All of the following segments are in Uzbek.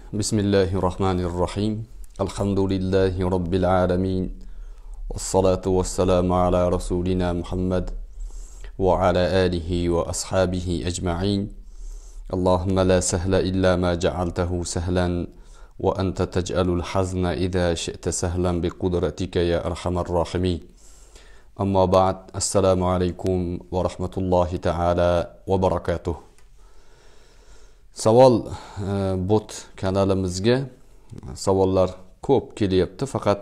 بسم الله الرحمن الرحيم الحمد لله رب العالمين والصلاة والسلام على رسولنا محمد وعلى آله وأصحابه أجمعين اللهم لا سهل إلا ما جعلته سهلا وأنت تجعل الحزن إذا شئت سهلا بقدرتك يا أرحم الراحمين أما بعد السلام عليكم ورحمة الله تعالى وبركاته. Savol bot kanalimizga savollar ko'p kelyapti, faqat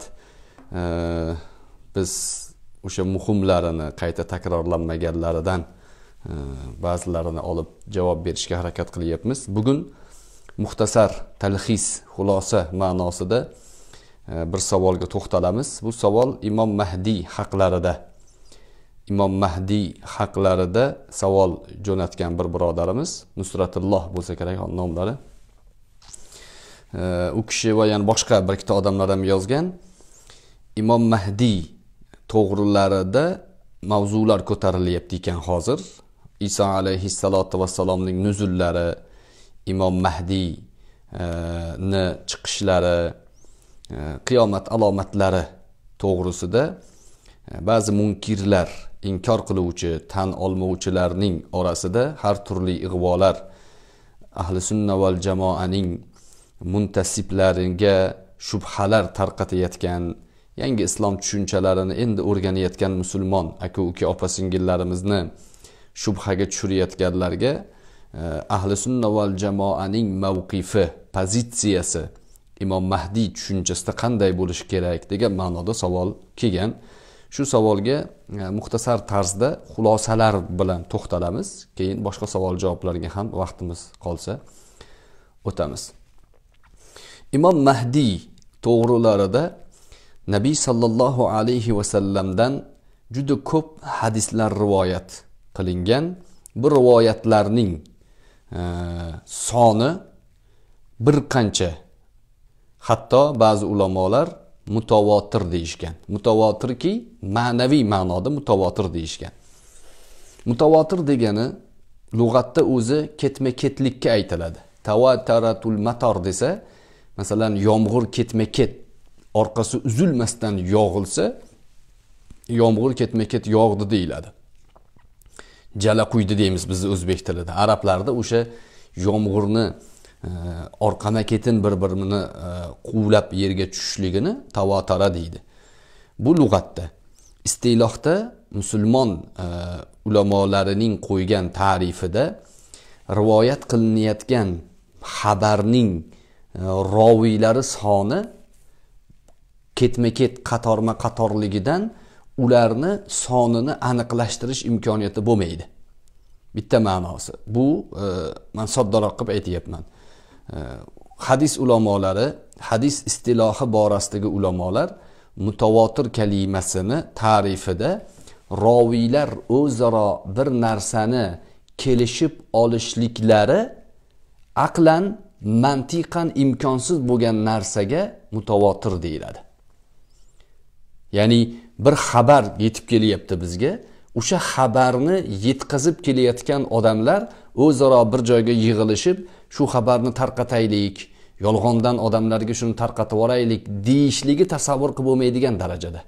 biz o'sha muhimlarini, qayta takrorlanmaganlaridan ba'zilarini olib javob berishga harakat qilyapmiz. Bugun muxtasar, talxis, xulosa ma'nosida bir savolga to'xtalamiz. Bu savol Imom Mahdi haqlarida. Imom Mahdi haqlarida savol jo'natgan bir birodarimiz, Nusratulloh bo'lsa kerak nomlari. U kishi va yana boshqa bir ikkita odamlar ham yozgan. Imom Mahdi to'g'rilarida mavzular ko'tarilyapti ekan hozir. Iso alayhissalatu vassalomning nuzullari, Imom Mahdi ni chiqishlari, qiyomat alomatlari to'g'risida ba'zi munkirlar, inkor qiluvchi, tan olmovchilarning orasida har turli ig'volar, ahli sunna val jamoaning muntasiblariga shubhalar tarqatayotgan, yangi islom tushunchalarini endi o'rganayotgan musulmon aka-uka, opa-singillarimizni shubhaga tushirayotganlarga ahli sunna val jamoaning mavqifi, pozitsiyasi, Imom Mahdi tushunchasida qanday bo'lishi kerak degan ma'noda savol kelgan. Shu savolga muxtasar tarzda xulosalar bilan to'xtalamiz. Keyin boshqa savol-javoblarga ham vaqtimiz qolsa o'tamiz. Imom Mahdi to'g'rilarida Nabiy sallallohu alayhi va sallamdan juda ko'p hadislar rivoyat qilingan. Bu rivoyatlarning soni bir qancha, hatto ba'zi ulamolar mutavotir deyishgan. Mutavotirki ma'naviy ma'noda mutavotir deyishgan. Mutavotir degani lug'atda o'zi ketma-ketlikka aytiladi. Tawataratul matar desa, masalan yomg'ir ketma-ket orqasi uzilmasdan yog'ilsa, yomg'ir ketma-ket yog'di deyiladi. Jala quydi deymiz biz o'zbek tilida. Arablarda o'sha yomg'irni orqama-ketin bir-birini quvlab yerga tushishligini tavatara deydi. Bu lug'atda. Istilohda musulmon ulamolarining qo'ygan ta'rifida rivoyat qilinayotgan xabarning roviylari soni ketma-ket, qatorma-qatorligidan ularni sonini aniqlashtirish imkoniyati bo'lmaydi. Bitta ma'nosi. Bu men soddaroq qilib aytayapman. Hadis ulamolari, hadis istilohi borasidagi ulamolar mutavotir kalimasini ta'rifida roviylar o'zaro bir narsani kelishib olishliklari aqlan, mantiqan imkonsiz bo'lgan narsaga mutavotir deyiladi. Ya'ni bir xabar yetib kelyapti bizga, o'sha xabarni yetkazib kelayotgan odamlar o'zaro bir joyga yig'ilishib, shu xabarni tarqataylik, yolg'ondan odamlarga shuni tarqatib oraylik deyishligi tasavvur qilib bo'lmaydigan darajada.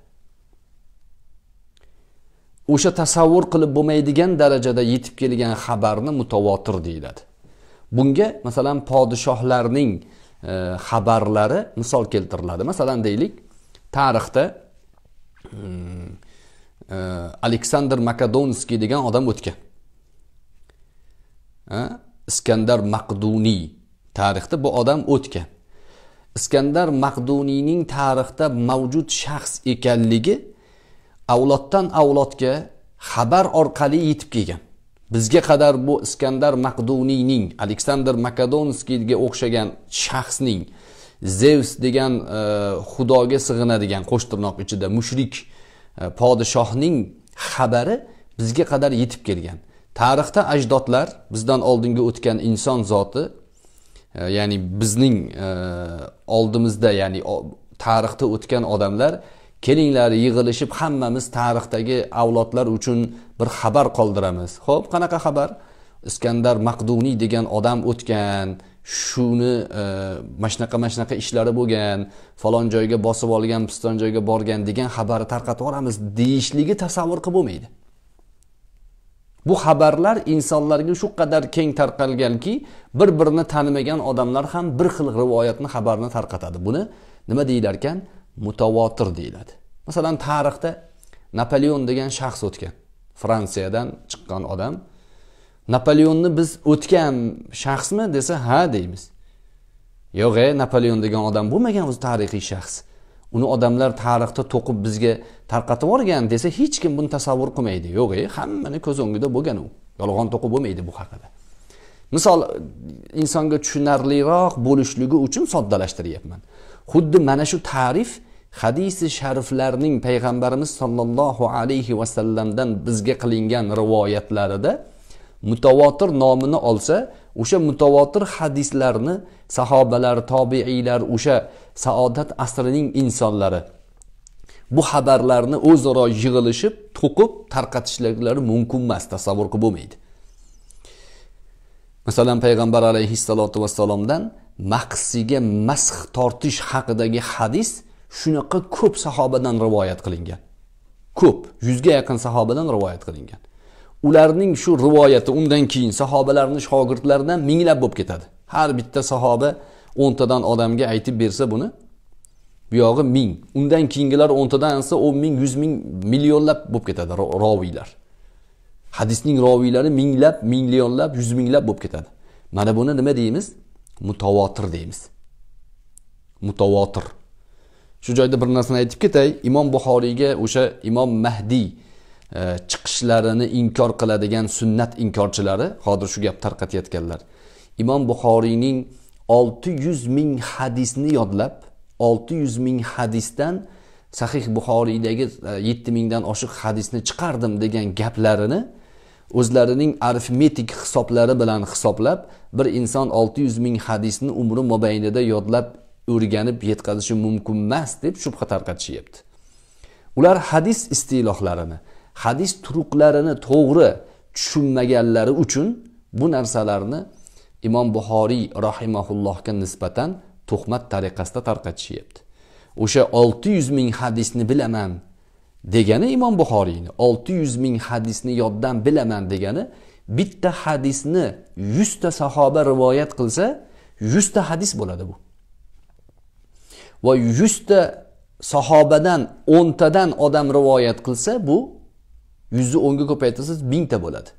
O'sha tasavvur qilib bo'lmaydigan darajada yetib kelgan xabarni mutavotir deyiladi. Bunga masalan podshohlarning xabarlari misol keltiriladi. Masalan deylik, tarixda Aleksandr Makedonskiy degan odam o'tgan. Iskandar Maqduniy tarixda bu odam o'tgan. Iskandar Maqduniyning tarixda mavjud shaxs ekanligi avloddan avlodga xabar orqali yetib kelgan. Bizga qadar bu Iskandar Maqduniyning, Aleksandr Makedonskiyga o'xshagan shaxsning, Zeus degan xudoga sig'inadigan qo'shtirnoq ichida mushrik podshohning xabari bizga qadar yetib kelgan. Tarixda ajdodlar, bizdan oldingi o'tgan inson zoti, ya'ni bizning oldimizda, ya'ni tarixda o'tgan odamlar kelinglar yig'ilishib hammamiz tarixdagi avlodlar uchun bir xabar qoldiramiz. Xo'p, qanaqa xabar? Iskandar Maqduniy degan odam o'tgan, shuni mashnaqa ishlari bo'lgan, falon joyga bosib olgan, piston joyga borgan degan xabarni tarqatib olamiz deyishligi tasavvur qilib bo'lmaydi. Bu xabarlar insonlarga shu qadar keng tarqalganki, bir-birini tanimagan odamlar ham bir xil rivoyatni xabarni tarqatadi. Buni nima deyilar ekan? Mutavotir deyiladi. Masalan, tarixda Napoleon degan shaxs o'tgan. Fransiyadan chiqqan odam. Napoleonni biz o'tgan shaxsmi desa, ha deymiz. Yo'q, Napoleon degan odam bo'lmagan, o'zi tarixiy shaxs. Uni odamlar tarixda to'qib bizga tarqatib yuborgan desa, hech kim buni tasavvur qilmaydi. Yo'q, hammani ko'z o'ngida bo'lgan u. Yolg'on to'qib bo'lmaydi bu haqida. Misol, insonga tushunarliroq bo'lishligi uchun soddalashtiryapman. Xuddi mana shu ta'rif hadisi shariflarning payg'ambarimiz sollallohu alayhi va sallamdan bizga qilingan rivoyatlarida mutavotir nomini olsa, o'sha mutavotir hadislarni sahobalar, tobiiylar, o'sha saodat asrining insonlari bu xabarlarni o'zaro yig'ilishib, to'qib tarqatishlari mumkin emas, tasavvur qilib bo'lmaydi. Masalan, payg'ambar alayhissalotu vassalomdan maqsiga masx tortish haqidagi hadis shunaqa ko'p sahobadan rivoyat qilingan. Ko'p, 100 ga yaqin sahobadan rivoyat qilingan. Ularning shu rivoyati undan keyin sahobalarning shogirdlaridan minglab bo'lib ketadi. Har bitta sahoba 10 tadan odamga aytib bersa buni, bu yog'i 1000. Undan keyingilar 10 tadan esa 10 ming, 100 ming, millionlab bo'lib ketadi roviylar. Hadisning roviylari minglab, millionlab, 100 minglab bo'lib ketadi. Mana buni nima deymiz? Mutavotir deymiz. Mutavotir. Shu joyda bir narsani aytib ketay. Imom Buxoriyga o'sha Imom Mahdi chiqishlarini inkor qiladigan sunnat inkorchilari hozir shu gap tarqatayotganlar. Imom Buxoriyning 600 ming hadisni yodlab, 600 ming hadisdan Sahih Buxoriydagi 7000 dan oshiq hadisni chiqardim degan gaplarini o'zlarining arifmetik hisoblari bilan hisoblab, bir inson 600 ming hadisni umri mobaynida yodlab o'rganib yetkazishi mumkin emas deb shubha tarqatishyapti. Ular hadis istilohlarini, hadis turuqlarini to'g'ri tushunmaganlari uchun bu narsalarni Imom Buxoriy rahimahullohga nisbatan tuhmat tariqasida tarqatishyapti. O'sha 600 ming hadisni bilaman degani Imom Buxoriyni 600 ming hadisni yoddan bilaman degani, bitta hadisni 100 ta sahoba rivoyat qilsa 100 ta hadis bo'ladi bu. Va 100 ta sahobadan 10 tadan odam rivoyat qilsa bu 100'ü 10'ga ko'paytirsangiz 1000 ta bo'ladi.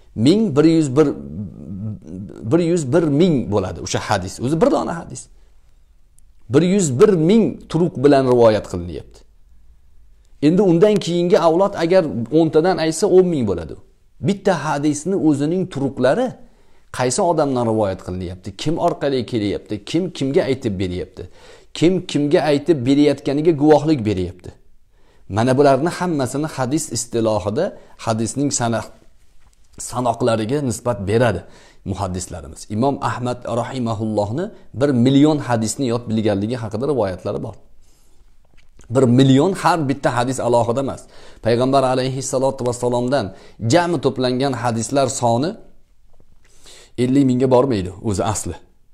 101 ming bo'ladi o'sha hadis. O'zi bir dona hadis. 101 ming turuq bilan rivoyat qilinyapti. Endi undan keyingi avlod agar 10 tadan aytsa 10 ming bo'ladi. Bitta hadisni o'zining turuqlari qaysi odamdan rivoyat qilinyapti, kim orqali kelyapti, kim kimga aytib beryapti, kim kimga aytib berayotganiga guvohlik beryapti. Mana bularni hammasini hadis istilohida hadisning sanoqlariga nisbat beradi muhaddislarimiz. Imom Ahmad rahimahullohni 1 million hadisni yod bilganligi haqida rivoyatlari bor. 1 million har bitta hadis alohida emas. Payg'ambar alayhissalotu vassalomdan jami to'plangan hadislar soni 50 mingga bormaydi o'zi asli.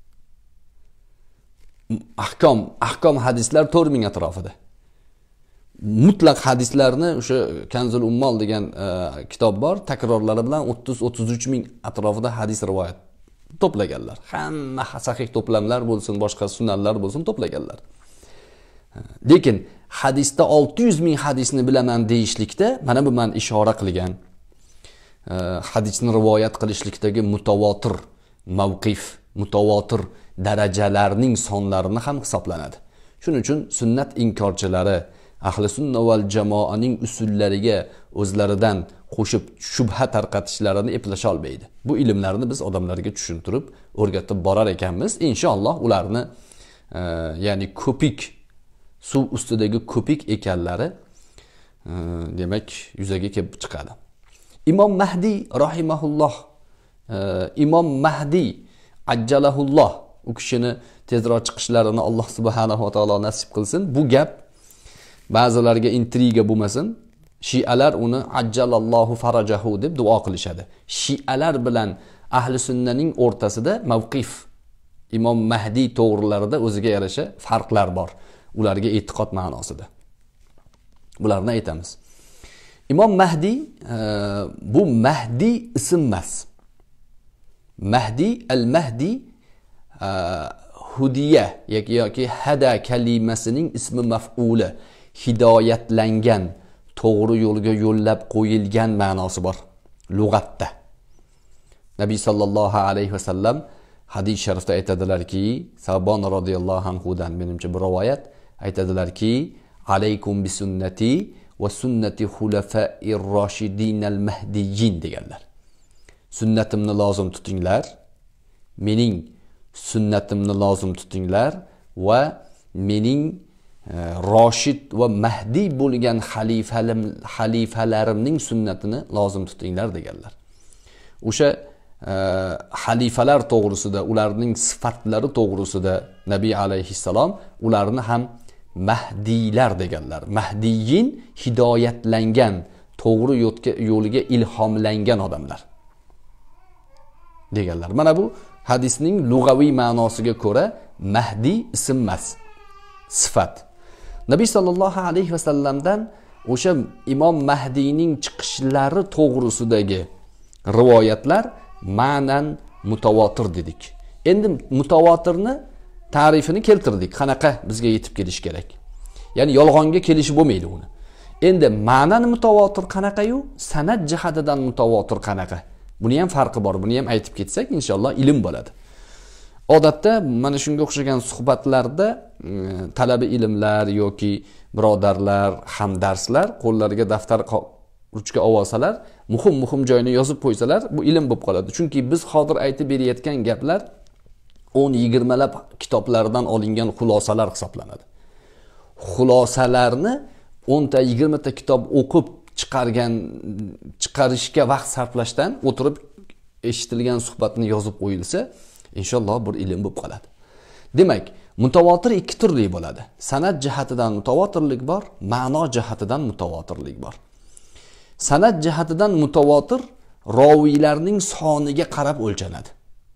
Ahkom hadislar 4 ming atrofida. Mutlaq hadislarni o'sha Kanzul Ummol degan kitob bor, takrorlari bilan 30-33 ming atrofida hadis rivoyat to'plaganlar. Hamma sahih to'plamlar bo'lsin, boshqa sunnatlar bo'lsin to'plaganlar. Lekin hadisda 600 ming hadisni bilaman deyishlikda mana bu men ishora qilgan hadisni rivoyat qilishlikdagi mutavotir mavqif, mutavotir darajalarning sonlarini ham hisoblanadi. Shuning uchun sunnat inkorchilari ahli sunna val jamoaning usullariga o'zlaridan qo'shib shubha tarqatishlarini eplasha olmaydi. Bu ilmlarni biz odamlarga tushuntirib, o'rgatib borar ekanmiz. Inshaalloh ularni ya'ni ko'pik suv ustidagi ko'pik ekanlari demak yuzaga kelib chiqadi. Imom Mahdi rahimahulloh, Imom Mahdi ajjalahulloh, u kishini tezroq chiqishlarini Alloh subhanahu va taolo nasib qilsin. Bu gap ba'zilarga intriga bo'lmasin. Shialar uni ajjalallohu farajahu deb duo qilishadi. Shialar bilan ahli sunnaning o'rtasida mavqif, Imom Mahdi to'g'rilarida o'ziga yarasha farqlar bor. Ularga e'tiqod ma'nosida. Bularni aytamiz. Imom Mahdi bu Mahdi ism emas. Mahdi al-Mahdi hudiya yoki hada kalimasining ismi maf'uli, hidoyatlangan, to'g'ri yo'lga yo'llab qo'yilgan ma'nosi bor lug'atda. Nabiy sallallohu alayhi vasallam hadis sharifda aytadilarki, Sabon radhiyallohu anhudan menimcha bir rivoyat aytadilarki, alaykum bi sunnati va sunnati xulafa'ir roshidinal mahdiyyin deganlar. Sunnatimni lozim tutinglar, mening sunnatimni lozim tutinglar va mening roshid va mahdi bo'lgan xalifalarimning sunnatini lozim tutinglar deganlar. O'sha xalifalar to'g'risida, ularning sifatlari to'g'risida Nabiy alayhissalom ularni ham mahdiylar deganlar. Mahdiyin hidoyatlangan, to'g'ri yo'liga ilhomlangan odamlar deganlar. Mana bu hadisning lug'aviy ma'nosiga ko'ra Mahdi ism emas, sifat. Nabiy sallallohu alayhi vasallamdan o'sha Imom Mahdiyning chiqishlari to'g'risidagi rivoyatlar ma'nan mutavotir dedik. Endi mutavotirni ta'rifini keltirdik. Qanaqa bizga yetib kelish kerak? Ya'ni yolg'onga kelishi bo'lmaydi uni. Endi ma'nan mutavotir qanaqa-yu, sanad jihatidan mutavotir qanaqa? Buni ham farqi bor. Buni ham aytib ketsak, inshaalloh ilm bo'ladi. Odatda mana shunga o'xshagan suhbatlarda talabi ilmlar yoki birodarlar, hamdarslar qo'llariga daftar ruchka olsalar, muhim joyini yozib qo'ysalar, bu ilm bo'lib qoladi. Chunki biz hozir aytib berayotgan gaplar 10-20 lab kitoblardan olingan xulosalar hisoblanadi. Xulosalarni 10 ta 20 ta kitob o'qib chiqarishga vaqt sarflashdan o'tirib eshitilgan suhbatni yozib qo'yilsa, inshaalloh bir ilm bo'lib qoladi. Demak, mutavotir ikki turli bo'ladi. Sanad jihatidan mutavotirlik bor, ma'no jihatidan mutavotirlik bor. Sanad jihatidan mutavotir roviylarning soniga qarab o'lchanadi.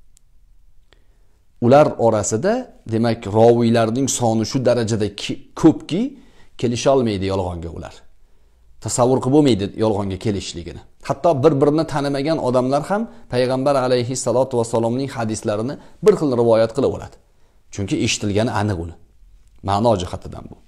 Ular orasida, demak, roviylarning soni shu darajada ko'pki, kelisha olmaydi yolg'onga ular. Tasavvur qilib bo'lmaydi yolg'onga kelishligini. Hatto bir-birini tanimagan odamlar ham payg'ambar alayhissalatu vassalomning hadislarini bir xil rivoyat qilaveradi. Chunki eshitilgani aniq uni. Ma'no jihatidan bu.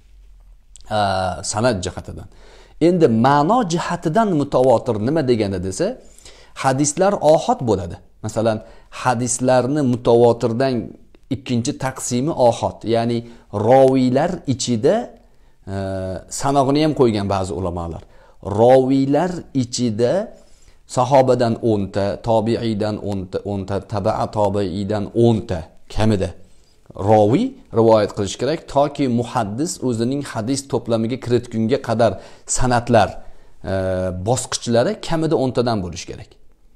Sanad jihatidan. Endi ma'no jihatidan mutavotir nima degani desa, hadislar ohad bo'ladi. Masalan, hadislarni mutavotirdan ikkinchi taqsimi ohad, ya'ni roviylar ichida sanog'ini ham qo'ygan ba'zi ulamolar. Roviylar ichida sahobadan 10 ta, tobiiydan 10 ta, tabi'a tobiiydan 10 ta kamida roviy rivoyat qilish kerak, toki muhaddis o'zining hadis to'plamiga kiritgunga qadar sanatlar bosqichlari kamida 10 tadan bo'lish kerak.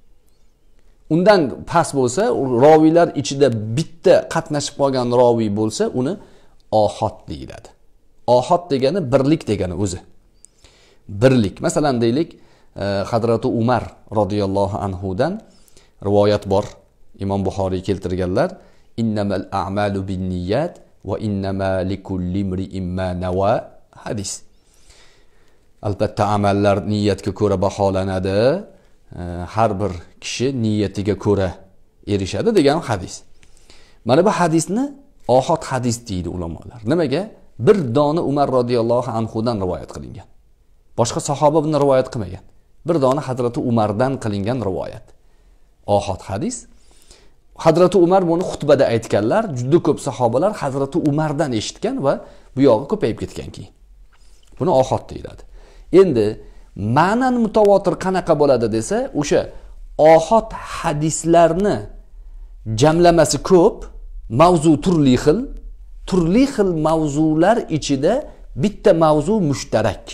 Undan past bo'lsa, roviylar ichida bitta qatnashib qolgan roviy bo'lsa, uni ohad deyiladi. Ohad degani birlik degani o'zi. Birlik. Masalan deylik, Hazrati Umar radhiyallohu anhudan rivoyat bor. Imom Buxoriy keltirganlar. Innamal a'malu binniyat va innama likulli imri'in ma nawa hadis. Albatta amallar niyatga ko'ra baholanadi. Har bir kishi niyatiga ko'ra erishadi degan hadis. Mana bu hadisni ohad hadis deydi ulamolar. Nimaga? Bir dona Umar radhiyallohu anhudan rivoyat qilingan. Boshqa sahoba buni rivoyat qilmagan. Bir dona Hazrati Umardan qilingan rivoyat. Ohad hadis. Hazrati Umar buni xutbada aytganlar. Juda ko'p sahobalar Hazrati Umardan eshitgan va bu yog'i ko'payib ketgan keyin. Buni ohad deyiladi. Endi ma'nan mutavotir qanaqa bo'ladi desa, o'sha ohad hadislarni jamlamasi ko'p, mavzu turli xil mavzular ichida bitta mavzu mushtarak.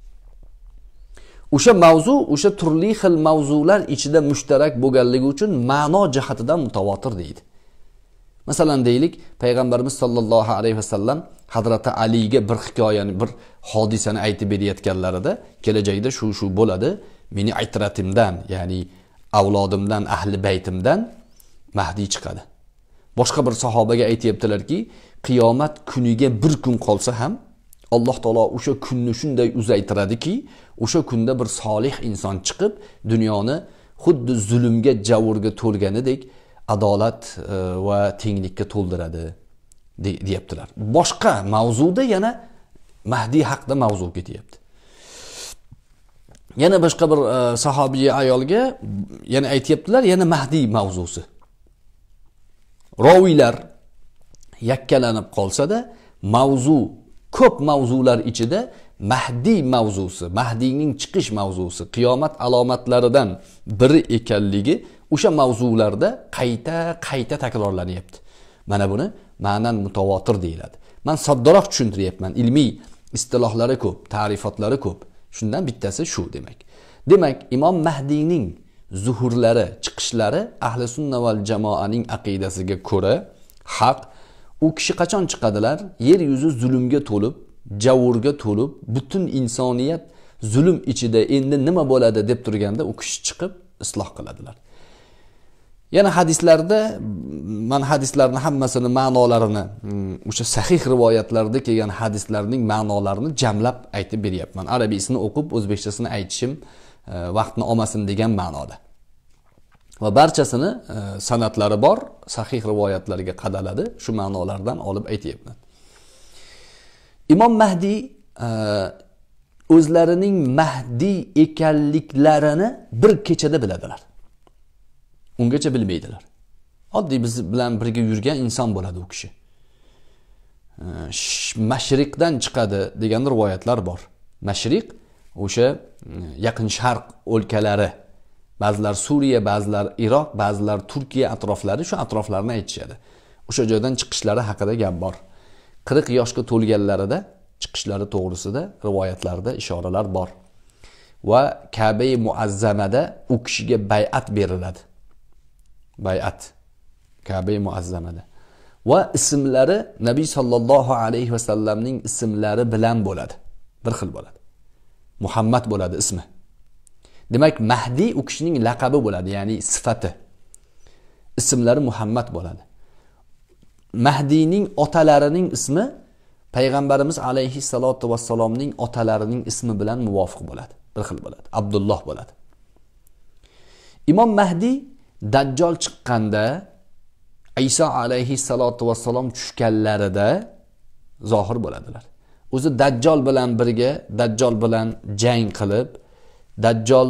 O'sha mavzu, o'sha turli xil mavzular ichida mushtarak bo'lganligi uchun ma'no jihatidan mutavotir deydi. Masalan deylik, payg'ambarimiz sollallohu alayhi vasallam Hazrati Aliga bir hikoyani, bir hodisani aytib berayotganlarida, kelajakda shu bo'ladi, meni aytratimdan, ya'ni avlodimdan, ahli baytimdan Mahdi chiqadi. Boshqa bir sahobaga aytibdilarki, qiyomat kuniga bir kun qolsa ham Alloh taolo o'sha kunni shunday uzaytiradiki, o'sha kunda bir solih inson chiqib, dunyoni xuddi zulmga, javurga to'lganidek adolat va tenglikka to'ldiradi deyaptilar. Boshqa mavzuda yana Mahdi haqida mavzu ketyapti. Yana boshqa bir sahobiy ayolga yana aytibdilar, yana Mahdi mavzusi. Roviylar yakkalanib qolsa-da, mavzu ko'p mavzular ichida Mahdi mavzusi, Mahdining chiqish mavzusi, qiyomat alomatlaridan biri ekanligi o'sha mavzularda qayta takrorlanyapti. Mana buni ma'nan mutavotir deyiladi. Men soddaroq tushuntiryapman. Ilmiy istilohlari ko'p, ta'rifotlari ko'p. Shundan bittasi shu demak. Demak, Imom Mahdining zuhurlari, chiqishlari ahli sunna val jamoaning aqidasiga ko'ra haq. U kishi qachon chiqadilar? Yer yuzi zulmga to'lib, javurga to'lib, butun insoniyat zulm ichida endi nima bo'ladi deb turganda u kishi chiqib isloh qiladilar. Yana hadislarda, men hadislarning hammasini ma'nolarini, o'sha sahih rivoyatlarda kelgan hadislarning ma'nolarini jamlab aytib beryapman. Arabiysini o'qib, o'zbekchasini aytishim vaqtni olmasin degan ma'noda. Va barchasini sanatlari bor, sahih rivoyatlarga qadaladi, shu ma'nolardan olib aytayapman. Imom Mahdi o'zlarining Mahdi ekanliklarini bir kechada biladilar. Ungacha bilmaydilar. Oddiy biz bilan birga yurgan inson bo'ladi u kishi. Mashriqdan chiqadi degan rivoyatlar bor. Mashriq o'sha Yaqin Sharq o'lkalari, ba'zilar Suriya, ba'zilar Iroq, ba'zilar Turkiya atroflari, shu atroflarni aytishadi. O'sha joydan chiqishlari haqida gap bor. 40 yoshga to'lganlarida chiqishlari to'g'risida rivoyatlarda ishoralar bor. Va Ka'ba-i Muazzamada u kishiga bay'at beriladi. Bay'at Ka'ba-i Muazzamada. Va ismlari Nabiy sallallohu alayhi va sallamning ismlari bilan bo'ladi. Bir xil bo'ladi. Muhammad bo'ladi ismi. Demak, Mahdi u kishining laqabi bo'ladi, ya'ni sifati. Ismlari Muhammad bo'ladi. Mahdining otalarining ismi payg'ambarimiz alayhi salatu vassalomning otalarining ismi bilan muvofiq bo'ladi. Bir xil bo'ladi. Abdulloh bo'ladi. Imom Mahdi Dajjal chiqqanda, Isa alayhi salatu vassalom tushganlarida zohir bo'ladilar. O'zi Dajjal bilan birga, Dajjal bilan jang qilib, Dajjal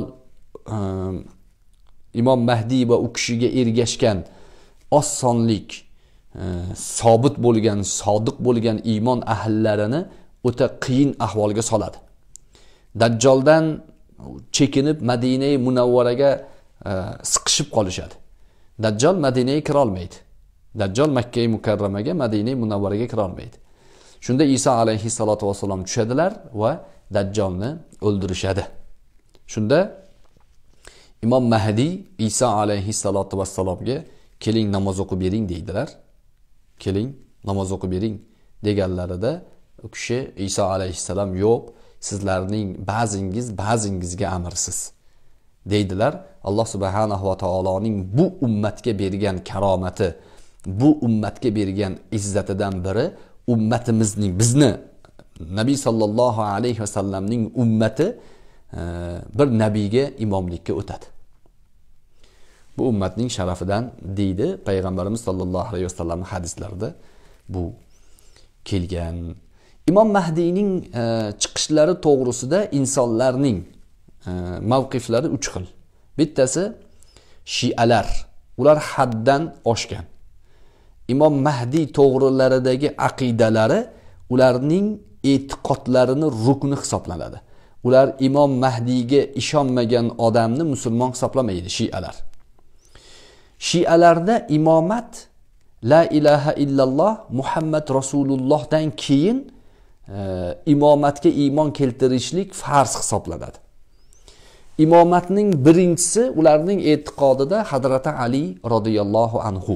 Imom Mahdi va u kishiga ergashgan oz sonlik, sobit bo'lgan, sodiq bo'lgan iymon ahllarini o'ta qiyin ahvolga soladi. Dajjaldan chekinib Madina-i Munawvaraga siqishib qolishadi. Dajjal Madinaga kira olmaydi. Dajjal Makka-i Mukarramaga, Madina-i Munawvaraga kira olmaydi. Shunda Isa alayhi salatu vasallam tushadilar va Dajjalni o'ldirishadi. Shunda Imom Mahdi Isa alayhi salatu vasallamga keling namoz o'qib bering deydilar. Keling namoz o'qib bering deganlarida u kishi Isa alayhissalom yo'q, sizlarning ba'zingizga amirsiz deydilar. Alloh subhanahu va taoloning bu ummatga bergan karomati, bu ummatga bergan izzatidan biri ummatimizning, bizni Nabiy sallallohu alayhi va sallamning ummati bir nabiyga imomlikka o'tadi. Bu ummatning sharafidan deydi payg'ambarimiz sallallohu alayhi va sallam hadislarida bu kelgan. Imom Mahdining chiqishlari to'g'risida insonlarning mavqiflari 3 xil. Bittasi Shialar, ular haddan oshgan. Imom Mahdi to'g'rilaridagi aqidalari ularning e'tiqodlarini rukni hisoblanadi. Ular Imom Mahdiga ishonmagan odamni musulmon hisoblamaydi, Shialar. Shialarda imomat la ilaha illalloh Muhammad Rasulullohdan keyin imomatga iymon keltirishlik farz hisoblanadi. Imomatning birinchisi ularning e'tiqodida Hazrat Ali radhiyallohu anhu.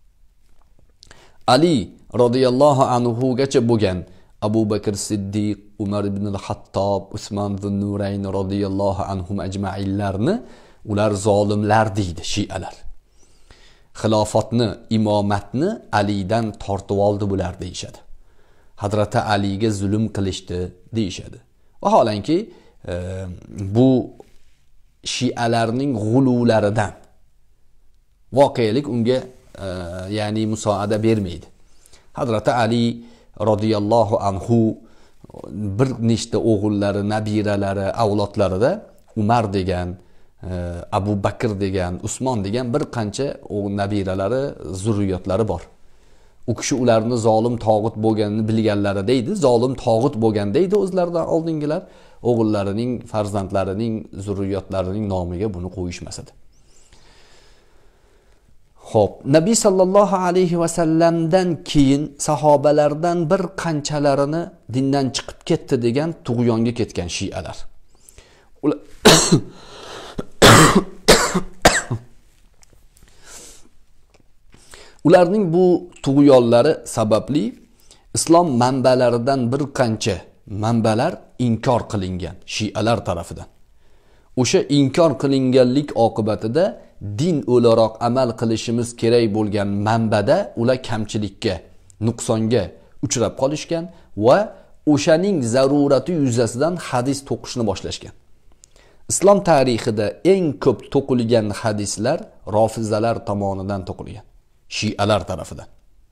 Ali radhiyallohu anhu gacha bo'lgan Abu Bakr Siddiq, Umar ibn al-Hattob, Usmon Zunnurayn radhiyallohu anhum ajma'inlarni ular zolimlar deydi Shialar. xilofatni, imomatni Alidan tortib oldi bular deyishadi. Hazrati Aliga zulm qilishdi deyishadi. Vaholanki bu shialarning g'ulularidan voqelik unga ya'ni musoada bermaydi. Hazrati Ali radhiyallohu anhu bir nechta o'g'illari, nabiralari, avlodlarida Umar degan, Abu Bakr degan, Usmon degan bir qancha nabiralari, zurriyotlari bor. U kishi ularni zolim tog'ut bo'lganini bilganlari deydi, zolim tog'ut bo'lgan deydi o'zlaridan oldingilar, o'g'illarining, farzandlarining, zurriyotlarining nomiga buni qo'yishmasadi. Xo'p, Nabiy sallallohu alayhi va sallamdan keyin sahobalardan bir qanchalarini dindan chiqib ketdi degan tug'yonga ketgan shialar. Ularning bu tug'yonlari sababli islom manbalaridan bir qancha manbalar inkor qilingan shialar tarafidan. O'sha inkor qilinganlik oqibatida din o'laroq amal qilishimiz kerak bo'lgan manbada ular kamchilikka, nuqsonga uchrab qolishgan va o'shaning zarurati yuzasidan hadis to'qishni boshlashgan. Islom tarixida eng ko'p to'qilgan hadislar rofizalar tomonidan to'qilgan. Shialar tarafidan.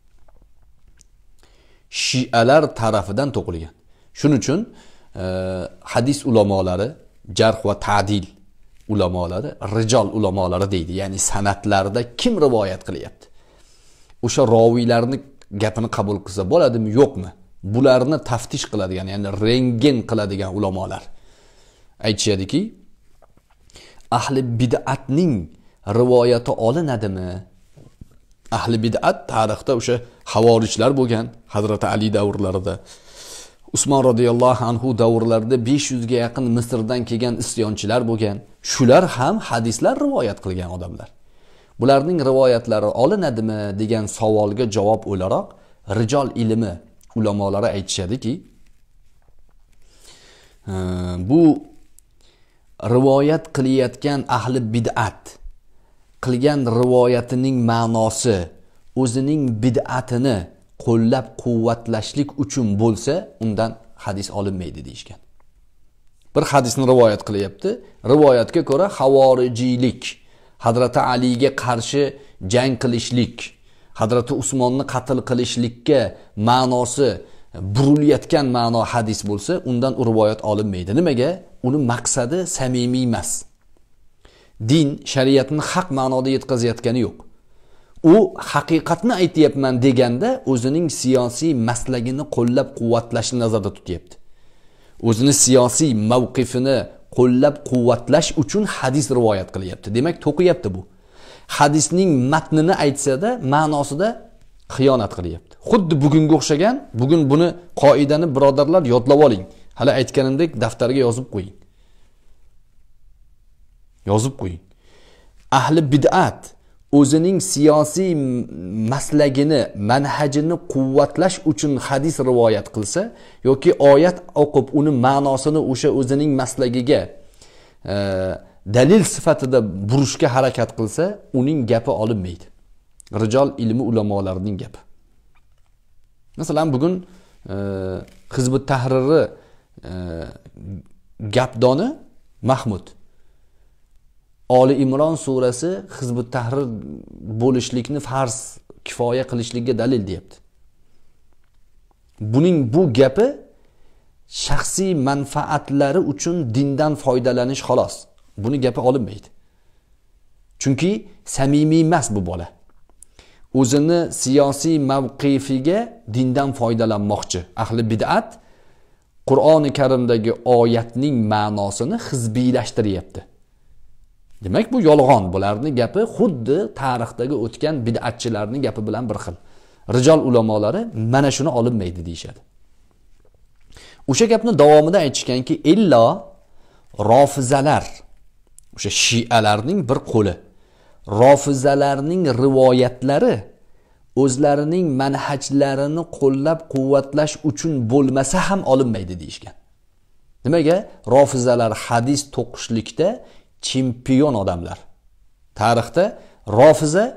Shialar tarafidan to'qilgan. Shuning uchun hadis ulamolari, jarh va ta'dil ulamolari, rijol ulamolari deydi. Ya'ni sanatlarda kim rivoyat qilyapti? O'sha roviylarning gapini qabul qilsa bo'ladimi, yo'qmi? Bularni taftish qiladigan, ya'ni rengen qiladigan ulamolar aytishadiki, ahli bid'atning rivoyati olinadimi? Ahli bid'at tarixda o'sha havorijlar bo'lgan, Hazrati Ali davrlarida, Usmon radhiyallohu anhu davrlarida 500 ga yaqin Misrdan kelgan isyonchilar bo'lgan. Shular ham hadislar rivoyat qilgan odamlar. Bularning rivoyatlari olinadimi degan savolga javob o'laroq rijol ilmi ulamolari aytishadiki, bu rivoyat qilayotgan ahli bid'at qilgan rivoyatining ma'nosi o'zining bid'atini qo'llab-quvvatlashlik uchun bo'lsa, undan hadis olinmaydi deyishgan. Bir hadisni rivoyat qilyapti. Rivoyatga ko'ra havorijiylik, Hazrati Aliga qarshi jang qilishlik, Hazrati Usmonni qatl qilishlikka ma'nosi burilayotgan ma'no hadis bo'lsa, undan u rivoyat olinmaydi. Nimaga? Uni maqsadi samimiy emas. Din shariatni haq ma'noda yetkazayotgani yo'q. U haqiqatni aytayapman deganda o'zining siyosiy maslagini qo'llab-quvvatlashni nazarda tutyapti. O'zini siyosiy mavqifini qo'llab-quvvatlash uchun hadis rivoyat qilyapti. Demak, to'qiyapti bu. Hadisning matnini aytsa-da, ma'nosida xiyonat qilyapti. Xuddi bugunga o'xshagan, bugun buni qoidani birodarlar yodlab oling. Hali aytganimdek daftarga yozib qo'ying. Yozib qo'ying. Ahli bid'at o'zining siyosiy maslagini, manhajini quvvatlash uchun hadis rivoyat qilsa yoki oyat o'qib uni ma'nosini o'sha o'zining maslagiga dalil sifatida burishga harakat qilsa, uning gapi olinmaydi. Rijol ilmi ulamolarining gapi. Masalan, bugun Hizbut Tahrirni gapdoni Mahmud Oli Imron surasi Hizbut Tahrir bo'lishlikni farz, kifoya qilishlikka dalil deyapti. Buning bu gapi shaxsiy manfaatlari uchun dindan foydalanish xolos. Buni gapi olinmaydi. Chunki samimiy emas bu bola. O'zini siyosiy mavqifiga dindan foydalanmoqchi. Ahli bid'at Qur'oni Karimdagi oyatning ma'nosini hizbiylashtiryapti. Demak, bu yolg'on. Bularning gapi xuddi tarixdagi o'tgan bid'atchilarning gapi bilan bir xil. Rijol ulamolari mana shuni olinmaydi deyshadi. O'sha gapni davomida aytishganki, illo rofizalar, o'sha shialarning bir qo'li, rofizalarning rivoyatlari o'zlarining manhajlarini qo'llab-quvvatlash uchun bo'lmasa ham olinmaydi deyishgan. Nimaga? Rofizalar hadis to'qishlikda chempion odamlar. Tarixda rofiza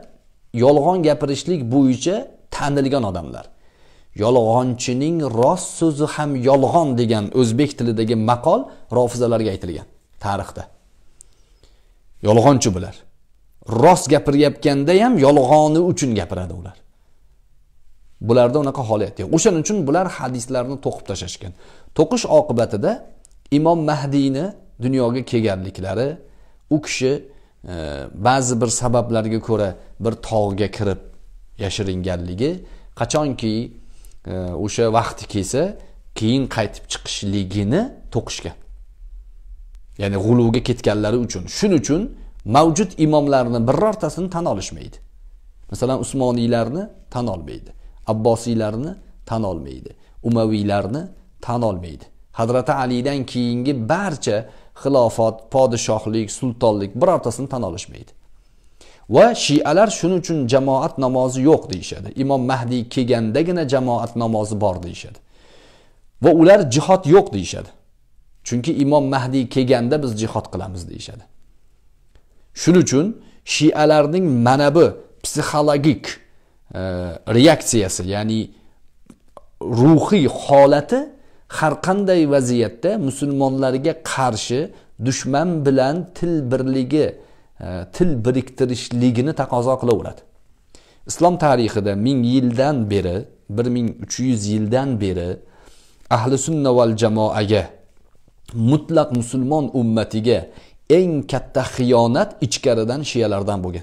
yolg'on gapirishlik bo'yicha tanilgan odamlar. Yolg'onchining rost so'zi ham yolg'on degan o'zbek tilidagi maqol rofizalarga aytilgan tarixda. Yolg'onchi bular. Rost gapirayotganda ham yolg'oni uchun gapiradi ular. Bularda unaqa holat yo'q. O'shaning uchun bular hadislarni to'qib tashashgan. To'qish oqibatida Imom Mahdiyni dunyoga kelganliklari, u kishi ba'zi bir sabablarga ko'ra bir tog'ga kirib yashiringanligi, qachonki o'sha vaqti kelsa, keyin qaytib chiqishligini to'qishgan. Ya'ni g'uluvga ketganlari uchun. Shuning uchun mavjud imomlarni birortasini tan olishmaydi. Masalan, Usmoniylarni tan olmaydi. Abbosiylarni tan olmaydi. Umaviylarni tan olmaydi. Hazrati Alidan keyingi barcha xilofat, podshohlik, sultonlik birortasini tan olishmaydi. Va Shialar shuning uchun jamoat namozi yo'q deyshadi. Imom Mahdiy kelgandagina jamoat namozi bor deyshadi. Va ular jihad yo'q deyshadi. Chunki Imom Mahdiy kelganda biz jihad qilamiz deyshadi. Shuning uchun Shialarning mana bu psixologik reaksiyasi, ya'ni ruhiy holati har qanday vaziyatda musulmonlarga qarshi dushman bilan til birligi, til biriktirishligini taqozo qilaveradi. Islom tarixida 1000 yildan beri, 1300 yildan beri ahli sunna val jamoaga, mutlaq musulmon ummatiga eng katta xiyonat ichkaridan shiyalardan bo'lgan.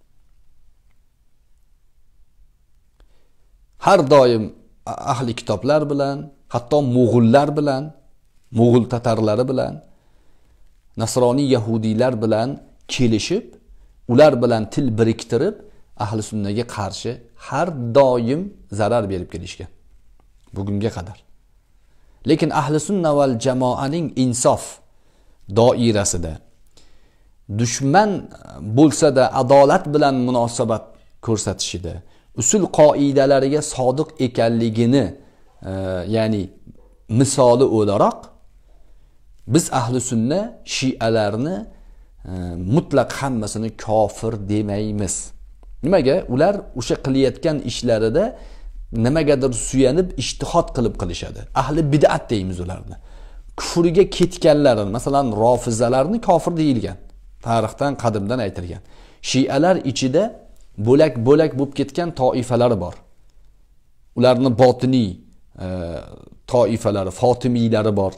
Har doim ahli kitoblar bilan, hatto mo'g'ullar bilan, mo'g'ul tatarlari bilan, nasroniy yahudiylar bilan kelishib, ular bilan til biriktirib, ahli sunnaga qarshi har doim zarar berib kelishgan. Bugunga qadar. Lekin ahli sunna val jamoaning insof doirasida dushman bo'lsa-da adolat bilan munosabat ko'rsatishida, usul qoidalariga sodiq ekanligini, ya'ni misoli o'laroq biz ahli sunna shialarni mutlaq hammasini kofir demaymiz. Nimaga? Ular o'sha qilayotgan ishlarida nimagadir suyanib ijtihod qilib qilishadi. Ahli bid'at deymiz ularni. Kufrga ketganlarni, masalan, rofizalarni kofir deyilgan. Tarixdan qadimdan aytilgan. Shialar ichida bo'lak-bo'lak bo'lib ketgan toifalari bor. Ularni botiniy toifalari, Fotimiylari bor,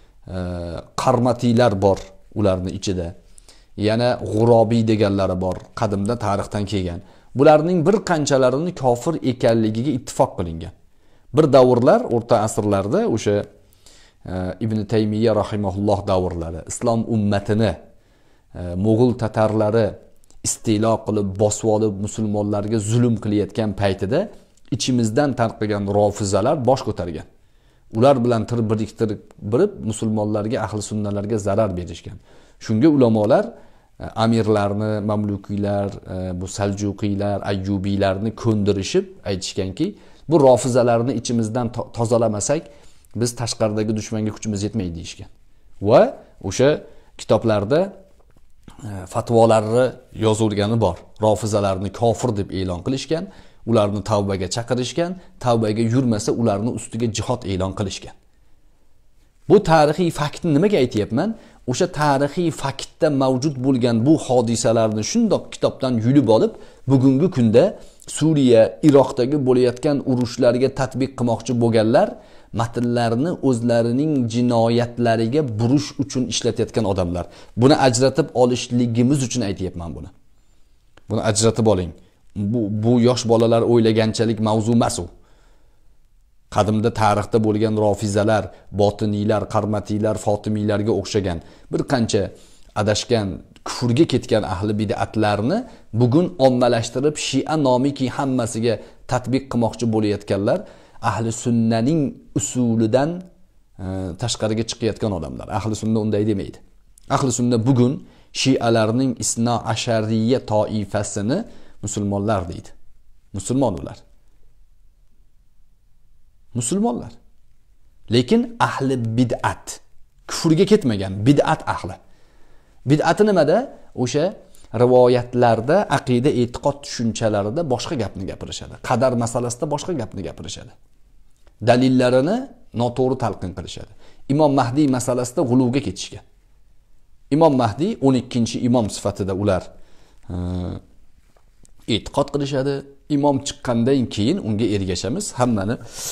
Qarmatiylar bor ularni ichida. Yana G'urobiy deganlari bor, qadimda tarixdan kelgan. Bularning bir qanchalarining kofir ekanligiga ittifoq qilingan. Bir davrlar, o'rta asrlarda o'sha Ibn Taymiyya rahimahulloh davrlari islom ummatini mo'g'ul tatarlari istilo qilib, bosib olib musulmonlarga zulm qilayotgan paytida ichimizdan tarqagan rofizalar bosh ko'targan. Ular bilan biriktirib musulmonlarga, ahli sunnalarga zarar berishgan. Shunga ulamolar amirlarni, mamlukiylar, bu saljuqiylar, ayyubiylarni ko'ndirishib aytishganki, bu rofizalarni ichimizdan tozalamasak, biz tashqaridagi dushmanga kuchimiz yetmaydi deyishgan. Va o'sha kitoblarda fatvolarni yozilgani bor. Rofizalarni kofir deb e'lon qilishgan, ularni tavbaga chaqirishgan, tavbaga yurmasa ularni ustiga jihad e'lon qilishgan. Bu tarixiy faktni nimaga aytayapman? O'sha tarixiy faktda mavjud bo'lgan bu hodisalarni shundoq kitobdan yulib olib, bugungi kunda Suriya, Iroqdagi bo'layotgan urushlarga tatbiq qilmoqchi bo'lganlar matnlarni o'zlarining jinoyatlariga burish uchun ishlatayotgan odamlar. Buni ajratib olishligimiz uchun aytayapman buni. Buni ajratib oling. Bu yosh bolalar o'ylaganchalik mavzu emas u. Qadimda tarixda bo'lgan rofizalar, botiniylar, qarmatiylar, fotimiylarga o'xshagan bir qancha adashgan, kufrga ketgan ahli bid'atlarni bugun ommalashtirib Shia nomiki hammasiga tatbiq qilmoqchi bo'layotganlar ahli sunnaning usulidan tashqariga chiqayotgan odamlar. Ahli sunna unday demaydi. Ahli sunna bugun Shialarning Isna Ashariyya toifasini musulmonlar deydi. Musulmon ular. Musulmonlar. Lekin ahli bid'at, kufrga ketmagan bid'at ahli. Bid'ati nimada? O'sha rivoyatlarda aqida e'tiqod tushunchalarida boshqa gapni gapirishadi. Qadar masalasida boshqa gapni gapirishadi. Dalillarini noto'g'ri talqin qilishadi. Imom Mahdiy masalasida g'uluvga ketishgan. Imom Mahdiy 12-imom sifatida ular e'tiqod qilishadi. Imom chiqqandan keyin unga ergashamiz. Hammani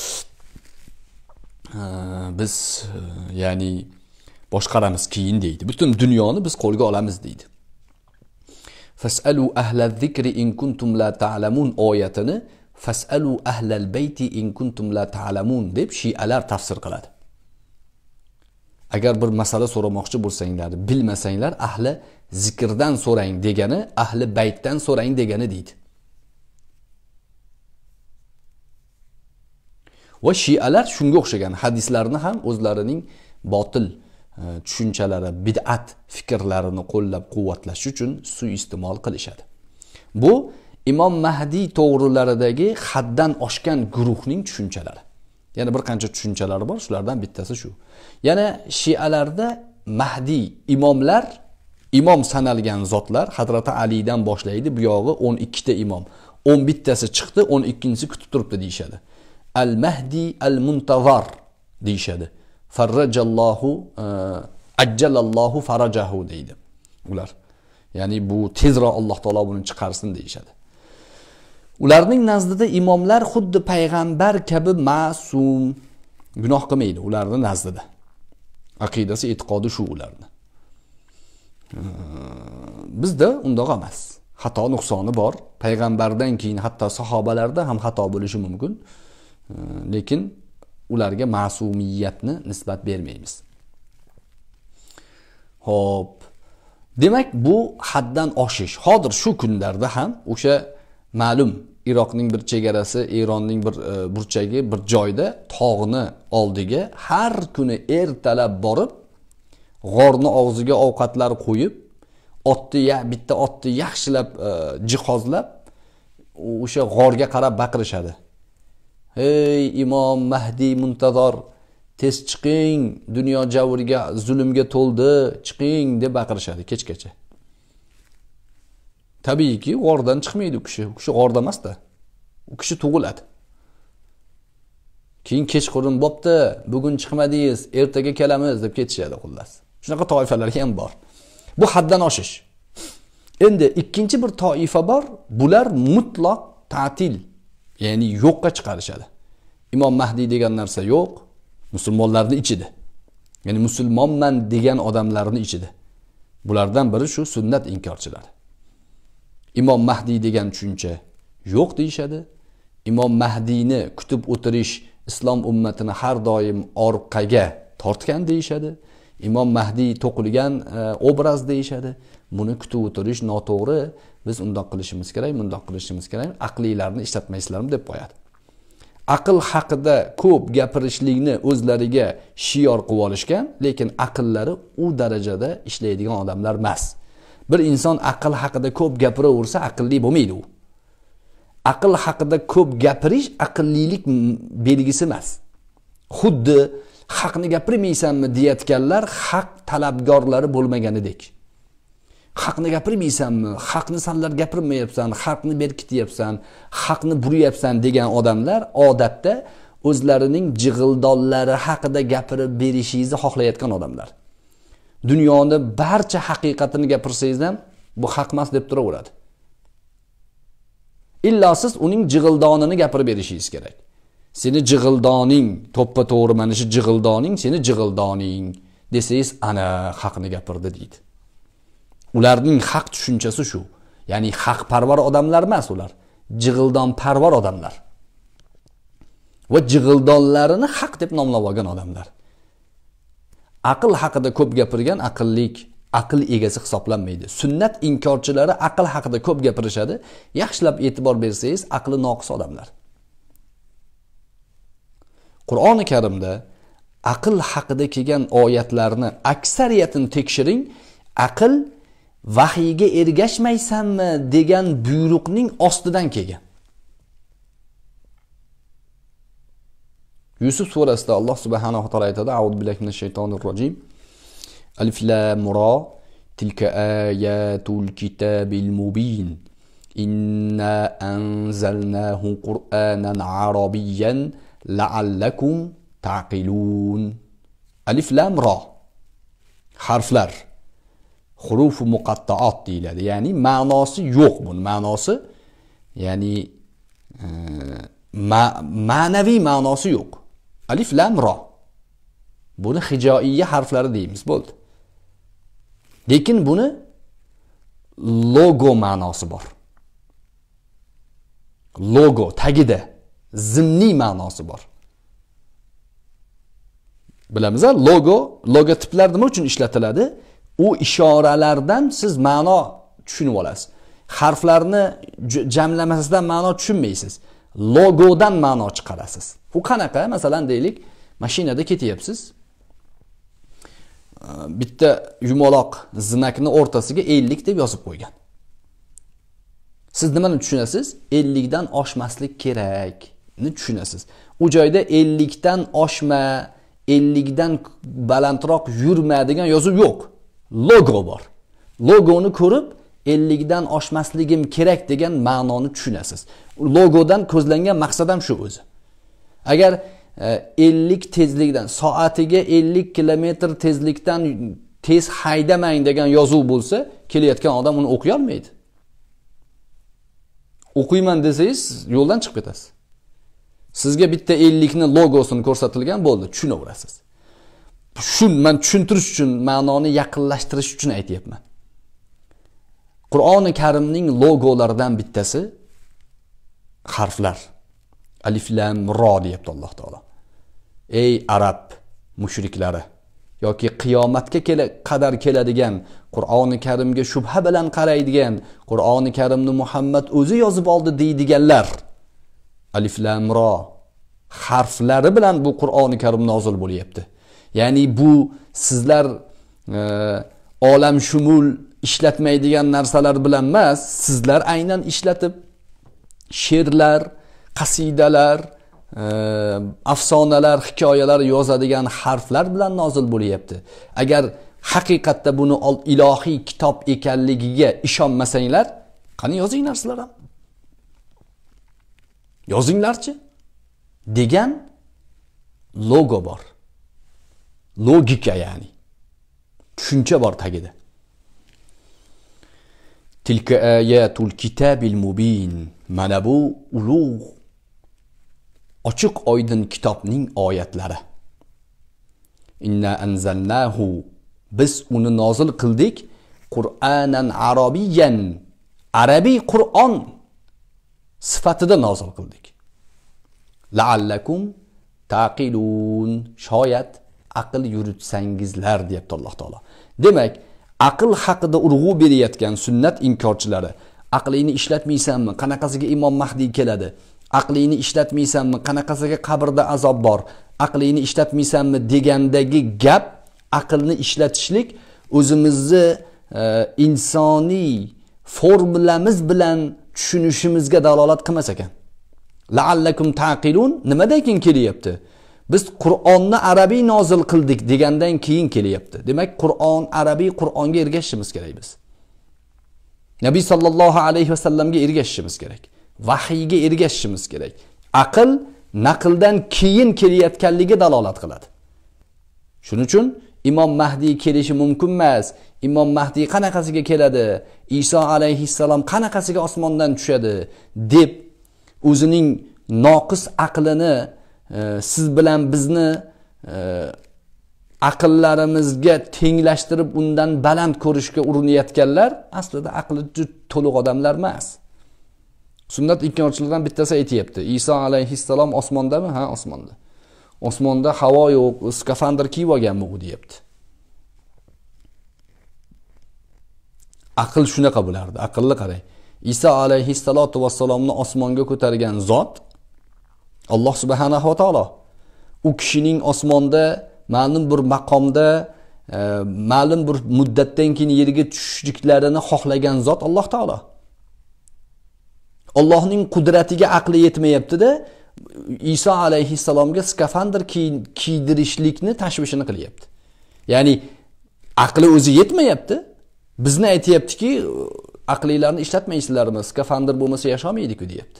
biz ya'ni boshqaramiz keyin deydi. Butun dunyoni biz qo'lga olamiz deydi. Fas'alu ahlal zikri in kuntum la ta'lamun oyatini fas'alu ahlal bayti in kuntum la ta'lamun deb shialar tafsir qiladi. Agar bir masala so'ramoqchi bo'lsanglar, bilmasanglar ahli zikrdan so'rang degani, ahli baytdan so'rang degani deydi. Va shialar shunga o'xshagan hadislarni ham o'zlarining botil tushunchalari, bid'at fikrlarini qo'llab-quvvatlash uchun suiiste'mol qilishadi. Bu Imom Mahdiy to'g'rilaridagi haddan oshgan guruhning tushunchalari. Yana bir qancha tushunchalari bor, shulardan bittasi shu. Yana shialarda Mahdiy imomlar, imom sanalgan zotlar Hazrati Alidan boshlaydi, bu yog'i 12 ta imom. 11 tasi chiqdi, 12-si kutib turibdi deyshadi. Al-Mahdi al-Muntazar deyshadi. Farrajallohu ajjalallohu farajahu deydi ular. Ya'ni bu tezroq Alloh taolo buni chiqarsin deyshadi. Ularning nazdida imomlar xuddi payg'ambar kabi ma'sum, gunoh qilmaydi ularning nazdida. Aqidasi, e'tiqodi shu ularning. Bizda undoq emas. Xato nuqsoni bor. Payg'ambardan keyin hatto sahobalarda ham xato bo'lishi mumkin. Lekin ularga ma'sumiyatni nisbat bermaymiz. Xo'p. Demak, bu haddan oshish. Hozir shu kunlarda ham o'sha ma'lum Iroqning bir chegarasi, Eronning bir burchagi, bir joyda tog'ni oldiga har kuni ertalab borib, g'orni og'ziga ovqatlar qo'yib, bitta otni yaxshilab jihozlab, o'sha g'orga qarab baqirishadi. Hey Imom Mahdiy Muntazor, tez chiqing, dunyo javriga, zulmga to'ldi, chiqing deb baqirishadi kechgacha. Tabiiyki, g'ordan chiqmaydi u kishi. U kishi g'orda emas-da. U kishi tug'iladi. Keyin kechqurun bo'pti, bugun chiqmadingiz, ertaga kelamiz deb ketishadi xullas. Shunaqa toifalar ham bor. Bu haddan oshish. Endi ikkinchi bir toifa bor, bular mutlaq ta'til, ya'ni yo'qqa chiqarishadi. Imom Mahdiy degan narsa yo'q, musulmonlarning ichida. Ya'ni musulmonman degan odamlarning ichida. Bulardan biri shu sunnat inkorchilari. Imom Mahdiy degan tushuncha yo'q deyshadi. Imom Mahdiyni kutib o'tirish islom ummatini har doim orqaga tortgan deyshadi. Imom Mahdiy to'qilgan obraz deyshadi. Buni kutib o'tirish noto'g'ri. Biz undoq qilishimiz kerak, bundoq qilishimiz kerak. Aqliylarni ishlatmaysizlarmi deb qo'yadi. Aql haqida ko'p gapirishlikni o'zlariga shior qilib olishgan, lekin aqllari u darajada ishlaydigan odamlar emas. Bir inson aql haqida ko'p gapiraversa, aqlli bo'lmaydi u. Aql haqida ko'p gapirish aqllilik belgisi emas. Xuddi haqni gapirmaysanmi deyotganlar haq talabgorlari bo'lmaganidek. Haqni gapirmaysanmi, haqni sanlar gapirmayapsan, haqni berkityapsan, haqni buryapsan degan odamlar odatda o'zlarining jig'ildonlari haqida gapirib berishingizni xohlayotgan odamlar. Dunyoni barcha haqiqatini gapirsangiz ham bu haq emas deb turaveradi. Illa siz uning jig'ildonini gapirib berishingiz kerak. Seni jig'ildoning, to'ppa-to'g'ri mana shu jig'ildoning, seni jig'ildoning desangiz, ana haqni gapirdi deydi. Ularning haq tushunchasi shu. Ya'ni haq parvar odamlar emas ular. Jig'ildon parvar odamlar. Va jig'ildonlarini haq deb nomlab olgan odamlar. Aql haqida ko'p gapirgan aql egasi hisoblanmaydi. Sunnat inkorchilari aql haqida ko'p gapirishadi. Yaxshilab e'tibor bersangiz, aqli noqis odamlar. Qur'oni Karimda aql haqida kelgan oyatlarni aksariyatini tekshiring. Aql vahiyga ergashmaysanmi degan buyruqning ostidan kelgan. Yusuf surasida Alloh subhanahu va taolo aytadi: "A'udhu billahi minash shaytonir rojim. Alif lam ra. Tilka ayatul kitabil mubin. Inna anzalnahu Qur'anan arabiyyan la'allakum ta'qilun. Alif lam ra. Harflar. Huruf muqattaat deyiladi. Ya'ni ma'nosi yo'q bun. Ma'nosi ya'ni ma'naviy ma'nosi yo'q. Alif lam ra. Buni hijoiyya harflari deymiz, bo'ldi. Lekin buni logo ma'nosi bor. Logo tagida zimniy ma'nosi bor. Bilamiz, logotiplar nima uchun ishlatiladi? U ishoralardan siz ma'no tushunib olasiz. Harflarni jamlamasdan ma'no tushunmaysiz. Logodan ma'no chiqarasiz. Bu qanaqa? Masalan deylik, mashinada ketyapsiz. Bitta yumaloq znakni o'rtasiga 50 deb yozib qo'ygan. Siz nimani tushunasiz? 50 dan oshmaslik kerakni tushunasiz. U joyda 50 dan oshma, 50 dan balandroq yurma degan yozuv yo'q. Logo bor. Logoni ko'rib 50 dan oshmasligim kerak degan ma'noni tushunasiz. Logodan ko'zlangan maqsad ham shu o'zi. Agar 50 tezlikdan, soatiga 50 kilometr tezlikdan tez haydamang degan yozuv bo'lsa, kelayotgan odam uni o'qiy olmaydi. O'qiyman desangiz, yo'ldan chiqib ketasiz. Sizga bitta 50 ni logosini ko'rsatilgan bo'ldi, tushunaverasiz. Men tushuntirish uchun, ma'noni yaqinlashtirish uchun aytayapman. Qur'oni Karimning logolaridan bittasi harflar. Alif lam ra deyapti Alloh taolo. Ey arab mushriklari yoki qiyomatga qadar keladigan, Qur'oni Karimga shubha bilan qaraydigan, Qur'oni Karimni Muhammad o'zi yozib oldi deydiganlar. Alif lam ra harflari bilan bu Qur'oni Karim nozil bo'lyapti. Ya'ni bu sizlar olam shumul ishlatmaydigan narsalar bilan emas, sizlar aynan ishlatib she'rlar, qasidalar, afsonalar, hikoyalar yozadigan harflar bilan nozil bo'lyapti. Agar haqiqatda buni ilohiy kitob ekanligiga ishonmasanglar, qani yozinglar sizlar ham. Yozinglarchi degan logo bor. Logika ya'ni. Tushuncha bor tagida. Tilka ayatul kitabil mubin. Mana bu ulug' ochiq oydin kitobning oyatlari. Inna anzalnahu, biz uni nozil qildik, Qur'anan arabiyyan, arabiy Qur'on sifatida nozil qildik. La'allakum taqilun, shoyat aql yuritsangizlar deyapti Alloh taolo. Demak, aql haqida urg'u berayotgan sunnat inkorchilari, aqlingni ishlatmaysanmi, qanaqasiga Imom Mahdi keladi? Aqlingni ishlatmaysanmi, qanaqasiga qabrda azob bor? Aqlingni ishlatmaysanmi degandagi gap, aqlni ishlatishlik o'zimizni insoniy formulamiz bilan tushunishimizga dalolat qilmas ekan. La'allakum taqilun nimadan keyin kelyapti? Biz Qur'onni arabiy nozil qildik degandan keyin kelyapti. Demak, Qur'on arabiy, Qur'onga ergashishimiz kerak biz. Nabiy sallallohu alayhi va sallamga ergashishimiz kerak. Vahiyga ergashishimiz kerak. Aql naqldan keyin kelayotganligi dalolat qiladi. Shuning uchun Imom Mahdi kelishi mumkin emas. Imom Mahdi qanaqasiga keladi? Iso alayhissalom qanaqasiga osmondan tushadi deb o'zining noqis aqlini siz bilan bizni aqllarimizga tenglashtirib undan baland ko'rishga urinayotganlar aslida aqli to'liq odamlar emas. Sunnat inkorchilaridan bittasi aytibdi. Iso alayhissalom osmondami? Ha, osmonda. Osmonda havo yo'q, skafandr kiyib olganmi u deyapti. Aql shunaqa bo'lardi. Aqlli qarang. Iso alayhissalatu vassalomni osmonga ko'targan zot Alloh subhanahu va taolo. U kishining osmonda ma'lum bir maqomda ma'lum bir muddatdan keyin yerga tushishliklarini xohlagan zot Alloh taolo. Allohning qudratiga aqli yetmayapti-da, Iso alayhissalomga skafandr kiydirishlikni tashvishini qilyapti. Ya'ni aqli o'zi yetmayapti, Bizni aytayaptiki, aqlinglarni ishlatmaysizlarmi? Skafandr bo'lmasa yashamaydi-ku, deyapti.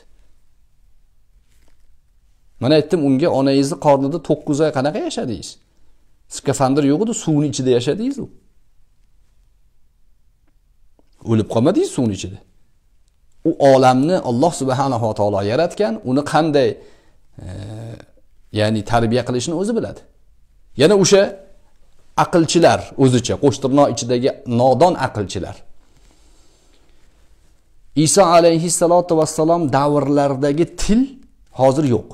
Mana aytdim, unga onangizni qornida 9 oy qanaqa yashadingiz? Skafandr yo'q edi, suvning ichida yashadingiz u. O'lib qolmadingiz suvning ichida. U olamni Alloh subhanahu va taolo yaratgan, uni qanday ya'ni tarbiya qilishni o'zi biladi. Yana o'sha aqlchilar o'zicha, qo'shtirnoq ichidagi nodon aqlchilar. Iso alayhissalatu vassalom davrlaridagi til hozir yo'q.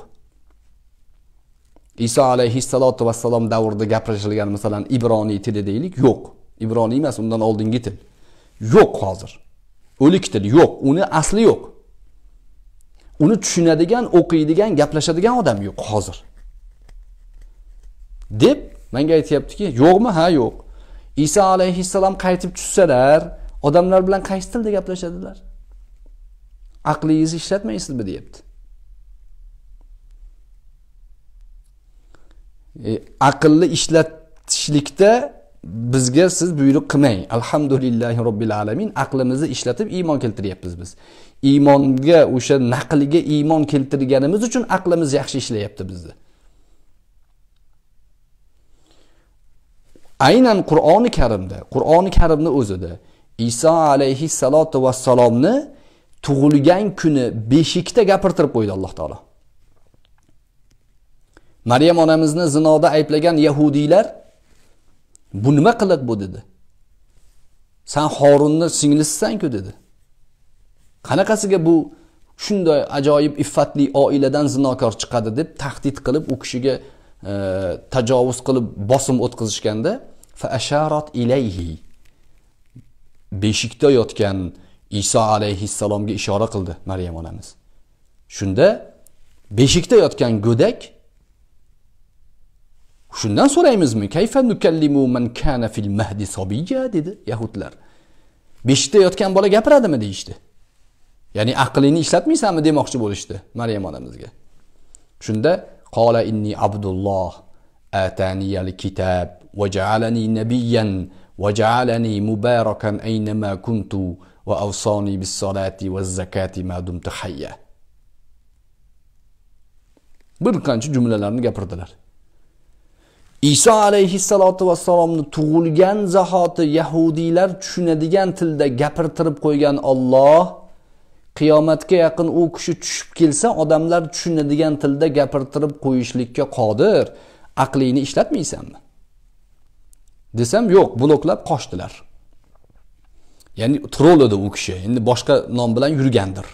Iso alayhissalatu vassalom davrida gapirilgan, masalan, ibroniy tili deylik, yo'q. Ibroniy emas, undan oldingi til. Yo'q hozir. O'lik til yo'q, uni asli yo'q. Uni tushunadigan, o'qiydigan, gaplashadigan odam yo'q hozir. Deb menga aytayaptiki, yo'qmi? Ha, yo'q. Iso alayhissalom qaytib tushsalar, odamlar bilan qaysi tilda gaplashadilar? Aqlingizni ishlatmaysizmi, deyapti. Aqlli ishlatishlikda bizga siz buyruq qilmang. Alhamdulillahi robbil alamin, aqlimizni ishlatib iymon keltiryapmiz biz. Iymonga, o'sha naqliga iymon keltirganimiz uchun aqlimiz yaxshi ishlayapti bizni. Aynan Qur'oni Karimni o'zida Iso alayhissalatu vassalomni tug'ilgan kuni beshikda gapirtirib qo'ydi Alloh taolo. Maryam onamizni zinoda ayblagan yahudiylar, bu nima qiliq bu dedi. Sen Horunni singlisisan-ku dedi. Qanaqasiga bu shunday ajoyib iffatli oiladan zinokor chiqadi deb tahdid qilib, u kishiga tajovuz qilib bosim o'tkazishganda, fa asharat ilayhi, beshikda yotgan Iso alayhissalomga ishora qildi Maryam onamiz. Shunda beshikda yotgan go'dak, shundan so'raymizmi? Kayfa nukallimu man kana fil mahdi sabiyya dedi yahudlar. Beshikda yotgan bola gapiradimi deyishdi. Ya'ni aqlini ishlatmaysanmi demoqchi bo'lishdi Maryam onamizga. Shunda qala inni abdulloh ataniyal kitab va ja'alani nabiyyan va ja'alani mubarakan aynama kuntu va awsani bis salati vaz zakati ma dumtu hayya. Bir qancha jumlalarni gapirdilar. Iso alayhissalatu vassalomni tug'ilgan zahoti yahudiylar tushunadigan tilda gapirtirib qo'ygan Alloh, qiyomatga yaqin u kishi tushib kelsa, odamlar tushunadigan tilda gapirtirib qo'yishlikka qodir. Aqlini ishlatmaysanmi? Desam, yo'q, bloklab qochdilar. Ya'ni troll edi u kishi, endi boshqa nom bilan yurgandir.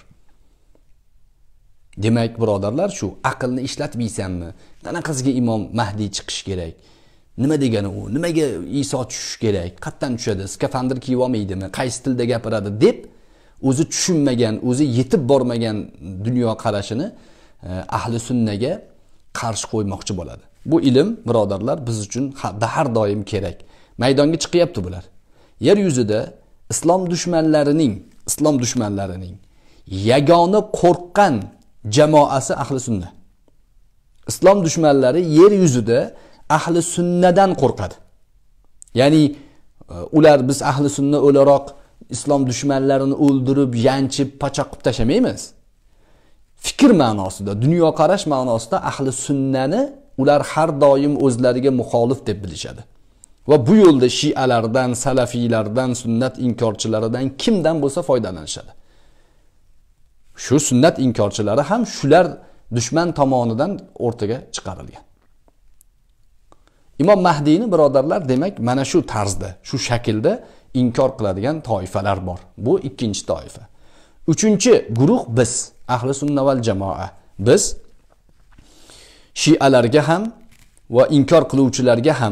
Demak, birodarlar, shu aqlni ishlatmaysanmi? Qanaqasiga Imom Mahdi chiqish kerak? Nima degani u? Nimaga Iso tushish kerak? Qayerdan tushadi? Skafandr kiyib olmaydimi? Qaysi tilda gapiradi deb o'zi tushunmagan, o'zi yetib bormagan dunyo qarashini ahli sunnaga qarshi qo'ymoqchi bo'ladi. Bu ilm, birodarlar, biz uchun har doim kerak. Maydonga chiqyapti bular. Yer yuzida islom dushmanlarining yagona qo'rqqan jamoasi ahli sunna. Islom dushmanlari yer yuzida ahli sunnadan qo'rqadi. Ya'ni ular biz ahli sunna o'laroq islom dushmanlarini o'ldirib, yanchib, pachoq qilib tashamaymiz. Fikr ma'nosida, dunyo qarash ma'nosida ahli sunnani ular har doim o'zlariga muxolif deb bilishadi. Va bu yo'lda shialardan, salafiylardan, sunnat inkorchilaridan kimdan bo'lsa foydalanishadi. Shu sunnat inkorchilari ham shular dushman tomonidan o'rtaga chiqarilgan. Imom Mahdiyni birodarlar, demak, mana shu tarzda, shu shaklda inkor qiladigan toifalar bor. Bu ikkinchi toifa. Uchinchi guruh biz, ahli sunna val jamoa. Biz shialarga ham va inkor qiluvchilarga ham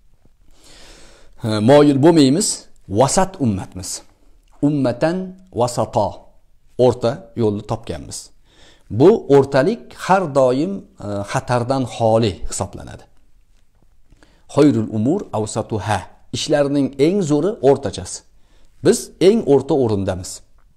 moyil bo'lmaymiz, vasat ummatmiz. Ummatan vasata, o'rta yo'lni topganmiz. Bu o'rtalik har doim xatardan xoli hisoblanadi. Xoyrul umur awsatuha. Ishlarning eng zo'ri o'rtachasi. Biz eng o'rta o'rindamiz.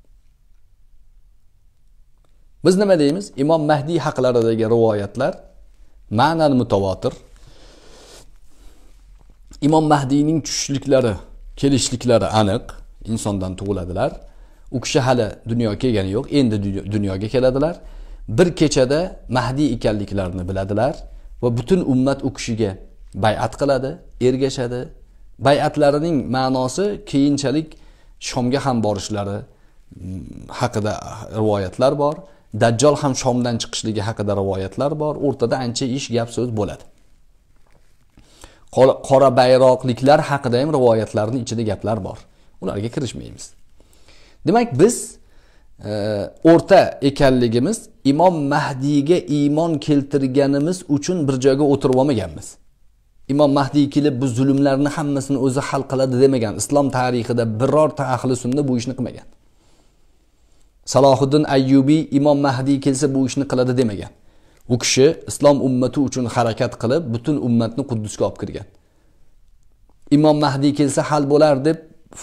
Biz nima deymiz? Imom Mahdi haqlaridagi rivoyatlar ma'nan mutavotir. Imom Mahdining tushishliklari, kelishliklari aniq. insondan tug'iladilar. U kishi hali dunyoga kelgani yo'q, endi dunyoga keladilar. Bir kechada Mahdi ekanliklarini biladilar va butun ummat u kishiga bay'at qiladi, ergashadi. Bay'atlarining ma'nosi keyinchalik Shomga ham borishlari haqida rivoyatlar bor. Dajjal ham Shomdan chiqishligi haqida rivoyatlar bor. O'rtada ancha ish gap so'z bo'ladi. Qora bayroqliklar haqida ham rivoyatlarning ichida gaplar bor. Ularga kirishmaymiz. Demak, biz o'rta ekanligimiz Imom Mahdiga iymon keltirganimiz uchun bir joyga o'tirib olmaganmiz. Imom Mahdi kelib bu zulmlarni hammasini o'zi hal qiladi demagan. Islom tarixida birorta ahli sunna bu ishni qilmagan. Salohiddin Ayyubiy Imom Mahdi kelsa bu ishni qiladi demagan. U kishi islom ummati uchun harakat qilib, butun ummatni Quddusga olib kirgan. Imom Mahdi kelsa hal bo'lar deb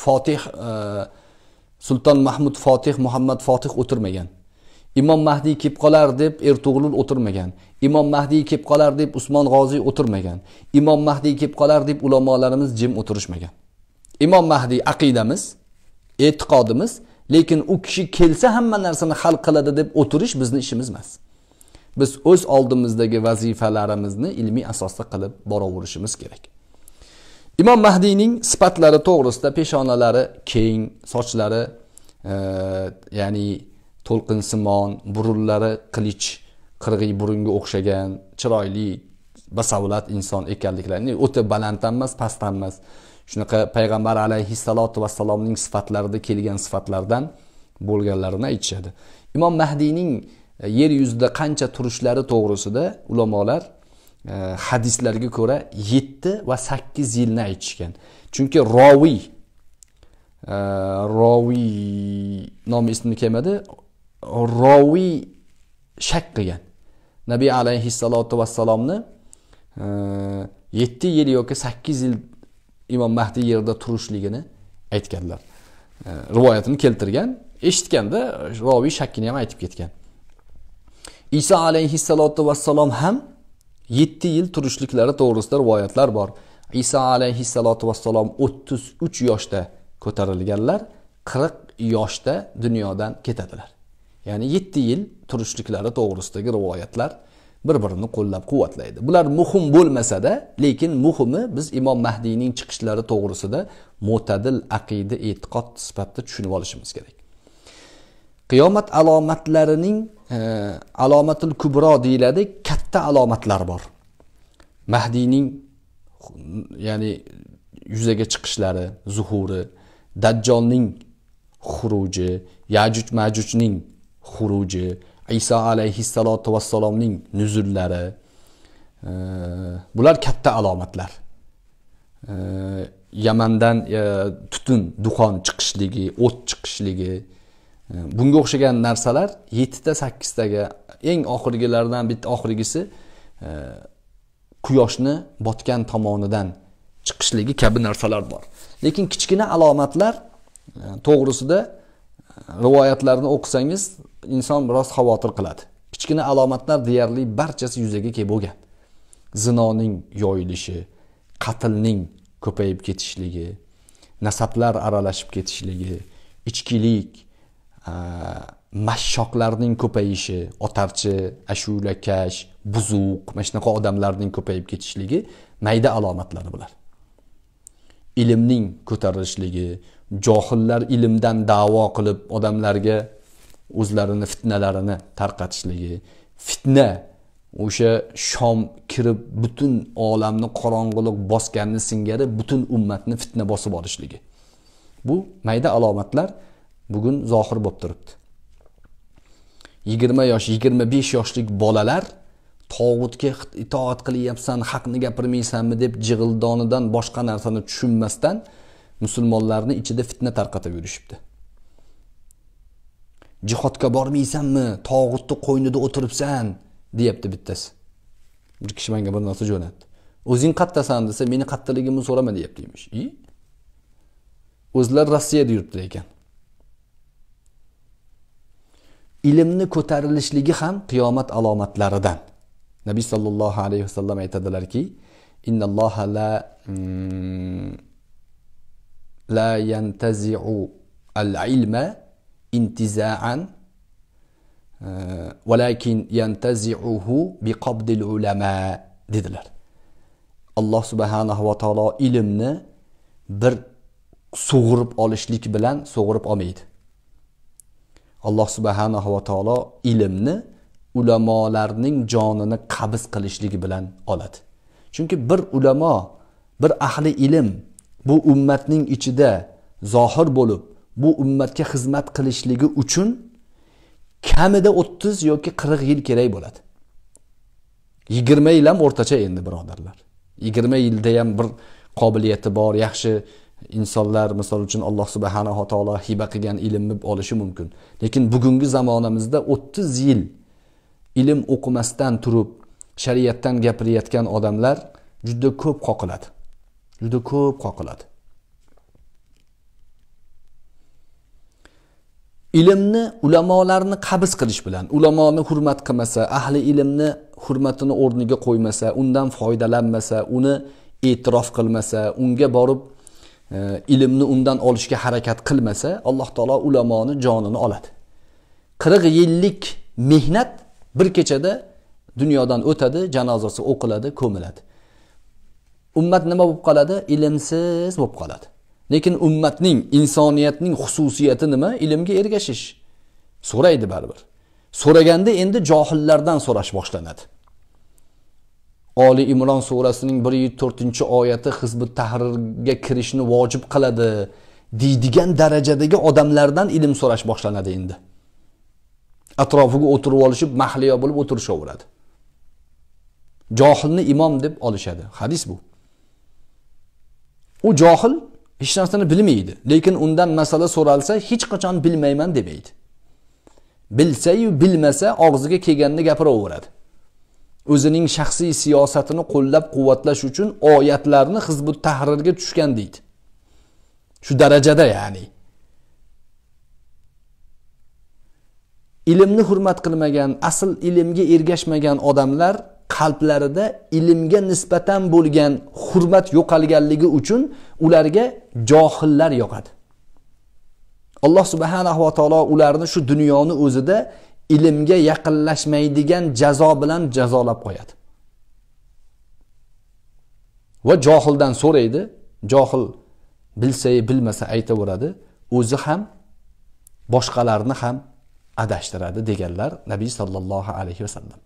Sulton Mahmud Fotih, Muhammad Fotih o'tirmagan. Imom Mahdi kelib qolar deb Ertug'rul o'tirmagan. Imom Mahdi kelib qolar deb Usmon G'oziy o'tirmagan. Imom Mahdi kelib qolar deb ulamolarimiz jim o'tirishmagan. Imom Mahdi aqidamiz, e'tiqodimiz, lekin u kishi kelsa hamma narsani hal qiladi deb o'tirish bizning ishimiz emas. Biz o'z oldimizdagi vazifalarimizni ilmiy asosda qilib boraverishimiz kerak. Imom Mahdining sifatlari to'g'risida peshonalari keng, sochlari ya'ni to'lqinsimon, burunlari qilich, qirg'iy burunga o'xshagan, chiroyli, basavlat inson ekanliklarini, o'ta baland emas, past emas. Shunaqa payg'ambar alayhissalatu vassalomning sifatlarida kelgan sifatlardan bo'lganlarini aytishadi. Imom Mahdining yer yuzida qancha turishlari to'g'risida ulamolar hadislarga ko'ra 7 va 8 yilni aytishgan. Chunki roviy nomi ismi kelmadi. Roviy shak qilgan. Nabiy alayhissalatu vassalomni 7 yil yoki 8 yil Imom Mahdi yerda turishligini aytganlar. Rivoyatini keltirgan, eshitganda roviy shakkini ham aytib ketgan. Isa alayhissalatu vassalom ham 7 yil turishliklari to'g'risida rivoyatlar bor. Isa alayhissalatu vassalom 33 yoshda ko'tarilganlar, 40 yoshda dunyodan ketadilar. Ya'ni 7 yil turishliklari to'g'risidagi rivoyatlar bir-birini qo'llab-quvvatlaydi. Bular muhim bo'lmasa-da, lekin muhimi biz Imom Mahdining chiqishlari to'g'risida mo'tadil aqida, e'tiqod sifatida tushunib olishimiz kerak. Qiyomat alomatlarining alomatul kubro deyiladi, katta alomatlar bor. Mahdining ya'ni yuzaga chiqishlari, zuhuri, Dajjolning xuruji, Yajuj-Majujning xuruji, Isa alayhissalatu vassalomning nuzullari, bular katta alomatlar. Yamandan tutun, duxon chiqishligi, o't chiqishligi, bunga o'xshagan narsalar 7 ta 8 taga, eng oxirgilardan bitta oxirgisi quyoshni botgan tomonidan chiqishligi kabi narsalar bor. Lekin kichkina alomatlar to'g'risida rivoyatlarni o'qisangiz inson biroz xavotir qiladi. Kichkina alomatlar deyarli barchasi yuzaga kelib bo'lgan. Zinoning yoyilishi, qatlning ko'payib ketishligi, nasablar aralashib ketishligi, ichkilik, mashshoqlarning ko'payishi, otarchi, ashulakash, buzuq, mana shunaqa odamlarning ko'payib ketishligi mayda alomatlari bular. Ilmning ko'tarilishligi, johillar ilmdan da'vo qilib odamlarga o'zlarini fitnalarini tarqatishligi, fitna o'sha Shom kirib butun olamni qorong'ulik bosganni singari butun ummatni fitna bosib olishligi. Bu mayda alomatlar bugun zohir bo'lib turibdi. 20 yosh, 25 yoshlik bolalar tog'utga itoat qilyapsan, haqni gapirmaysanmi deb jig'ildonidan boshqa narsani tushunmasdan musulmonlarning ichida fitna tarqatib yurishibdi. Jihodga bormaysanmi, tog'utni qo'ynida o'tiribsan, deyapti bittasi. Bir kishi menga bir narsa jo'natdi. O'zing qattasan desa, meni qattaligimni so'rama deyapti emish. O'zlar Rossiyada yuribdi ekan. Ilmni ko'tarilishligi ham qiyomat alomatlaridan. Nabiy sallallohu alayhi vasallam aytadilarki, innalloha la la yantazi'u al-ilma intiza'an walakin yantazi'uhu biqabdil ulama dedilar. Alloh subhanahu va taolo ilmni bir sug'urib olishlik bilan sug'urib olmaydi. Alloh subhanahu va taolo ilmni ulamolarning jonini qabz qilishligi bilan oladi. Chunki bir ulamo, bir ahli ilm bu ummatning ichida zohir bo'lib, bu ummatga xizmat qilishligi uchun kamida 30 yoki 40 yil kerak bo'ladi. 20 yil ham o'rtacha endi birodarlar. 20 yilda ham bir qobiliyati bor, yaxshi insonlar misol uchun Alloh subhanahu va taolo hiba qilgan ilmni olishi mumkin. Lekin bugungi zamonamizda 30 yil ilm o'qimasdan turib shariatdan gapirayotgan odamlar juda ko'p qoqiladi. Juda ko'p qoqiladi. Ilmni ulamolarni qabz qilish bilan, ulamoni hurmat qilmasa, ahli ilmni hurmatini o'rniga qo'ymasa, undan foydalanmasa, uni e'tirof qilmasa, unga borib ilmni undan olishga harakat qilmasa, Alloh taolo ulamoni jonini oladi. 40 yillik mehnat bir kechada dunyodan o'tadi, janozasi o'qiladi, ko'miladi. Ummat nima bo'lib qoladi? Ilmsiz bo'lib qoladi. Lekin ummatning, insoniyatning xususiyati nima? Ilmga ergashish. So'raydi baribir. So'raganda endi johillardan so'rash boshlanadi. Oli Imron surasining 104-oyati Hizbut Tahrirga kirishni vojib qiladi deydigan darajadagi odamlardan ilm so'rash boshlanadi endi. Atrofiga o'tirib olishib, mahliyo bo'lib o'tirishaveradi. Johilni imom deb olishadi. Hadis bu. U johil hech narsani bilmaydi, lekin undan masala so'ralsa hech qachon bilmayman demaydi. Bilsa-yu bilmasa og'ziga kelganini gapiraveradi. O'zining shaxsiy siyosatini qo'llab-quvvatlash uchun oyatlarni Hizbut Tahrirga tushgan deydi. Shu darajada ya'ni. Ilmni hurmat qilmagan, asl ilmga ergashmagan odamlar qalblarida ilmga nisbatan bo'lgan hurmat yo'qolganligi uchun ularga johillar yoqadi. Alloh subhanahu va taolo ularni shu dunyoni o'zida ilmga yaqinlashmaydigan jazo bilan jazolab qo'yadi. Va johildan so'raydi, johil bilsa-yu bilmasa aytaveradi, o'zi ham boshqalarni ham adashtiradi deganlar Nabiy sallallohu alayhi vasallam.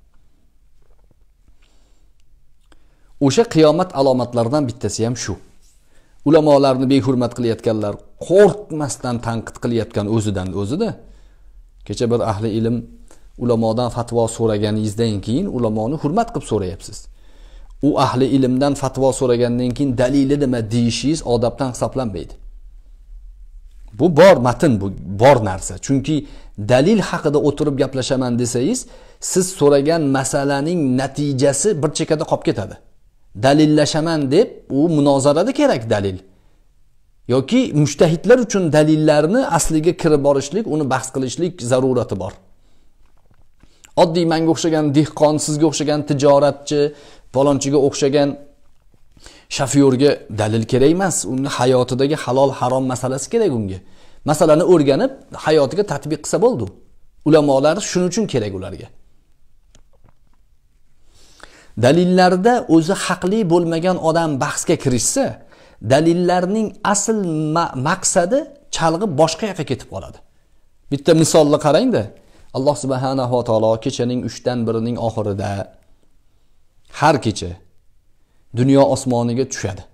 O'sha qiyomat alomatlaridan bittasi ham shu. Ulamolarni behurmat qilayotganlar qo'rqmasdan tanqid qilayotgan o'zidan o'zida. Kecha bir ahli ilm ulamodan fatvo so'raganingizdan keyin ulamoni hurmat qilib so'rayapsiz. U ahli ilmdan fatvo so'ragandan keyin dalili nima deyishingiz odobdan hisoblanmaydi. Bu bor matn, bu bor narsa. Chunki dalil haqida o'tirib gaplashaman desangiz, siz so'ragan masalaning natijasi bir chekada qolib ketadi. Dalillashaman deb u munozarada kerak dalil. Yoki mujtahidlar uchun dalillarni asliga kirib borishlik, uni bahs qilishlik zarurati bor. Oddiy menga o'xshagan dehqon, sizga o'xshagan tijoratchi, falonchiga o'xshagan shofyorga dalil kerak emas. Uni hayotidagi halol harom masalasi kerak unga. Masalani o'rganib, hayotiga tatbiq qilsa bo'ldi. Ulamolar shuning uchun kerak ularga. Dalillarda o'zi haqli bo'lmagan odam bahsga kirishsa, dalillarning asl maqsadi chalg'ib boshqa yoqqa ketib qoladi. Bitta misolni qarang-da. Alloh subhanahu va taolo kechaning 3dan birining oxirida har kecha dunyo osmoniga tushadi.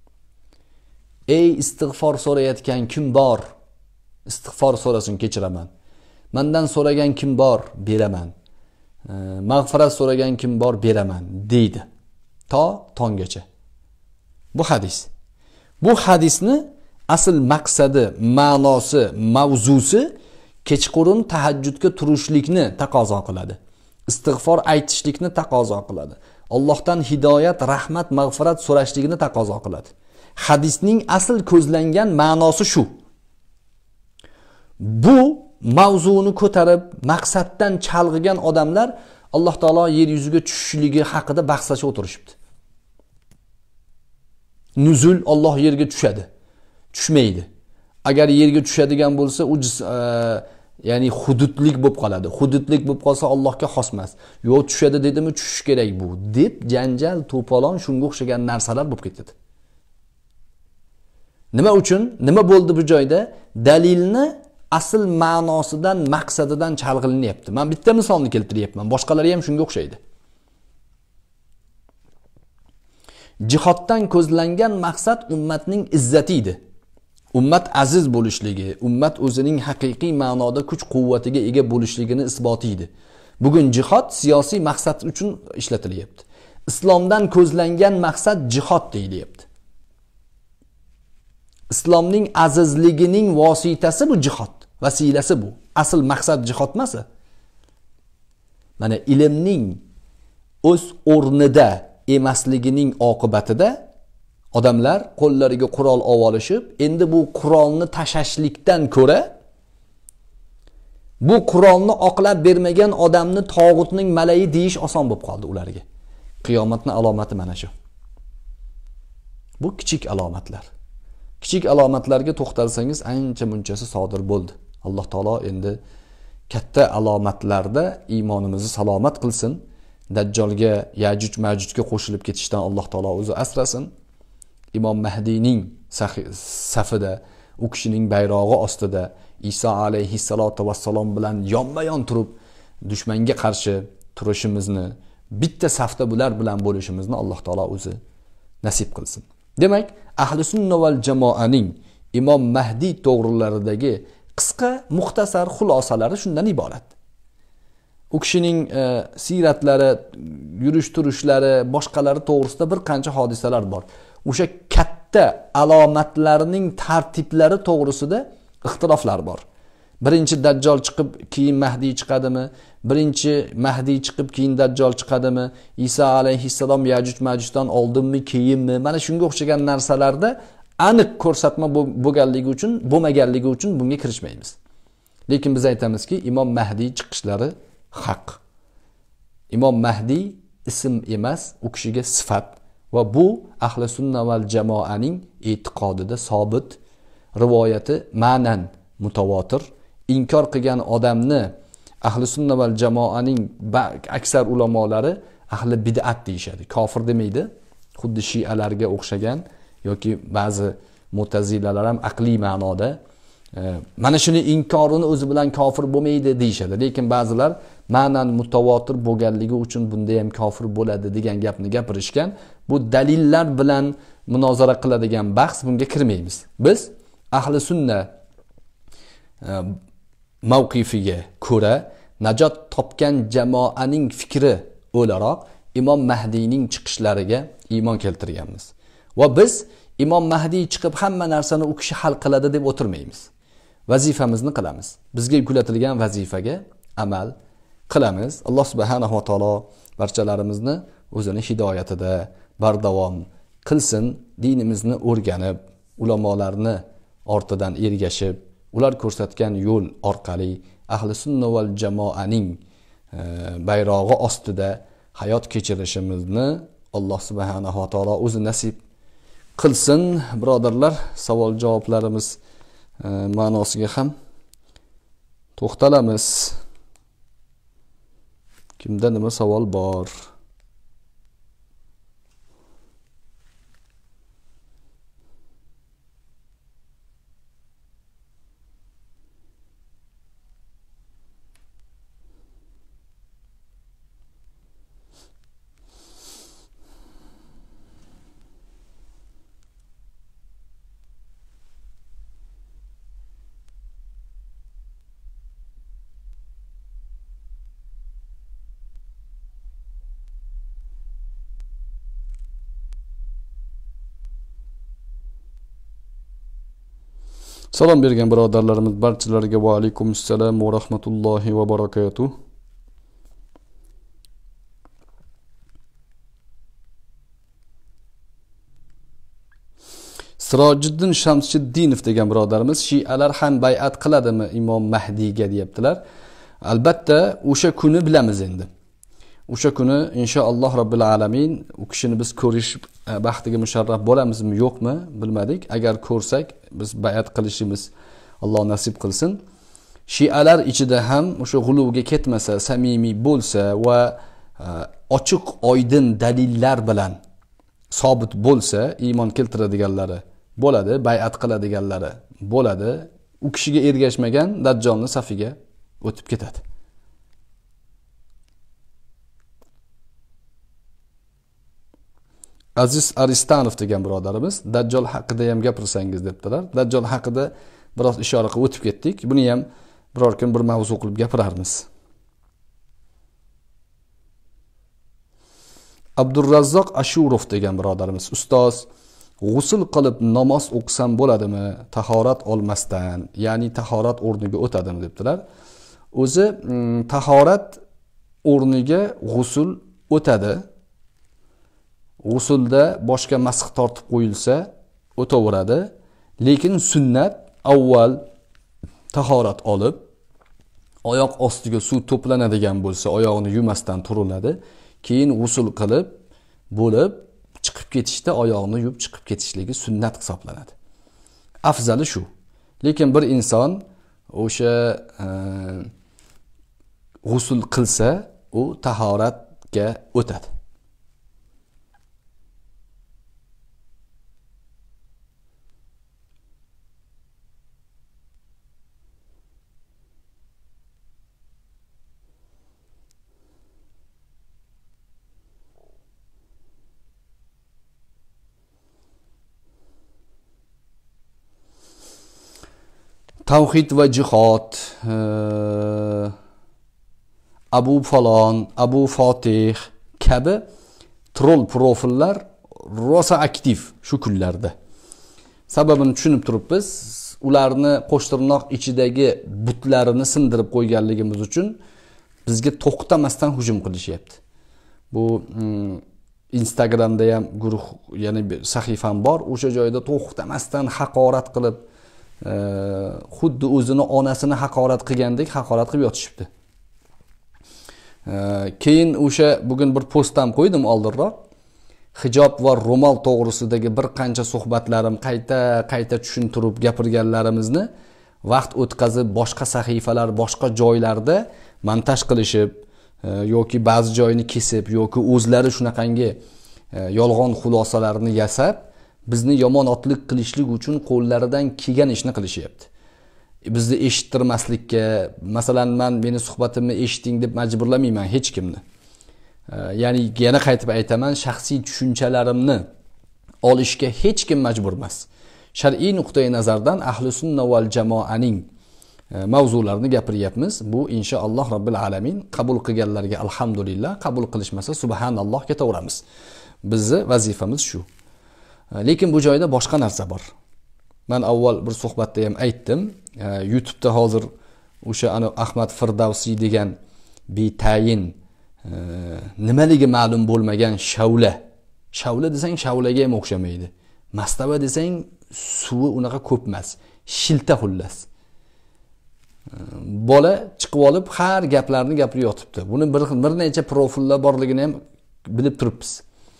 Ey istig'for so'rayotgan kim bor? Istig'for so'rasin, kechiraman. Mendan so'ragan kim bor? Beraman. Mag'firat so'ragan kim bor? Beraman deydi. To tonggacha. Bu hadis. Bu hadisni asl maqsadi, ma'nosi, mavzusi kechqurun tahajjudga turishlikni taqozo qiladi. Istig'for aytishlikni taqozo qiladi. Allohdan hidoyat, rahmat, mag'firat so'rashligini taqozo qiladi. Hadisning asl ko'zlangan ma'nosi shu. Bu mavzuni ko'tarib, maqsaddan chalg'igan odamlar Alloh taolo yer yuziga tushishligi haqida bahslashib o'tirishibdi. Nuzul, Alloh yerga tushadi. tushmaydi. Agar yerga tushadigan bo'lsa, u ya'ni hududlik bo'lib qoladi. Hududlik bo'lib qolsa Allohga xos emas. Yo'q tushadi dedimi, tushish kerak bu deb janjal, to'polon, shunga o'xshagan narsalar bo'lib ketadi. Nima uchun? Nima bo'ldi bu joyda? Dalilni asl ma'nosidan, maqsadidan chalg'ilinyapti. Men bitta misolni keltiryapman. Boshqalari ham shunga o'xshaydi. Jihoddan ko'zlangan maqsad ummatning izzati edi. Ummat aziz bo'lishligi, ummat o'zining haqiqiy ma'noda kuch-quvvatiga ega bo'lishligini isboti edi. Bugun jihod siyosiy maqsad uchun ishlatilyapti. Islomdan ko'zlangan maqsad jihod deyilyapti. Islomning azizligining vositasi bu jihod, vasilasi bu. Asl maqsad jihod emas. Mana ilmning o'z o'rnida emasligining oqibatida odamlar qo'llariga qurol olib, endi bu qurolni tashashlikdan ko'ra bu qurolni oqlab bermagan odamni tog'utning malayi deyish oson bo'lib qoldi ularga. Qiyomatning alomati mana shu. Bu kichik alomatlar. Kichik alomatlarga to'xtalsangiz ancha munchasi sodir bo'ldi. Alloh taolo endi katta alomatlarda iymonimizni salomat qilsin. Dajjolga, Yajuj Majujga qo'shilib ketishdan Alloh taolo o'zi asrasin. Imom Mahdiyning safida, u kishining bayrog'i ostida Iso alayhissalatu vassalom bilan yonma-yon turib dushmanga qarshi turishimizni, bitta safda bular bilan bo'lishimizni Alloh taolo o'zi nasib qilsin. Demak, ahli sunna val jamoaning Imom Mahdiy to'g'rilaridagi qisqa, muxtasar xulosalari shundan iborat. U kishining siratlari, yurish-turishlari, boshqalari to'g'risida bir qancha hodisalar bor. O'sha katta alomatlarning tartiblari to'g'risida ixtiloflar bor. Birinchi Dajjal chiqib, keyin Mahdiy chiqadimi? Birinchi Mahdiy chiqib, keyin Dajjal chiqadimi? Isa alayhissalom Yajuj Majujdan oldinmi, keyinmi? Mana shunga o'xshagan narsalarda aniq ko'rsatma bo'lganligi uchun, bo'lmaganligi uchun bunga kirishmaymiz. Lekin biz aytamizki, Imom Mahdiy chiqishlari haq. Imom Mahdiy ism emas, u kishiga sifat va bu ahli sunna val jamoaning e'tiqodida sobit, rivoyati ma'nan mutawatir. Inkor qilgan odamni ahli sunna val jamoaning aksar ulamolari ahli bid'at deyishadi. Kofir demaydi. Xuddi shialarga o'xshagan yoki ba'zi mu'tazilalar ham aqliy ma'noda mana shuni inkorini o'zi bilan kofir bo'lmaydi deyishadi. Lekin ba'zilar ma'nan mutawatir bo'lganligi uchun bunda ham kofir bo'ladi degan gapni gapirishgan. Bu dalillar bilan munozara qiladigan bahs, bunga kirmaymiz. Biz ahli sunna mavqifiga ko'ra najot topgan jamoaning fikri o'laroq Imom Mahdiyning chiqishlariga iymon keltirganmiz. Va biz Imom Mahdiy chiqib hamma narsani u kishi hal qiladi deb o'tirmaymiz. Vazifamizni qilamiz. Bizga yuklatilgan vazifaga amal qilamiz. Alloh subhanahu va taolo barchalarimizni o'zini hidoyatida bardavom qilsin. Dinimizni o'rganib, ulamolarni ortidan ergashib, ular ko'rsatgan yo'l orqali ahli sunna val jamoaning bayrog'i ostida hayot kechirishimizni Alloh subhanahu va taolo o'zi nasib qilsin. Birodarlar, savol javoblarimiz ma'nosiga ham to'xtalamiz. Kimda nima savol bor? Salom bergan birodarlarimiz barchalariga va alaykum assalom va rahmatullohi va barakatuh. Sirojiddin Shamsiddinov degan birodarimiz, shialar ham bay'at qiladimi Imom Mahdiyga deyaptilar. Albatta, o'sha kuni bilamiz endi. o'sha kuni inshaalloh robbil alamin u kishini biz ko'rish baxtiga musharraf bo'lamizmi yo'qmi bilmadik. Agar ko'rsak biz bay'at qilishimiz Alloh nasib qilsin. Shialar ichida ham o'sha g'uluvga ketmasa, samimiy bo'lsa va ochiq oydin dalillar bilan sobit bo'lsa, iymon keltiradiganlari bo'ladi, bay'at qiladiganlari bo'ladi. U kishiga ergashmagan dajjolning safiga o'tib ketadi. Aziz Aristanov degan birodarimiz dajjol haqida ham gapirsangiz debdilar. Dajjol haqida biroz ishora qilib o'tib ketdik. Buni ham biror kun bir mavzu qilib gapirarmiz. Abdurrazzoq Ashurov degan birodarimiz, ustoz, g'usl qilib namoz o'qisam bo'ladimi, tahorat olmasdan, ya'ni tahorat o'rniga o'tadimi debdilar. O'zi tahorat o'rniga g'usl o'tadi. G'usulda boshga masx tortib qo'yilsa o'taveradi, lekin sunnat avval tahorat olib, oyoq ostiga suv to'planadigan bo'lsa, oyoqni yumasdan turiladi, keyin g'usul qilib bo'lib chiqib ketishda oyoqni yuvib chiqib ketishligi sunnat hisoblanadi. Afzali shu. Lekin bir inson o'sha g'usul qilsa, u tahoratga o'tadi. Tavhid va jihod, Abu Falon, Abu Fotih kabi troll profillar rosa aktiv shu kunlarda. Sababini tushunib turibmiz. Ularni qo'shtirnoq ichidagi butlarini sindirib qo'yganligimiz uchun bizga to'xtamasdan hujum qilishyapti. Bu Instagramda ham guruh, ya'ni sahifam bor. O'sha joyda to'xtamasdan haqorat qilib, xuddi o'zini onasini haqorat qilgandek haqorat qilib yotishibdi. Keyin o'sha bugun bir postdan qo'ydim oldinroq. Hijob va ro'mol to'g'risidagi bir qancha suhbatlarim qayta tushuntirib gapirganlarimizni vaqt o'tkazib boshqa sahifalar, boshqa joylarda montaj qilishib yoki ba'zi joyini kesib yoki o'zlari shunaqangi yolg'on xulosalarni yasab bizni yomonotlik qilishlik uchun qo'llaridan kelgan ishni qilishyapti. Bizni eshittirmaslikka, masalan, meni suhbatimni eshiting deb majburlamayman hech kimni. Ya'ni yana qaytib aytaman, shaxsiy tushunchalarimni olishga hech kim majbur emas. Shar'iy nuqtai nazardan ahli sunna val jamoaning mavzularini gapiryapmiz. Bu inshaalloh robbil alamin qabul qilganlarga alhamdulillah, qabul qilishmasa subhanalloh ketaveramiz. Bizni vazifamiz shu. Lekin bu joyda boshqa narsa bor. Men avval bir suhbatda ham aytdim. YouTube'da hozir o'sha Ahmad Firdavsiy degan betayin nimaligi ma'lum bo'lmagan shavla desang shavlaga ham o'xshamaydi. Mastava desang suvi unaqa ko'p emas. Shilta xullas. Bola chiqib olib har gaplarni gapirib yotibdi. Buni bir necha profillar borligini ham bilib turibmiz.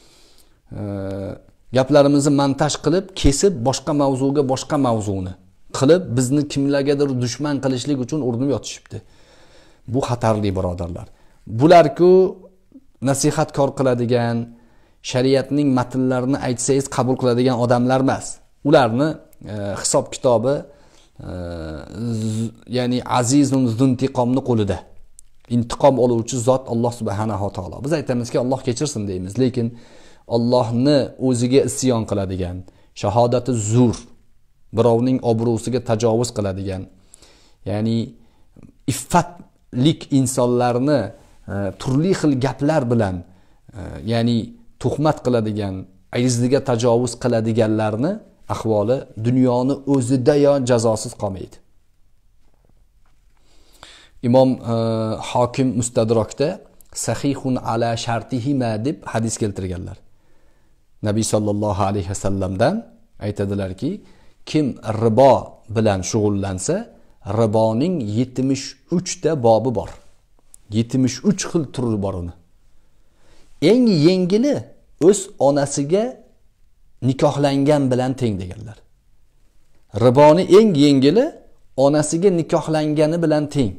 Gaplarimizni montaj qilib, kesib boshqa mavzuga boshqa mavzuni qilib bizni kimlargadir dushman qilishlik uchun urinib yotishibdi. Bu xatarli birodarlar. Bular-ku nasihatkor qiladigan, shariatning matnlarini aytsangiz qabul qiladigan odamlar emas. Ularni hisob kitobi ya'ni azizun zuntiqomni qo'lida. Intiqom oluvchi zot Alloh subhanahu va taolo. Biz aytamizki, Alloh kechirsin deymiz, lekin Allohni o'ziga isyon qiladigan, shahodati zur, birovning obro'siga tajovuz qiladigan, ya'ni iffatlik insonlarni turli xil gaplar bilan ya'ni tuhmat qiladigan, izdiga tajovuz qiladiganlarni ahvoli dunyoni o'zidayoq jazosiz qolmaydi. Imom Hokim Mustadrakda sahihun ala shartihima deb hadis keltirganlar. Nabiy sallallohu alayhi vasallamdan aytadilarki, kim ribo bilan shug'ullansa, riboning 73 ta bobi bor. 73 xil turi bor uni. eng yengili o'z onasiga nikohlangan bilan teng deganlar. Riboni eng yengili onasiga nikohlangani bilan teng.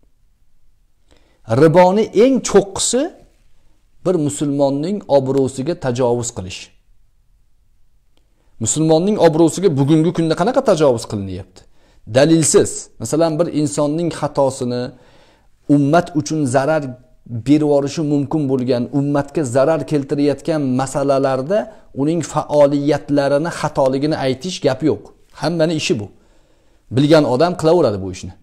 Riboni eng cho'qqisi bir musulmonning obro'siga tajovuz qilish. Musulmonning obro'siga bugungi kunda qanaqa tajovuz qilinyapti? Dalilsiz. Masalan, bir insonning xatosini ummat uchun zarar berib yuborishi mumkin bo'lgan, ummatga zarar keltirayotgan masalalarda uning faoliyatlarini, xatoligini aytish gap yo'q. Hammaning ishi bu. Bilgan odam qilaveradi bu ishni.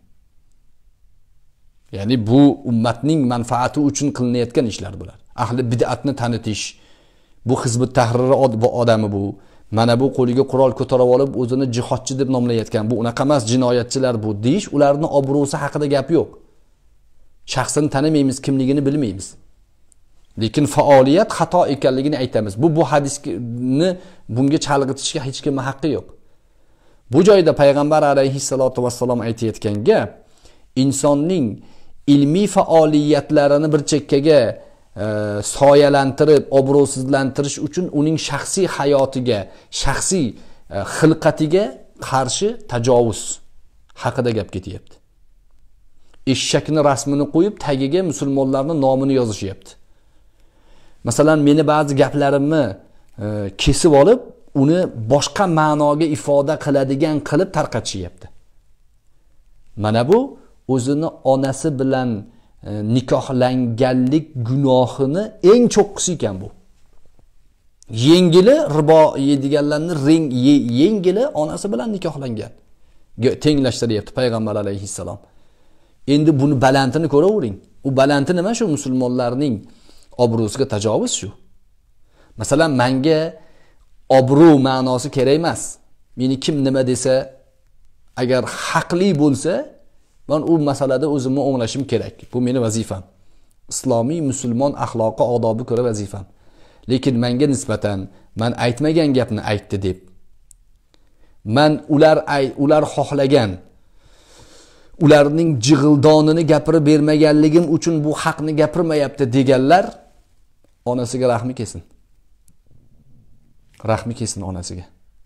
Ya'ni bu ummatning manfaati uchun qilinayotgan ishlar bular. Ahli bid'atni tanitish. Bu Hizbut Tahrir odami bu. Mana bu qo'liga qurol ko'tarib olib o'zini jihodchi deb nomlayotgan. Bu unaqa emas, jinoyatchilar bu deyish, ularning obro'si haqida gap yo'q. Shaxsini tanimaymiz, kimligini bilmaymiz. Lekin faoliyat xato ekanligini aytamiz. Bu hadisni bunga chalg'itishga hech kimning haqqi yo'q. Bu joyda payg'ambar alayhissalatu vassalom aytayotgan gap insonning ilmiy faoliyatlarini bir chekkaga soyalantirib, obro'sizlantirish uchun uning shaxsiy hayotiga, shaxsiy xilqatiga qarshi tajovuz haqida gap ketyapti. Eshakni rasmini qo'yib, tagiga musulmonlarning nomini yozishyapti. Masalan, meni ba'zi gaplarimni kesib olib, uni boshqa ma'noga ifoda qiladigan qilib tarqatishyapti. Mana bu o'zini onasi bilan nikohlanganlik gunohini eng cho'qqisi ekan bu. Yengili ribo yeydiganlarning yengili onasi bilan nikohlangan. Tenglashtiryapti payg'ambar alayhissalom. Endi buni balandini ko'ravering. U balandi nima? Shu musulmonlarning obro'siga tajovuz shu. Masalan, menga obro' ma'nosi kerak emas. Meni kim nima desa, agar haqli bo'lsa, men u masalada o'zimni o'nglashim kerak. Bu meni vazifam. Islomiy musulmon axloqi, odobi ko'ra vazifam. Lekin menga nisbatan men aytmagan gapni aytdi deb, men ular xohlagan, ularning jig'ildonini gapirib bermaganligim uchun bu haqni gapirmayapti deganlar onasiga rahmi kelsin. Rahmi kelsin onasiga.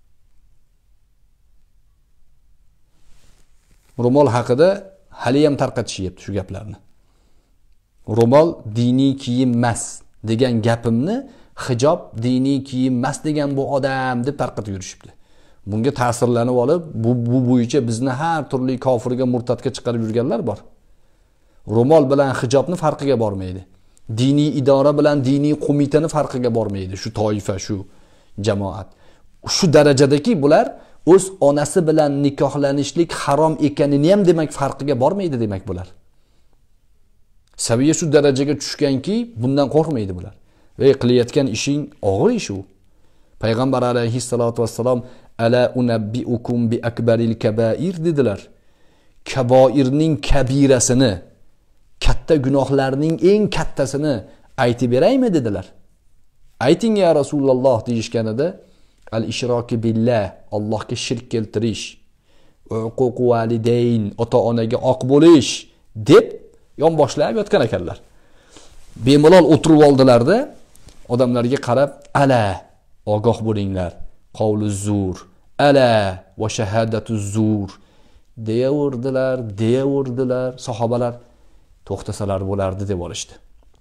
Ro'mol haqida hali ham tarqatishyapti shu gaplarni. Ro'mol diniy kiyim emas degan gapimni hijob diniy kiyim emas degan bu odam deb tarqatib yurishibdi. Bunga ta'sirlanib olib, bu bo'yicha bizni har turli kofirga, murtadga chiqarib yurganlar bor. Ro'mol bilan hijobni farqiga bormaydi. Diniy idora bilan diniy qo'mitani farqiga bormaydi. Shu toifa, shu jamoat. Shu darajadaki bular o'z onasi bilan nikohlanishlik harom ekanini ham demak farqiga bormaydi demak bular. Saviya shu darajaga tushganki, bundan qo'rqmaydi bular. Va qilayotgan ishing og'ir ish u. Payg'ambar alayhissalatu vassalom ala unabbiukum bi akbaril kabair dedilar. Kaboirning kabirasini, katta gunohlarning eng kattasini aytib beraymi dedilar. Ayting ya Rasululloh deyishganida al-ishroki billah, Allohga shirk keltirish, uquq validayn, ota-onaga oq bo'lish deb yonboshlab yotgan ekanlar. Bemalol o'tirib oldilarda odamlarga qarab, ala ogoh bo'linglar, qavluz zur, ala va shahadatuz zur deyaverdilar. Sahobalar to'xtasalar bo'lardi deb olishdi.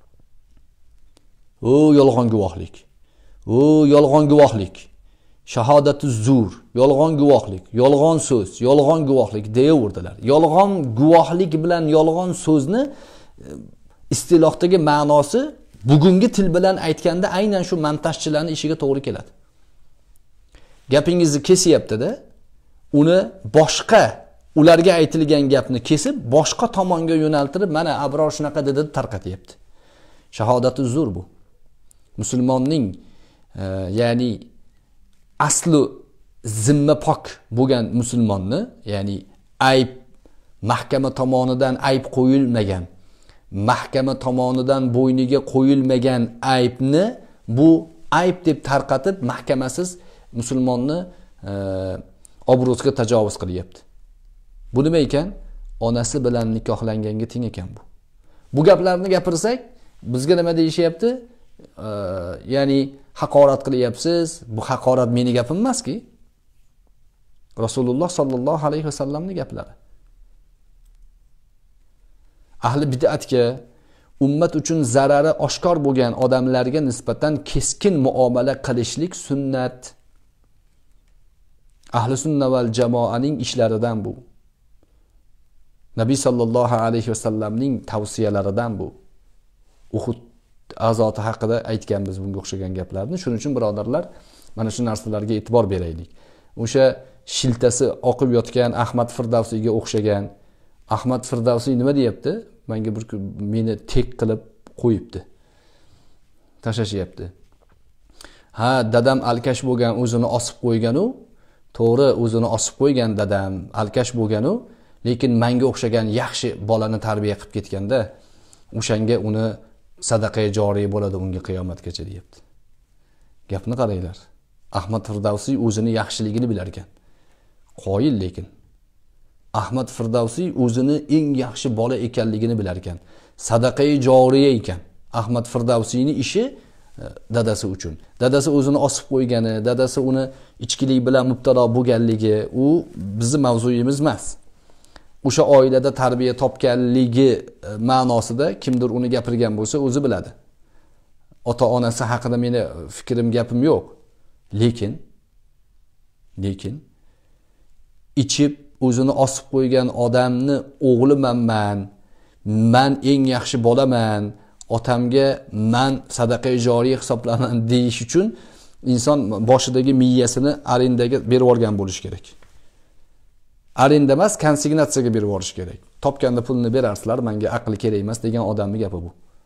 O yolg'on guvohlik. O yolg'on guvohlik. Shahodatuz zur, yolg'on guvohlik, yolg'on so'z, yolg'on guvohlik deyaverdilar. Yolg'on guvohlik bilan yolg'on so'zni istilohdagi ma'nosi bugungi til bilan aytganda aynan shu montajchilarning ishiga to'g'ri keladi. Gapingizni kesyapti-da, uni boshqa ularga aytilgan gapni kesib, boshqa tomonga yo'naltirib, mana Abror shunaqa dedi tarqatyapti. Shahodatuz zur bu. Musulmonning ya'ni asli zimma pok bo'lgan musulmonni, ya'ni ayb mahkama tomonidan ayb qo'yilmagan, mahkama tomonidan bo'yniga qo'yilmagan aybni bu ayb deb tarqatib mahkamasiz musulmonni obro'siga tajovuz qilyapti. Bu nima ekan? Onasi bilan nikohlanganga teng ekan bu. Bu gaplarni gapirsak, bizga nima deyishyapti? ya'ni haqorat qilyapsiz. Bu haqorat meni gapim emaski. Rasululloh sollallohu alayhi vasallamning gaplari. Ahli bid'atga, ummat uchun zarari oshkor bo'lgan odamlarga nisbatan keskin muomala qilishlik sunnat. Ahli sunna val jamoaning ishlaridan bu. Nabiy sallallohu alayhi vasallamning tavsiyalaridan bu. Uhud azoti haqida aytganmiz bunga o'xshagan gaplarni. Shuning uchun birodarlar, mana shu narsalarga e'tibor beraylik. O'sha shiltasi oqib yotgan Ahmad Firdavsiyga o'xshagan. Ahmad Firdavsiy nima deyapti? Menga bir meni tek qilib qo'yibdi. Tashlashyapti. Ha, dadam alkash bo'lgan, o'zini osib qo'ygan u. To'g'ri, o'zini osib qo'ygan dadam, alkash bo'lgan u, lekin menga o'xshagan yaxshi bolani tarbiya qilib ketganda, o'shanga uni sadaqa joriy bo'ladi unga qiyomatgacha deyapti. Gapni qaranglar. Ahmad Firdavsiy o'zini yaxshiligini bilar ekan. Qoyil lekin. Ahmad Firdavsiy o'zini eng yaxshi bola ekanligini bilar ekan. Sadaqa joriy ekan. Ahmad Firdavsiyning ishi dadasi uchun. Dadasi o'zini osib qo'ygani, dadasi uni ichkilik bilan mubtalo bo'lganligi, u bizning mavzuyimiz emas. O'sha oilada tarbiya topganligi ma'nosida kimdir uni gapirgan bo'lsa, o'zi biladi. Ota-onasi haqida meni fikrim, gapim yo'q. Lekin ichib o'zini osib qo'ygan odamni o'g'liman, men eng yaxshi bolaman, otamga men sadaqa joriy hisoblanaman deyish uchun inson boshidagi miyasini arendaga berib yuborgan bo'lish kerak. Arenda emas, konsignatsiyaga berib yuborish kerak. Topganda pulni berarsizlar, menga aqli kerak emas degan odamning gapi bu.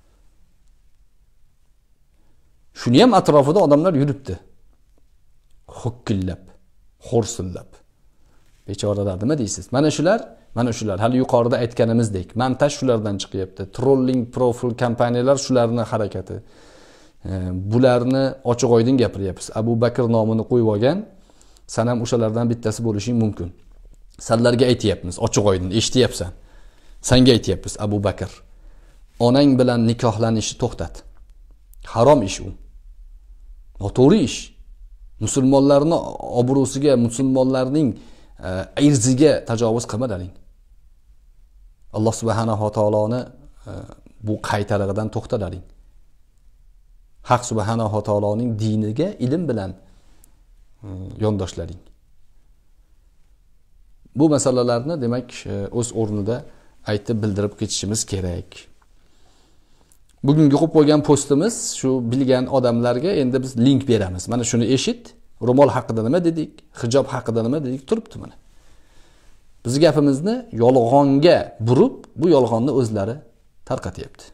Shuni ham atrofida odamlar yuribdi. Ho'kkillab, xo'rsillab. Bechoralar nima deysiz? Mana shular hali yuqorida aytganimizdek, montaj shulardan chiqyapti. Trolling profil kompaniyalar shularni harakati. Bularni ochiq-oydin gapiryapmiz. Abu Bakr nomini qo'yib olgan, sen ham o'shalardan bittasi bo'lishing mumkin. Sanlarga aytayapmiz, ochiq-oydin eshityapsan. Senga aytayapmiz, Abu Bakr. Onang bilan nikohlanishni to'xtat. Harom ish u. Noto'g'ri ish. Musulmonlarning obro'siga, musulmonlarning irziga tajovuz qilmadaling. Alloh subhanahu va taoloni bu qaytarig'idan to'xtadaling. Haq subhanahu va taoloning diniga ilm bilan yondoshlaring. Bu masalalarni demak o'z o'rnida aytib bildirib ketishimiz kerak. Bugungi qo'yib qo'ygan postimiz shu bilgan odamlarga endi biz link beramiz. Mana shuni eshit. Ro'mol haqida nima dedik? Hijob haqida nima dedik? Turibdi mana. Biz gapimizni yolg'onga burib, bu yolg'onni o'zlari tarqatyapti.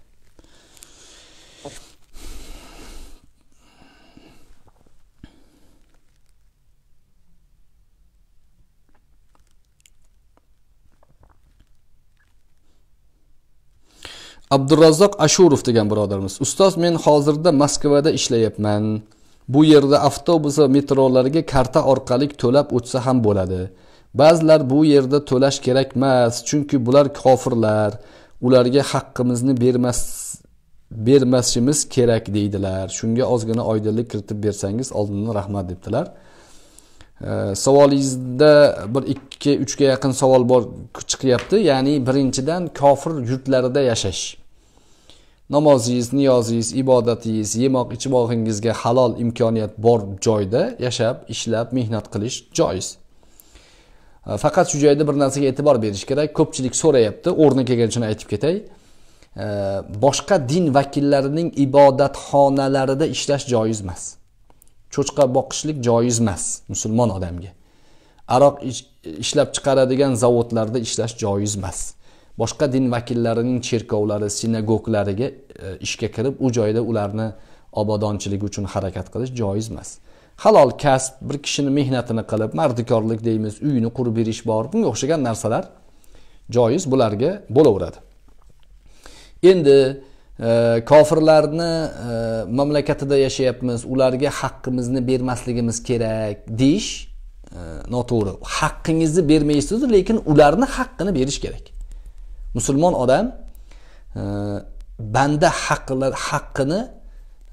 Abdurrazzoq Ashurov degan birodarimiz. Ustoz, men hozirda Moskvada ishlayapman. Bu yerda avtobus va metrolarga karta orqali to'lab o'tsa ham bo'ladi. Ba'zilar bu yerda to'lash kerak emas, chunki bular kofirlar. Ularga haqqimizni bermasimiz kerak deydilar. Shunga ozgina oydinlik kiritib bersangiz oldindan rahmat debdilar. Savolingizda 1-2-3 ga yaqin savol bor chiqyapti. Ya'ni birinchidan kofir yurtlarida yashash. Namozingiz, niyozingiz, ibodatingiz, yemoq ichmog'ingizga halol imkoniyat bor joyda yashab, ishlab, mehnat qilish joiz. Faqat shu joyda bir narsaga e'tibor berish kerak. Ko'pchilik so'rayapti, o'rni kelganchini aytib ketay. Boshqa din vakillarining ibodatxonalarida ishlash joiz emas. Cho'chqa boqishlik joiz emas musulmon odamga. Aroq ishlab chiqaradigan zavodlarda ishlash joiz emas. Boshqa din vakillarining cherkovlari, sinagoglariga ishga kirib, u joyda ularni obodonchiligi uchun harakat qilish joiz emas. Halol kasb, bir kishining mehnatini qilib, mardikorlik deymiz, uyini qurib berish bor, bunga o'xshagan narsalar joiz, bularga bo'laveradi. Endi kofirlarni mamlakatida yashayapmiz, ularga haqqimizni bermasligimiz kerak deyish noto'g'ri. Haqqingizni bermaysiz, lekin ularni haqqini berish kerak. Musulmon odam banda haqqini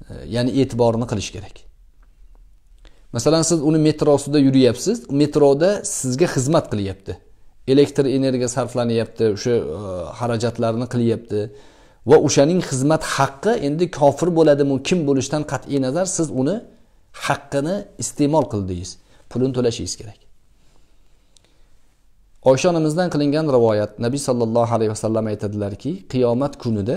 ya'ni e'tiborini qilish kerak. Masalan, siz uni metrosida yuriyapsiz, metroda sizga xizmat qilyapti. Elektr energiya sarflanyapti, o'sha xarajatlarni qilyapti va o'shaning xizmat haqqi endi kofir bo'ladimi, kim bo'lishidan qat'iy nazar siz uni haqqini iste'mol qildingiz. Pulini to'lashingiz kerak. Oysha onamizdan qilingan rivoyat, Nabiy sallallohu alayhi vasallam aytadilarki, qiyomat kunida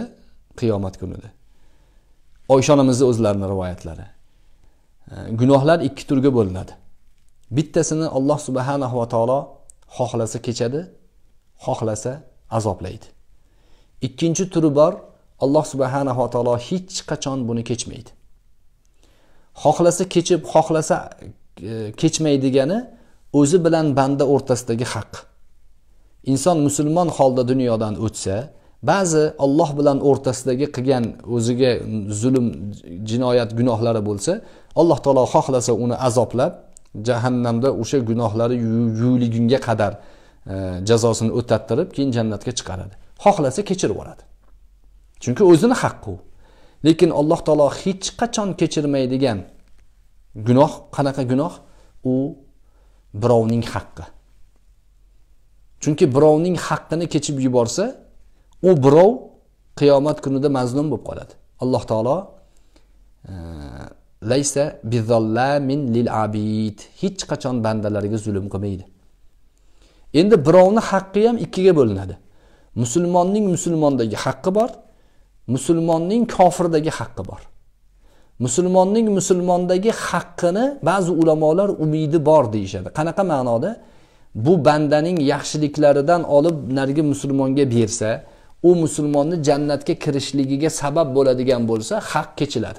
Oysha onamizning o'zlarining rivoyatlari. Gunohlar ikki turga bo'linadi. Bittasini Alloh subhanahu va taolo xohlasa kechadi, xohlasa azoblaydi. Ikkinchi turi bor, Alloh subhanahu va taolo hech qachon buni kechmaydi. Xohlasa kechib, xohlasa kechmaydigani o'zi bilan banda o'rtasidagi haq. Inson musulmon holda dunyodan o'tsa, ba'zi Alloh bilan o'rtasidagi qilgan o'ziga zulm, jinoyat gunohlari bo'lsa, Alloh taolo xohlasa uni azoblab, jahannamda o'sha gunohlari yuvilgunga qadar jazosini o'tattirib, keyin jannatga chiqaradi. Xohlasa kechirib yuboradi. Chunki o'zining haqqi u. Lekin Alloh taolo hech qachon kechirmaydigan gunoh, qanaqa gunoh? U birovning haqqi. Chunki birovning haqqini kechib yuborsa, u birov qiyomat kunida mazlum bo'lib qoladi. Alloh taolo laysa bizallamin lil abid, hech qachon bandalarga zulm qilmaydi. Endi birovning haqqi ham ikkiga bo'linadi. Musulmonning musulmondagi haqqi bor, musulmonning kofirdagi haqqi bor. Musulmonning musulmondagi haqqini ba'zi ulamolar umidi bor deyishadi. Qanaqa ma'noda? Bu bandaning yaxshiliklaridan olib narigi musulmonga bersa, u musulmonni jannatga kirishligiga sabab bo'ladigan bo'lsa, haq kechiladi.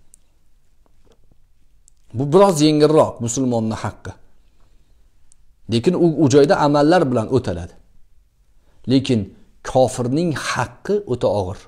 Bu biroz yengilroq musulmonning haqqi. Lekin u joyda amallar bilan o'taladi. Lekin kofirning haqqi o'ta og'ir.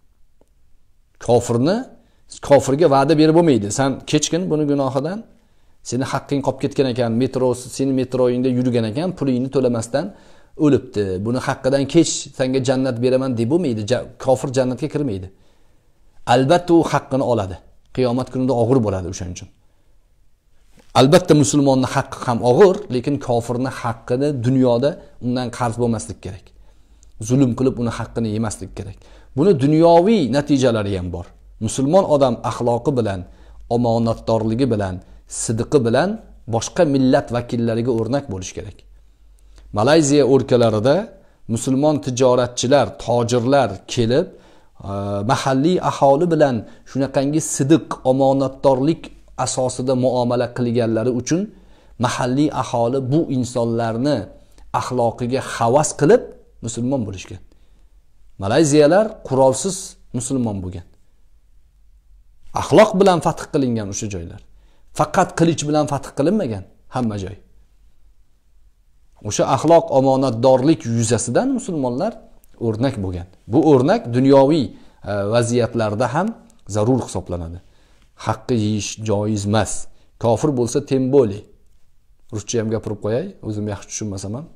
Kofirga va'da berib bo'lmaydi. Sen kechgin buni gunohidan, seni haqqing qolib ketgan ekan, seni metroyingda yurgan ekan, pulingni to'lamasdan o'libdi. Buni haqqidan kech, senga jannat beraman deb bo'lmaydi. Kofir jannatga kirmaydi. Albatta u haqqini oladi. Qiyomat kunida og'ir bo'ladi o'shaning uchun. Albatta musulmonning haqqi ham og'ir, lekin kofirning haqqini dunyoda undan qarz bo'lmaslik kerak. Zulm qilib uni haqqini yemaslik kerak. Buni dunyoviy natijalari ham bor. Musulmon odam axloqi bilan, omonatdorligi bilan, sidiqi bilan boshqa millat vakillariga o'rnak bo'lish kerak. Malayziya o'lkalarida musulmon tijoratchilar, tojirlar kelib, mahalliy aholi bilan shunaqangi sidiq, omonatdorlik asosida muomala qilganlari uchun mahalliy aholi bu insonlarni axloqiga havas qilib musulmon bo'lishgan. Malayziyalar qurolsiz musulmon bo'lgan. Axloq bilan fath qilingan o'sha joylar. Faqat qilich bilan fath qilinmagan hamma joy. O'sha axloq, omonatdorlik yuzasidan musulmonlar o'rnak bo'lgan. Bu o'rnak dunyoviy vaziyatlarda ham zarur hisoblanadi. Haqqi yeyish joiz emas. Kofir bo'lsa temboli. Ruscha ham gapirib qo'yay, o'zim yaxshi tushunmasam ham.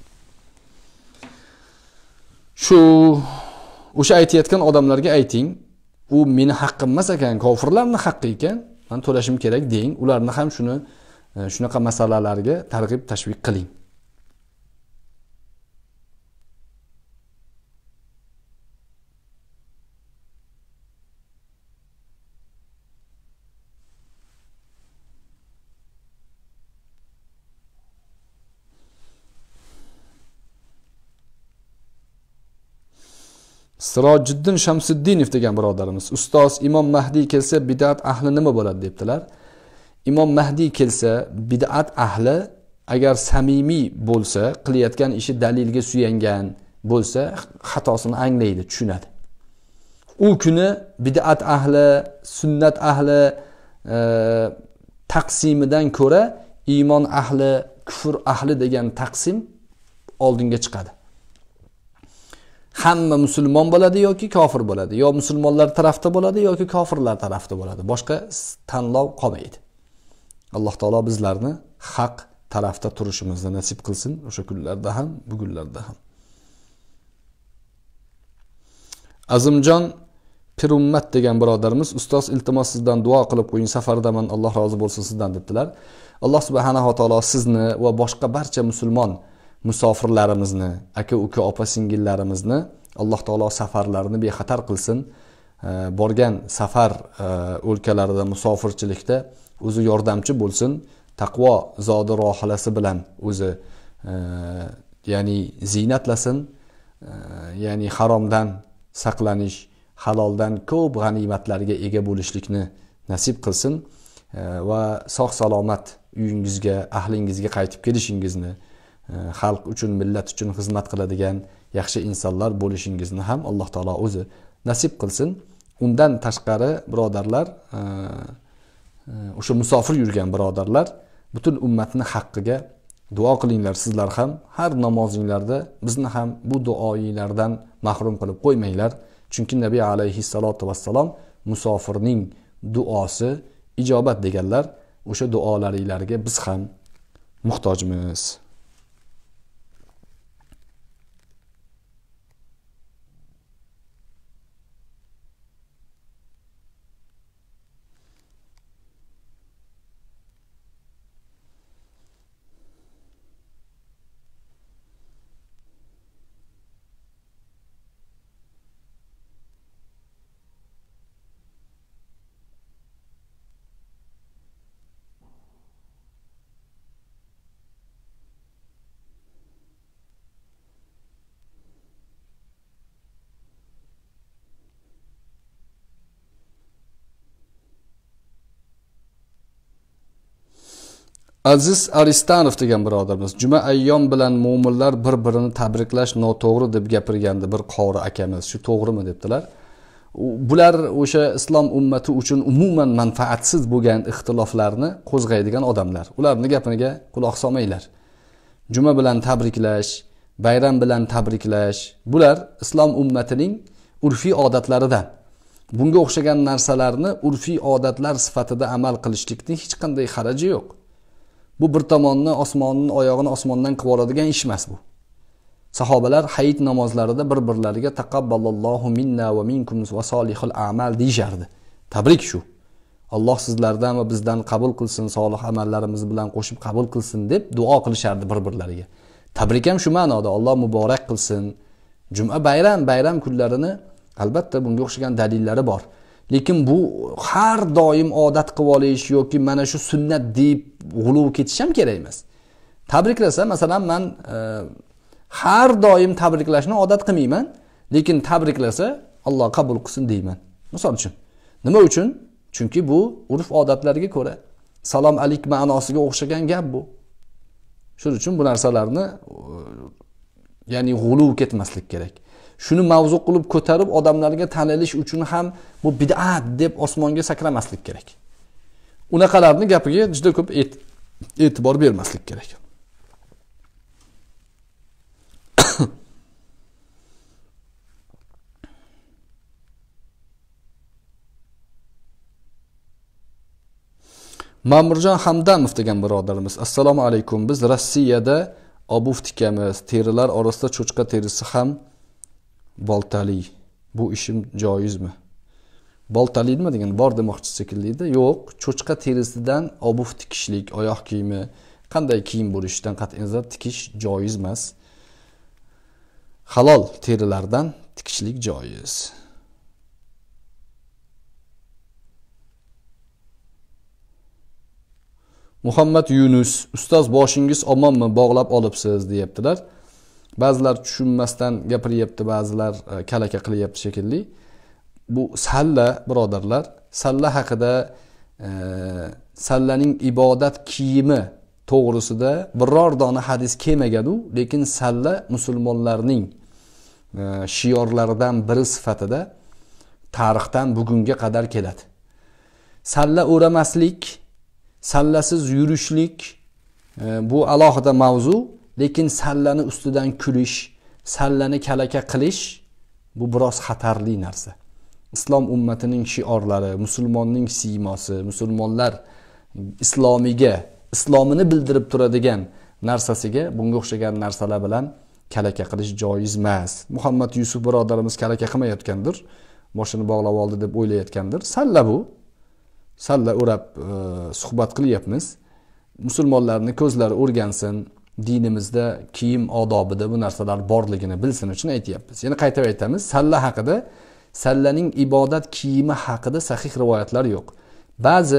O'sha aytayotgan odamlarga ayting, u meni haqqim emas ekan, kofirlarning haqqi ekan, men to'lashim kerak deng. Ularni ham shunaqa masalalarga targ'ib tashviq qiling. Sirojiddin Shamsiddinov degan birodarimiz, ustoz Imom Mahdiy kelsa bid'at ahli nima bo'ladi debdilar. Imom Mahdiy kelsa bid'at ahli agar samimiy bo'lsa, qilayotgan ishi dalilga suyangan bo'lsa, xatosini anglaydi, tushunadi. U kuni bid'at ahli, sunnat ahli taqsimidan ko'ra iymon ahli, kufr ahli degan taqsim oldinga chiqadi. Hamma musulmon bo'ladi yoki kofir bo'ladi, yo musulmonlar tarafda bo'ladi yoki kofirlar tarafda bo'ladi. Boshqa tanlov qolmaydi. Alloh taolo bizlarni haq tarafda turishimizni nasib qilsin, o'sha kunlarda ham, bugunlarda ham. Azimjon Pir ummat degan birodarimiz, ustoz iltimos sizdan duo qilib qo'ying, safardaman, Alloh rozi bo'lsin sizdan debdilar. Alloh subhanahu va taolo sizni va boshqa barcha musulmon musofirlarimizni, aka uka opa singillarimizni Alloh taolo safarlarini bexatar qilsin. Borgan safar o'lkalarida musofirchilikda o'zi yordamchi bo'lsin. Taqvo zodi rohilasi bilan o'zi ya'ni ziynatlasin. Ya'ni haromdan saqlanish, haloldan ko'p g'animatlarga ega bo'lishlikni nasib qilsin va sog' salomat uyingizga, ahlingizga qaytib kelishingizni, xalq uchun, millat uchun xizmat qiladigan yaxshi insonlar bo'lishingizni ham Alloh taolo o'zi nasib qilsin. Undan tashqari birodarlar, o'sha musofir yurgan birodarlar, butun ummatning haqqiga duo qilinglar. Sizlar ham har namozinglarda bizni ham bu duoinglardan mahrum qilib qo'ymanglar. Chunki Nabiy alayhissalatu vassalom musofirning duosi ijobat deganlar. O'sha duolaringlarga biz ham muhtojmiz. Aziz Aristanov degan birodarimiz, juma ayyom bilan mu'minlar bir-birini tabriklash noto'g'ri deb gapirgandi bir qori akamiz. Shu to'g'rimi debdilar. Bular o'sha islom ummati uchun umuman manfaatsiz bo'lgan ixtiloflarni qo'zg'aydigan odamlar. Ularning gapiga quloq solmanglar. Juma bilan tabriklash, bayram bilan tabriklash, bular islom ummatining urfiy odatlaridan. Bunga o'xshagan narsalarni urfiy odatlar sifatida amal qilishlikning hech qanday haraji yo'q. Bu bir tomonni osmonning oyog'ini osmondan qilib oladigan ish emas bu. Sahobalar hayit namozlarida bir-birlariga taqabbalallohu minna va minkum va solihul a'mal deyishardi. Tabrik shu. Alloh sizlardan va bizdan qabul qilsin, solih amallarimiz bilan qo'shib qabul qilsin deb duo qilishardi bir-birlariga. Tabrik ham shu ma'noda, Alloh muborak qilsin. Juma bayram kunlarini albatta bunga o'xshagan dalillari bor. Lekin bu har doim odat qilib olish yoki mana shu sunnat deb g'uluv ketish ham kerak emas. Tabriklasa, masalan, men har doim tabriklashni odat qilmayman, lekin tabriklasa Alloh qabul qilsin deyman. Misol uchun. Nima uchun? Chunki bu urf odatlarga ko'ra salom alik ma'nosiga o'xshagan gap bu. Shuning uchun bu narsalarni ya'ni g'uluv ketmaslik kerak. Shuni mavzu qilib ko'tarib odamlarga tanilish uchun ham bu bid'at deb osmonga sakramaslik kerak. Unaqalarning gapiga juda ko'p e'tibor bermaslik kerak. Ma'murjon Hamdamov degan birodarimiz, assalomu alaykum. Biz Rossiyada obuv tikamiz. Terilar orasida cho'chqa terisi ham boltali. Bu ishim joizmi? Boltali nima degan? Bor demoqchisi shekilli. Yo'q, cho'chqa terisidan obuv tikishlik, oyoq kiyimi, qanday kiyim bo'lishidan qat'iy nazar tikish joiz emas. Halol terilardan tikishlik joiz. Muhammad Yunus, ustoz boshingiz omonmi, bog'lab olibsiz deyaptilar. Ba'zilar tushunmasdan gapiryapti, ba'zilar kalaka qilyapti shekilli. Bu salla birodarlar, salla haqida sallaning ibodat kiyimi to'g'risida biror dona hadis kelmagan-u, lekin salla musulmonlarning shiorlaridan biri sifatida tarixdan bugunga qadar keladi. Salla o'ramaslik, sallasiz yurishlik bu alohida mavzu, lekin sallani ustidan kulish, sallani kalaka qilish bu biroz xatarli narsa. Islom ummatining shiorlari, musulmonning siymosi, musulmonlar islomiga, islomini bildirib turadigan narsasiga bunga o'xshagan narsalar bilan kalaka qilish joiz emas. Muhammad Yusuf birodarimiz kalaka qilmayotgandir. boshini bog'lab oldi deb o'ylayotgandir. Salla bu. Salla o'rab suhbat qilyapmiz. Musulmonlarning ko'zlari o'rgansin, dinimizda kiyim odobida bu narsalar borligini bilsin uchun aytyapmiz. Yana qaytarib aytamiz, salla haqida, sallaning ibodat kiyimi haqida sahih rivoyatlar yo'q. Ba'zi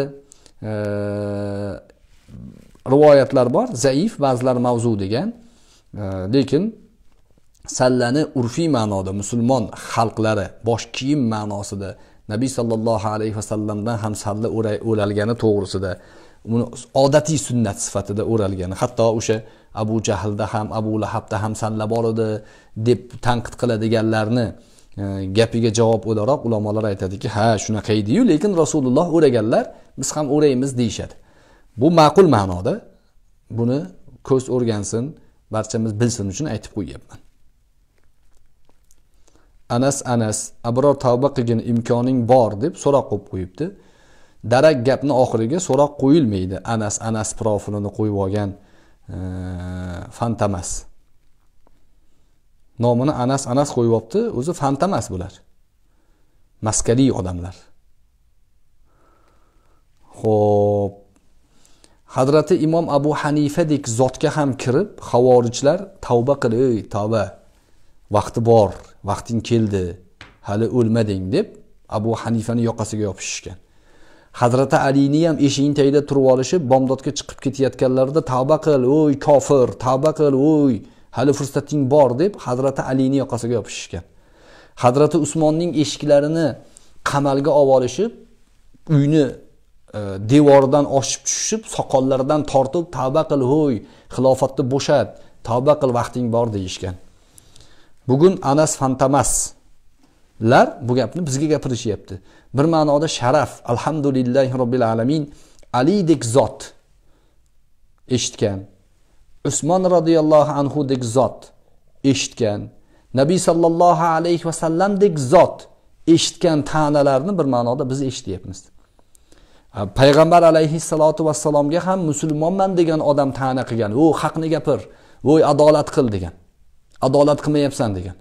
rivoyatlar bor, zaif, ba'zilar mavzu degan. Lekin sallani urfiy ma'noda musulmon xalqlari bosh kiyim ma'nosida Nabiy sallallohu alayhi vasallamdan ham salla o'ralgani to'g'risida, uni odatiy sunnat sifatida o'ralgani, hatto o'sha Abu Jahlda ham, Abu Lahabda ham salla bor edi deb tanqid qiladiganlarni gapiga javob o'laroq ulamolar aytadiki, ha, shunaqa edi-yu, lekin Rasululloh o'raganlar, biz ham o'raymiz deyshadi. Bu ma'qul ma'noda, buni ko'z o'rgansin, barchamiz bilsin uchun aytib qo'yyapman. Anas, abror tavba qilgin, imkoning bor deb so'roq qo'yib qo'yibdi. Darak gapni oxiriga so'roq qo'yilmaydi. Anas profilini qo'yib olgan fantamas. Nomini Anas qo'yibdi, o'zi fantamas bular. Maskaliy odamlar. Xo'p. Hazrati Imom Abu Hanifadek zotga ham kirib, xavorijlar tavba qil, ey tavba. Vaqti bor, vaqting keldi, hali o'lmading deb Abu Hanifani yoqasiga yopishishgan. Hazrati Alini ham eshiging tagida turib olishib, bomdodga chiqib ketayotganlarida tavba qil, o'y kofir, tavba qil, o'y, hali fursating bor deb Hazrati Alini yoqasiga yopishishgan. Hazrati Usmonning eshiklarini qamalga olib olishib, uyni devoridan oshib tushib, soqollaridan tortib tavba qil, o'y, xilofatni bo'shat, tavba qil, vaqting bor deyishgan. Bugun Anas fantamaslar bu gapni bizga gapirishyapti. Bir ma'noda sharaf, alhamdulillahi robbil alamin, Alidek zot eshitgan. Usmon radhiyallohu anhu dek zot eshitgan. Nabiy sallallohu alayhi vasallam dek zot eshitgan ta'nalarni bir ma'noda biz eshityapmiz. Payg'ambar alayhissalotu vassalomga ham musulmonman degan odam ta'na qilgan. "O, haqni gapir, voy adolat qil" degan. Adolat qilmayapsan degan.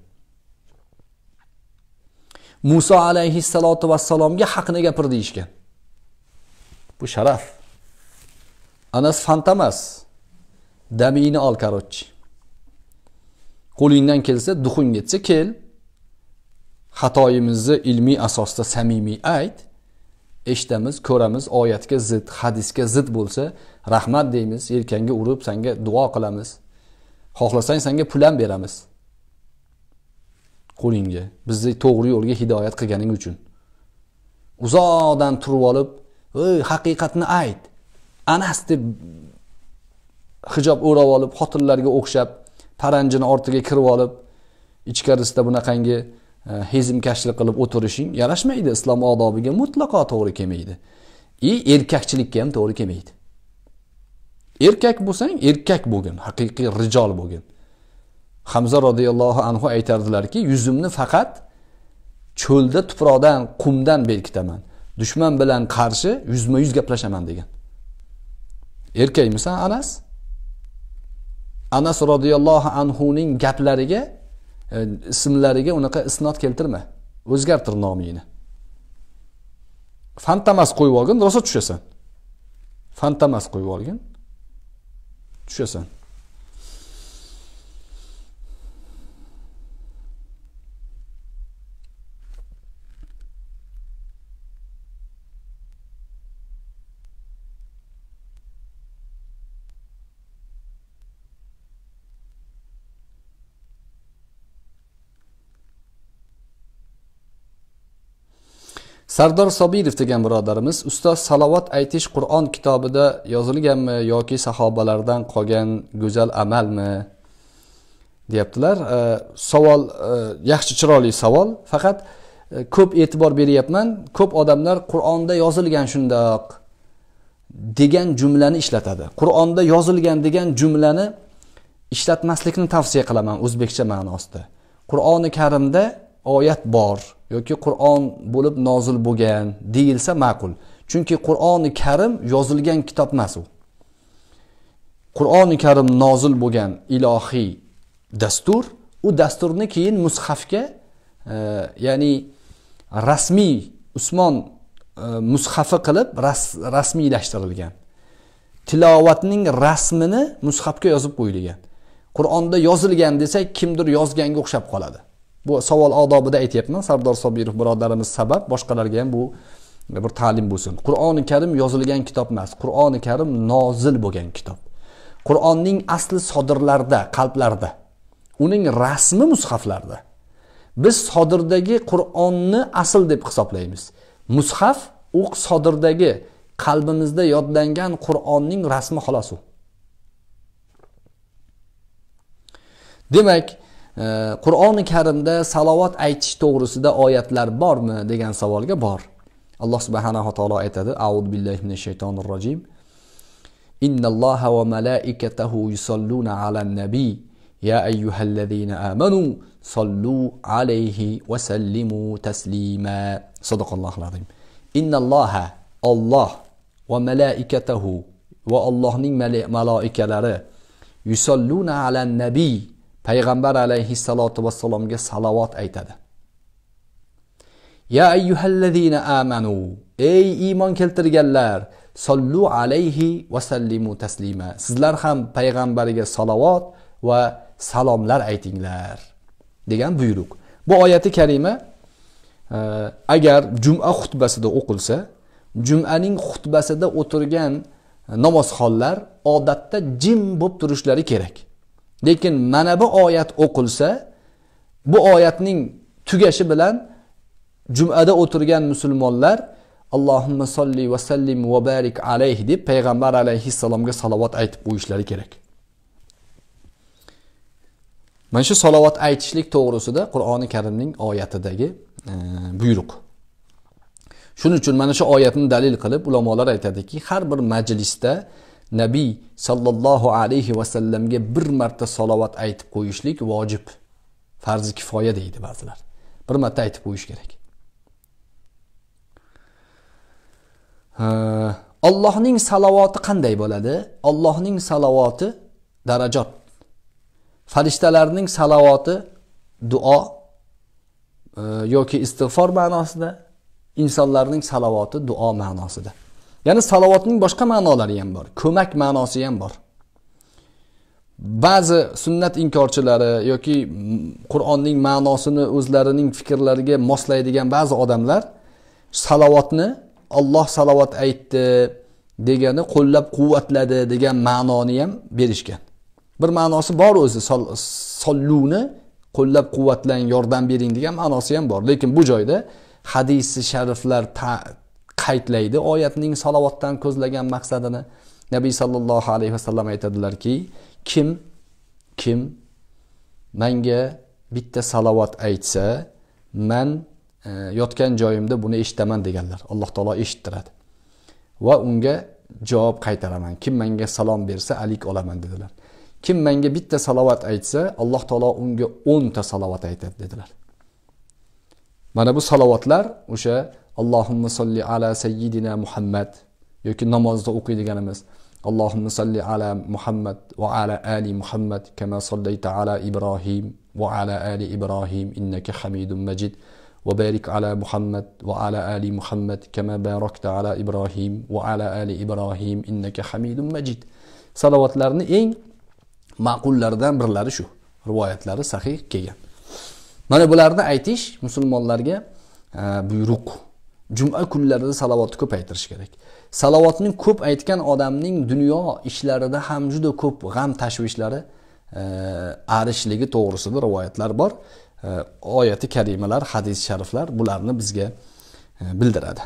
Musa alayhissalotu vassalomga haqni gapir deyishgan. Bu sharaf. Anas fantamas. Damini ol karochi. Qo'lingdan kelsa, duxung yetsa kel. Xatoyimizni ilmiy asosda samimiy ayt. Eshitamiz, ko'ramiz, oyatga zid, hadisga zid bo'lsa, rahmat deymiz, yelkangga urib senga duo qilamiz. Xohlasang senga pul ham beramiz. Qo'lingga, bizni to'g'ri yo'lga hidoyat qilganing uchun. Uzoqdan turib olib, "Ey, haqiqatni ayt." Anas deb hijob o'rab olib, xotinlarga o'xshab, paranjini ortiga kirib olib, ichkarisida bunaqangi hezimkashlik qilib o'tirishing yarashmaydi. Islom odobiga mutlaqo to'g'ri kelmaydi. Erkakchilikka ham to'g'ri kelmaydi. Erkak bo'lsang, erkak bo'lgin, haqiqiy rijol bo'lgin. Hamza radhiyallohu anhu aytardilarki, yuzimni faqat cho'lda tuproqdan, qumdan berkitaman. Dushman bilan qarshi yuzma-yuz gaplashaman degan. Erkakmisan Anas? Anas radhiyallohu anhuning gaplariga, ismlariga unaqa isnot keltirma. O'zgartir nomingni. Fantamas qo'yib olgin, rosa tushasan. Fantamas qo'yib olgin. Tushasan. Sardor Sobirov degan birodarimiz, ustoz, salovat aytish Qur'on kitobida yozilganmi yoki sahobalardan qolgan go'zal amalmi deyaptilar. Savol yaxshi, chiroyli savol, faqat ko'p e'tibor beryapman. Ko'p odamlar Qur'onda yozilgan shundoq degan jumlani ishlatadi. Qur'onda yozilgan degan jumlani ishlatmaslikni tavsiya qilaman o'zbekcha ma'nosida. Qur'oni Karimda oyat bor yoki Qur'on bo'lib nozil bo'lgan deyilsa ma'qul. Chunki Qur'oni Karim yozilgan kitob emas u. Qur'oni Karim nozil bo'lgan ilohiy dastur, u dasturni keyin mushafga, ya'ni rasmiy Usmon mushafi qilib rasmiylashtirilgan. Tilovatning rasmini mushafga yozib qo'yilgan. Qur'onda yozilgan desak, kimdir yozganga o'xshab qoladi. Bu savol odobida aytayapman. Sardor Sobirov birodarimiz sabab, boshqalarga ham bu bir ta'lim bo'lsin. Qur'oni Karim yozilgan kitob emas. Qur'oni Karim nozil bo'lgan kitob. Qur'onning asli sodirlarda, qalblarda. Uning rasmi mushaflarda. Biz sodirdagi Qur'onni asl deb hisoblaymiz. Mushaf u sodirdagi qalbimizda yodlangan Qur'onning rasmi xolos u. Demak, Qur'oni Karimda salovat aytish to'g'risida oyatlar bormi degan savolga bor. Alloh subhanahu va taolo aytadi: A'udhu billahi minash shaytonir rojim. Innalloha va malaikatahu yusalluna alan nabiy ya ayyuhallazina amanu sallu alayhi va sallimu taslima. Sadaqallohul azim. Innalloha Alloh va malaikatahu va Allohning malaikalari yusalluna alan nabiy payg'ambar alayhissalatu vassalomga salovat aytadi. Ya ayyuhallazina amanu, ey iymon keltirganlar, sallu alayhi va sallimu taslima. Sizlar ham payg'ambariga salovat va salomlar aytinglar degan buyruq. Bu oyati karima agar juma xutbasida o'qilsa, jumaning xutbasida o'tirgan namozxonlar odatda jim bo'lib turishlari kerak. Lekin mana bu oyat o'qilsa, bu oyatning tugashi bilan jumada o'tirgan musulmonlar Allohumma solli va sallim va barik alayhi deb payg'ambar alayhissalomga salovat aytib qo'yishlari kerak. Mana shu salovat aytishlik to'g'risida Qur'oni Karimning oyatidagi buyruq. Shuning uchun mana shu oyatni dalil qilib ulamolar aytadiki, har bir majlisda Nabiy sallallohu alayhi va sallamga bir marta salovat aytib qo'yishlik vojib. Farz kifoya deydi ba'zilar. Bir marta aytib qo'yish kerak. Allohning salovati qanday bo'ladi? Allohning salovati darajat. Farishtalarning salovati duo yoki istig'for ma'nosida, insonlarning salovati duo ma'nosida. Ya'ni salovatning boshqa ma'nolari ham bor, ko'mak ma'nosi ham bor. Ba'zi sunnat inkorchilari yoki Qur'onning ma'nosini o'zlarining fikrlariga moslaydigan ba'zi odamlar salovatni Alloh salovat aytdi degani qo'llab-quvvatladi degan ma'noni ham berishgan. Bir ma'nosi bor o'zi, solluni qo'llab-quvvatlang, yordam bering degan ma'nosi ham bor. Lekin bu joyda hadisi shariflar qaydlaydi oyatning salovatdan ko'zlagan maqsadini. Nabiy sallallohu alayhi vasallam aytadilarki, kim menga bitta salovat aytsa, men yotgan joyimda buni eshitaman deganlar. Alloh taolo eshittiradi. Va unga javob qaytaraman. Kim menga salom bersa, alik olaman dedilar. Kim menga bitta salovat aytsa, Alloh taolo unga 10 ta salovat aytadi dedilar. Mana bu salovatlar o'sha Allohumma solli ala sayyidina Muhammad yoki namozda o'qiydiganimiz Allohumma solli ala Muhammad va ala ali Muhammad kama sollayta ala Ibrohim va ala ali Ibrohim innaka Hamidum Majid va barik ala Muhammad va ala ali Muhammad kama barakta ala Ibrohim va ala ali Ibrohim innaka Hamidum Majid. Salovatlarning eng ma'qullaridan birlari shu. Rivoyatlari sahih kelgan. Mana bularni aytish musulmonlarga buyruq. Juma kunlarida salovatni ko'p aytirish kerak. Salovatni ko'p aytgan odamning dunyo ishlarida ham juda ko'p g'am tashvishlari arishligi to'g'risida rivoyatlar bor. Oyati karimalar, hadis shariflar bularni bizga bildiradi.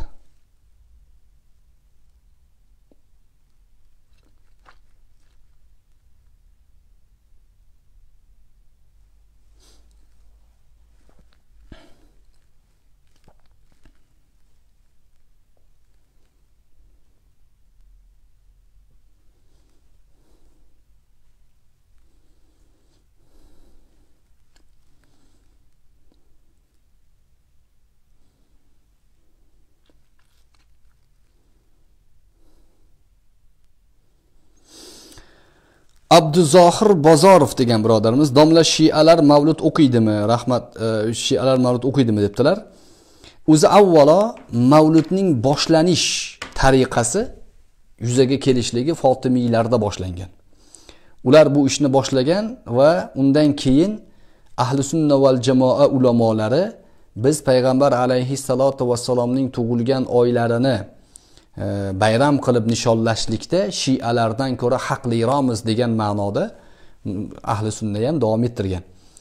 Abduzohir Bozorov degan birodarimiz, domla shialar mavlud o'qiydimi? Rahmat, shialar mavlud o'qiydimi debdilar. o'zi avvalo mavludning boshlanish tariqasi yuzaga kelishligi Fotimiylarda boshlangan. Ular bu ishni boshlagan va undan keyin ahli sunna val jamoa ulamolari biz payg'ambar alayhissalatu vassalomning tug'ilgan oylarini bayram qilib nishonlashlikda shialardan ko'ra haqliromiz degan ma'noda ahli sunna ham davom ettirgan.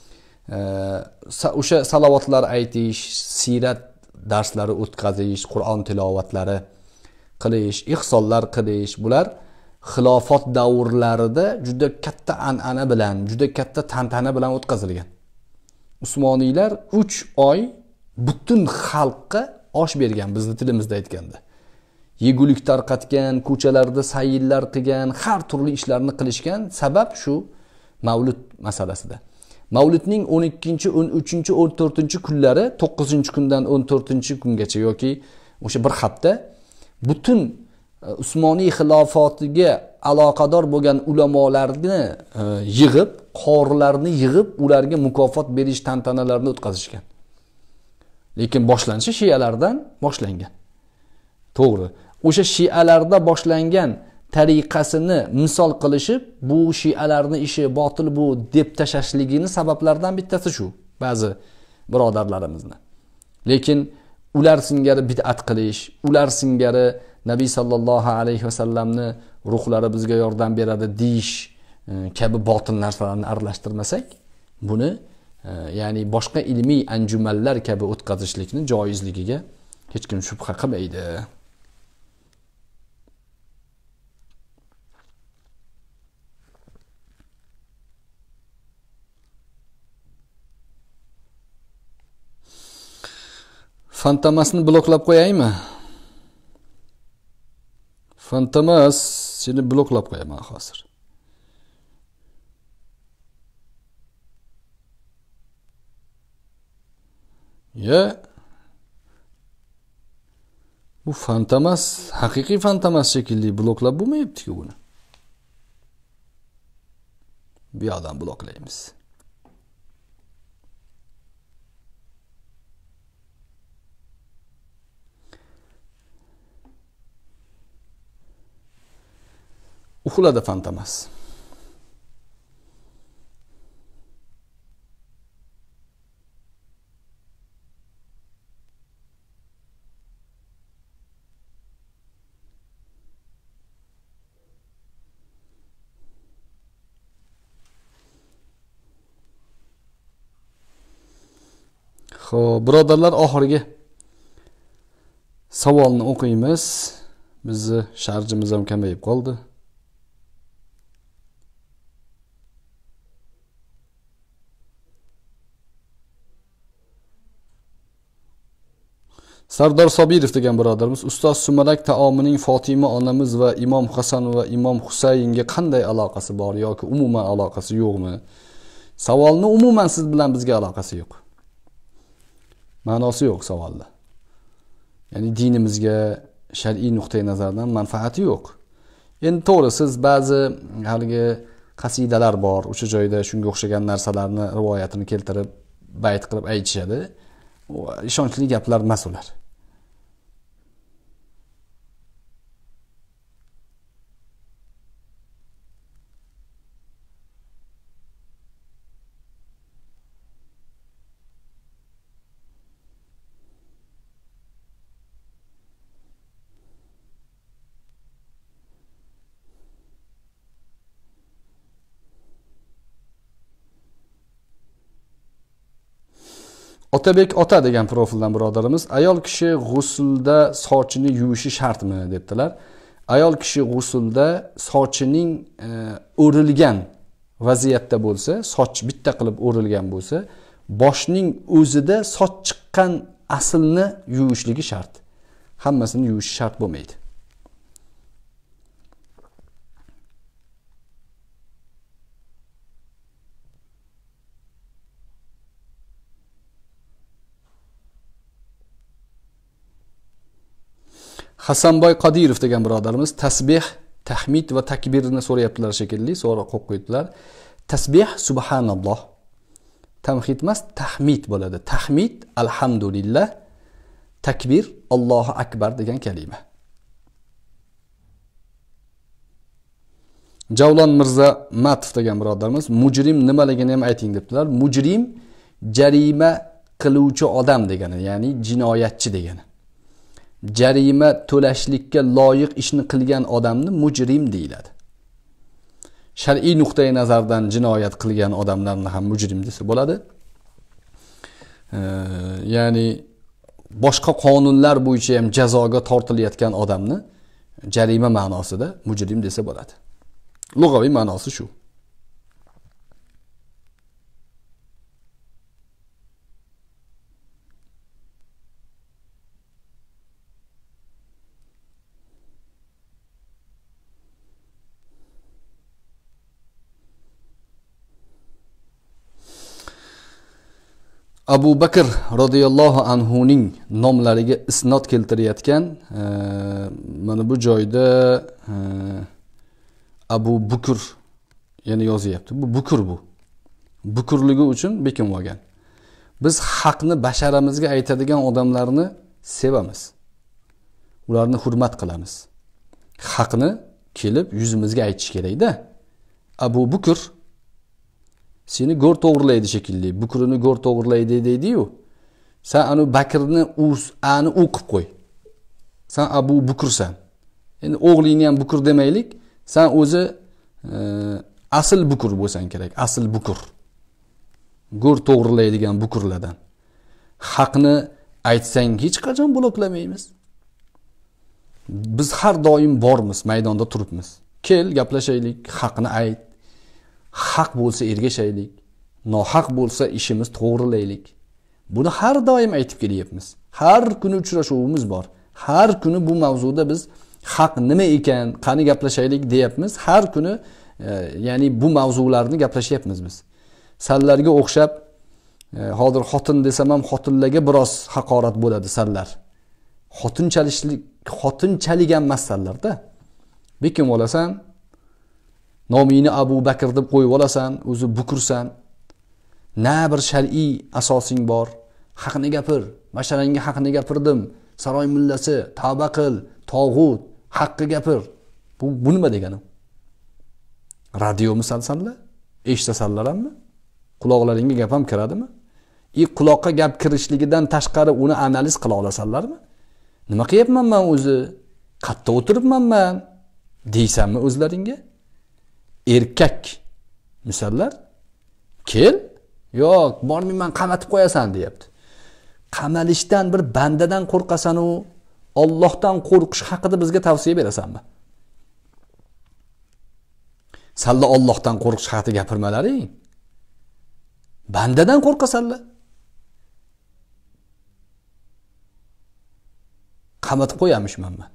O'sha salovatlar aytish, sirat darslari o'tkazish, Qur'on tilovatlari qilish, ihsonlar qilish, bular xilofat davrlarida juda katta an'ana bilan, juda katta tantana bilan o'tkazilgan. Usmoniylar 3 oy butun xalqqa osh bergan, bizni tilimizda aytganda. Yegulik tarqatgan, ko'chalarda sayillar qilgan, har turli ishlarni qilishgan. Sabab shu Mavlud masalasida. Mavludning 12, 13, 14 kunlari 9-kundan 14-kungacha yoki o'sha bir hafta butun Usmoniy xilofatiga aloqador bo'lgan ulamolarni yig'ib, qorilarni yig'ib, ularga mukofot berish tantanalarini o'tkazishgan. Lekin boshlanishi shialardan boshlangan. To'g'ri. O'sha shialarda boshlangan tariqasini misol qilishib, bu shialarning ishi botil bu deb tashashligini sabablaridan bittasi shu. Ba'zi birodarlarimizni. Lekin ular singari bid'at qilish, ular singari Nabiy sallallohu alayhi vasallamni ruhlari bizga yordam beradi deyish kabi botil narsalarni aralashtirmasak, buni ya'ni boshqa ilmiy anjumanlar kabi o'tkazishlikni joizligiga hech kim shubha qilmaydi. Fantomasni bloklab qo'yaymi? Fantomas, seni bloklab qo'yaman hozir. Bu Fantomas, haqiqiy Fantomas shekilli bloklab bo'lmayapti-ku buni. Bu yoqdan bloklaymiz. Uxladi Fantomas. Xo'p, birodarlar, oxirgi savolni o'qiymiz. Bizni sharjimiz ham kamayib qoldi. Sardor Sobirov degan birodarimiz, ustoz, sumalak taomining Fatima onamiz va Imom Hasan va Imom Husaynga qanday aloqasi bor yoki umuman aloqasi yo'qmi? Savolni umuman siz bilan bizga aloqasi yo'q. Ma'nosi yo'q savolda. Ya'ni dinimizga shar'iy nuqtai nazardan manfaati yo'q. Endi to'g'ri, siz ba'zi haligi qasidalar bor, o'sha joyda shunga o'xshagan narsalarni rivoyatini keltirib bayt qilib aytishadi. Ishonchli gaplar emas ular. Otabek ota degan profildan birodarimiz, ayol kishi g'usulda sochini yuvishi shartmi debdilar. Ayol kishi g'usulda sochining o'rilgan vaziyatda bo'lsa, soch bitta qilib o'rilgan bo'lsa, boshning o'zida soch chiqqan aslni yuvishligi shart. Hammasini yuvish shart bo'lmaydi. Hasanboy Qodirov degan birodarimiz, tasbih, tahmid va takbirni so'rayaptilar shekilli, so'roq qo'yib qo'ydilar. Tasbih subhanalloh. Tamhid emas, tahmid bo'ladi. Tahmid alhamdulillah, takbir, Allohu akbar degan kalima. Javlon Mirza Matov degan birodarimiz mujrim nimaligini ham ayting debdilar. Mujrim jarima qiluvchi odam degani, ya'ni jinoyatchi degani. Jarima to'lashlikka loyiq ishni qilgan odamni mujrim deyiladi. Shar'iy nuqtai nazardan jinoyat qilgan odamlarni ham mujrim desa bo'ladi. Ya'ni boshqa qonunlar bo'yicha ham jazoga tortilayotgan odamni jarima ma'nosida mujrim desa bo'ladi. Lug'aviy ma'nosi shu. Abu Bakr radhiyallohu anhuning nomlariga isnod keltirayotgan mana bu joyda Abu Bukr yana yozyapti. Bu Bukr bu. Bukurligi uchun bekim olgan. Biz haqni basharamizga aytadigan odamlarni sevamiz. Ularni hurmat qilamiz. Haqni kelib yuzimizga aytish kerak-da. Abu Bukr seni go'r to'g'rilaydi shekilli. Bukrini go'r to'g'rilaydi deydi-yu. Sen anu Bakrni ani o'qib qo'y. Sen Abu Bukrsan. Endi o'g'lingni ham Bukr demaylik. Sen o'zi asl Bukr bo'lsan kerak. Asl Bukr. Go'r to'g'rilaydigan Bukurlardan. Haqni aytsang hech qachon bloklamaymiz. Biz har doim bormiz, maydonda turibmiz. Kel, gaplashaylik, haqni ayt. Haq bo'lsa ergashaylik, nohaq bo'lsa ishimiz to'g'rilaylik. Buni har doim aytib kelyapmiz. Har kuni uchrashuvimiz bor. Har kuni bu mavzuda biz haq nima ekan, qani gaplashaylik deyapmiz. Har kuni ya'ni bu mavzularni gaplashyapmiz biz. Sallarga o'xshab hozir xotin desam ham xotinlarga biroz haqorat bo'ladi sallar. Xotinchalik emas sallarda. Bekim olasan, nomingni Abu Bakr deb qo'yib olasan, o'zi bukursan. Na bir shar'iy asosing bor. Haqni gapir. Masharangga haqni gapirdim. Saroy mullasi, tavba qil, tog'ut, haqqi gapir. Bu nima degani? Radio misalsanlar? Eshitasanlarmi? Quloqlaringga gap ham kiradimi? Quloqqa gap kirishligidan tashqari uni analiz qila olasanlarmi? Nima qilyapman men o'zi? Qatta o'tiribman men deysanmi o'zlaringga? Erkak misallar kel, yo'q, bormayman qamatib qo'yasan deyapti. Qamalishdan bir bandadan qo'rqasan u Allohdan qo'rqish haqida bizga tavsiya berasanmi? Salla Allohdan qo'rqish haqida gapirmalaring. Bandadan qo'rqasanlar. Qamatib qo'yamishman men.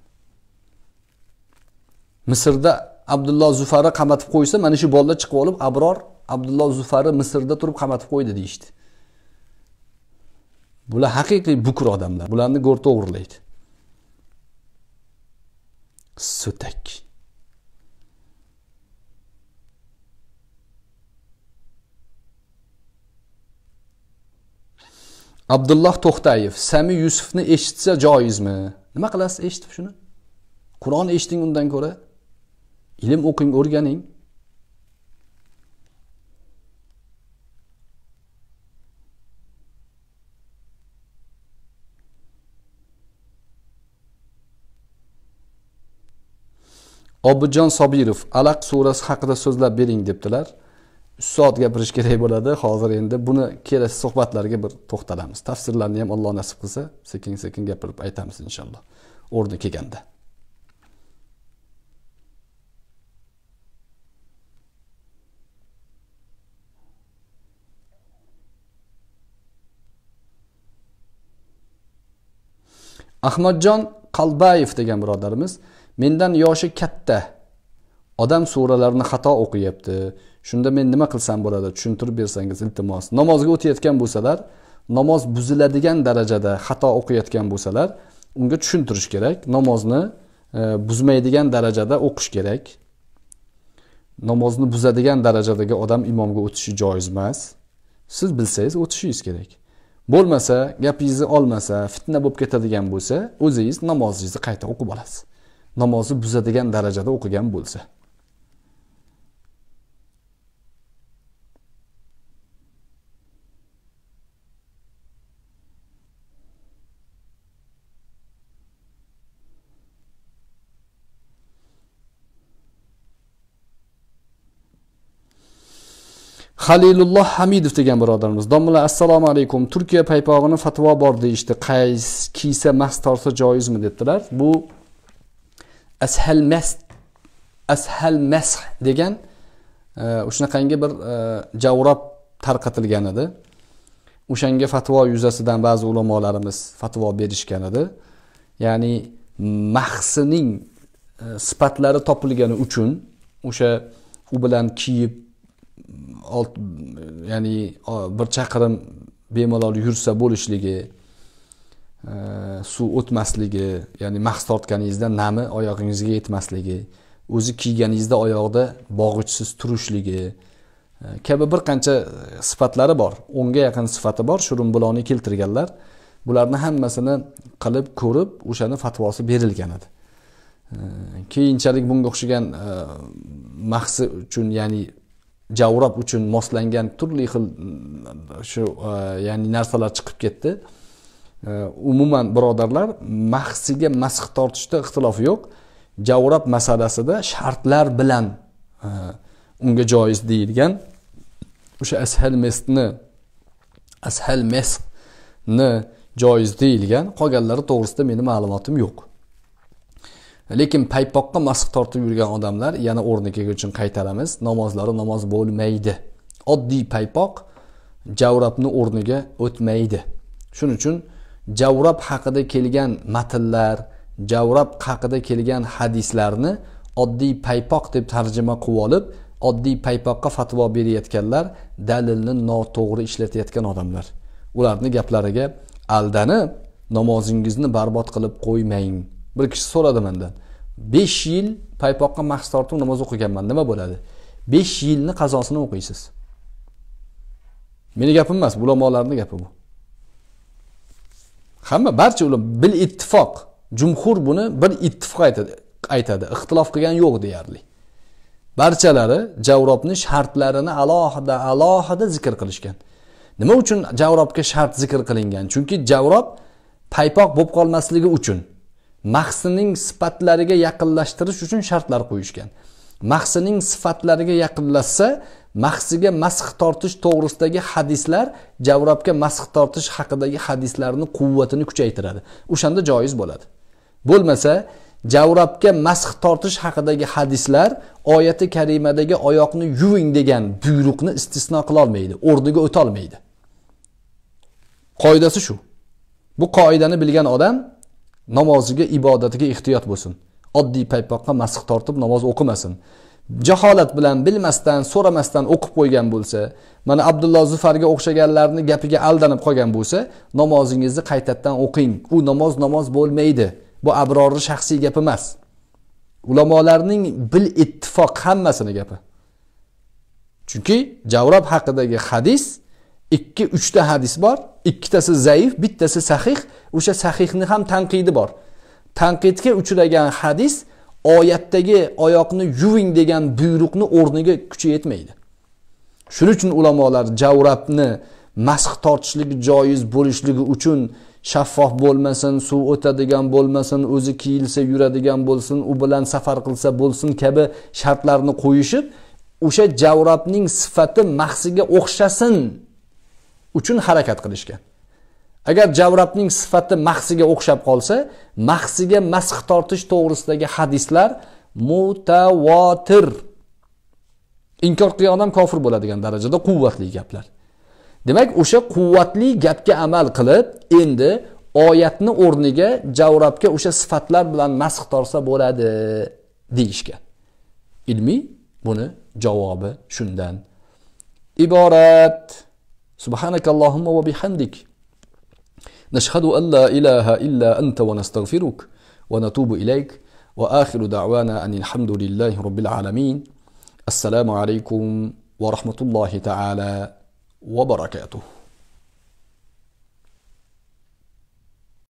Misrda Abdulloh Zufari qamatib qo'ysa, mana shu bolalar chiqib olib, Abror Abdulloh Zufari Misrda turib qamatib qo'ydi deydi. Bular haqiqiy bukur odamlar. Bularni go'r to'g'rilaydi. Sutak. Abdulloh To'xtayev, Sami Yusufni eshitsa joizmi? Nima qilasiz eshitib shuni? Qur'on eshiting undan ko'ra. Ilm o'qing, o'rganing. Obijon Sobirov, Alaq surasi haqida so'zlab bering debdilar. 3 soat gapirish kerak bo'ladi. Hozir endi buni kelasi suhbatlarga bir to'xtalamiz. Tafsirlarni ham Alloh nasib qilsa, sekin-sekin gapirib aytamiz inshaalloh. O'rni kelganda. Ahmadjon Qalbayev degan birodarimiz, mendan yoshi katta odam suralarni xato o'qiyapti. Shunda men nima qilsam bo'ladi? Tushuntirib bersangiz iltimos. Namozga o'tayotgan bo'lsalar, namoz buziladigan darajada xato o'qiyotgan bo'lsalar, unga tushuntirish kerak. Namozni buzmaydigan darajada o'qish kerak. Namozni buzadigan darajadagi odam imomga o'tishi joiz emas. Siz bilsangiz o'tishingiz kerak. Bo'lmasa, gapingizni olmasa, fitna bo'lib ketadigan bo'lsa, o'zingiz namozingizni qayta o'qib olasiz. Namozni buzadigan darajada o'qigan bo'lsa. Halilulloh Hamidov degan birodarimiz. Domla assalomu alaykum. Turkiya paypog'ini fatvo bor deyishdi. Qaysi kiysa mas tortsa joizmi debdilar. Bu ashal mas degan o'shanaqangi bir javrab tarqatilgan edi. O'shanga fatvo yuzasidan ba'zi ulamolarimiz fatvo berishgan edi. Ya'ni mahsining sifatlari topilgani uchun o'sha u bilan kiyib ya'ni bir chaqirim bemalol yursa bo'lishligi, suv o'tmasligi, ya'ni mahs tortganingizda nami oyog'ingizga yetmasligi, o'zi kiyganingizda oyoqda bog'ichsiz turishligi kabi bir qancha sifatlari bor. 10 ga yaqin sifati bor. Shurun buloni keltirganlar. Bularni hammasini qilib ko'rib, o'shani fatvosi berilgan edi. Keyinchalik bunga o'xshagan mahsi uchun, ya'ni javrab uchun moslangan turli xil shu ya'ni narsalar chiqib ketdi. Umuman birodarlar, mahsiga masx tortishda ixtilof yo'q. Javrab masalasida shartlar bilan unga joiz deyilgan. O'sha ashal mesni joiz deyilgan. Qolganlari to'g'risida meni ma'lumotim yo'q. Lekin paypoqqa masx tortib yurgan odamlar, yana o'rniga uchun qaytaramiz, namozlari namoz bo'lmaydi. Oddiy paypoq javrabni o'rniga o'tmaydi. Shuning uchun javrab haqida kelgan matnlar, javrab haqida kelgan hadislarni oddiy paypoq deb tarjima qilib olib, oddiy paypoqqa fatvo berayotganlar dalilni noto'g'ri ishlatayotgan odamlar. Ularni gaplariga aldanib, namozingizni barbod qilib qo'ymang. Bir kishi so'radi mendan. 5 yil paypoqqa mahs tortib namoz o'qiganman, nima bo'ladi? 5 yilni qazosini o'qiysiz. Meni gapim emas, ulamolarning gapi bu. Hamma barcha ular bil ittifoq, jumhur buni bir ittifoq aytadi. Ixtilof qilgan yo'q deyarli. Barchalari javrobning shartlarini alohida zikr qilishgan. Nima uchun javrobga shart zikr qilingan? Chunki javrob paypoq bo'lib qolmasligi uchun, mahsining sifatlariga yaqinlashtirish uchun shartlar qo'yishgan. Mahsining sifatlariga yaqinlashsa, mahsiga masx tortish to'g'risidagi hadislar javrobga masx tortish haqidagi hadislarning quvvatini kuchaytiradi. O'shanda joiz bo'ladi. Bo'lmasa, javrobga masx tortish haqidagi hadislar oyati karimadagi oyoqni yuving degan buyruqni istisno qila olmaydi, o'rniga o'ta olmaydi. Qoidasi shu. Bu qoidani bilgan odam namoziga, ibodatiga ehtiyot bo'lsin. Oddiy paypoqqa masx tortib namoz o'qimasin. Jaholat bilan, bilmasdan, so'ramasdan o'qib qo'ygan bo'lsa, mana Abdulloh Zufarga o'xshaganlarning gapiga aldanib qolgan bo'lsa, namozingizni qaytadan o'qing. U namoz bo'lmaydi. Bu abrorning shaxsiy gapi emas. Ulamolarning bil ittifoq hammasini gapi. Chunki javrab haqidagi hadis 2-3 ta hadis bor. Ikkitasi zaif, bittasi sahih. O'sha sahihni ham tanqidi bor. Tanqidga uchragan hadis oyatdagi oyoqni yuving degan buyruqni o'rniga kuchi yetmaydi. Shuning uchun ulamolar javrabni masx tortishligi joiz bo'lishligi uchun shaffof bo'lmasin, suv o'tadigan bo'lmasin, o'zi kiyilsa yuradigan bo'lsin, u bilan safar qilsa bo'lsin kabi shartlarni qo'yishib, o'sha javrabning sifati mahsiga o'xshasin uchun harakat qilishgan. Agar javrabning sifati mahsiga o'xshab qolsa, mahsiga masx tortish to'g'risidagi hadislar mutawatir. Inkor qilgan odam kofir bo'ladigan darajada quvvatli gaplar. Demak, o'sha quvvatli gapga amal qilib, endi oyatni o'rniga javrabga o'sha sifatlar bilan masx torsa bo'ladi deyishgan. Ilmiy buni javobi shundan iborat. Subhanakallohumma va bihamdik. نشهد أن لا إله إلا أنت ونستغفرك ونتوب إليك وآخر دعوانا أن الحمد لله رب العالمين. السلام عليكم ورحمة الله تعالى وبركاته.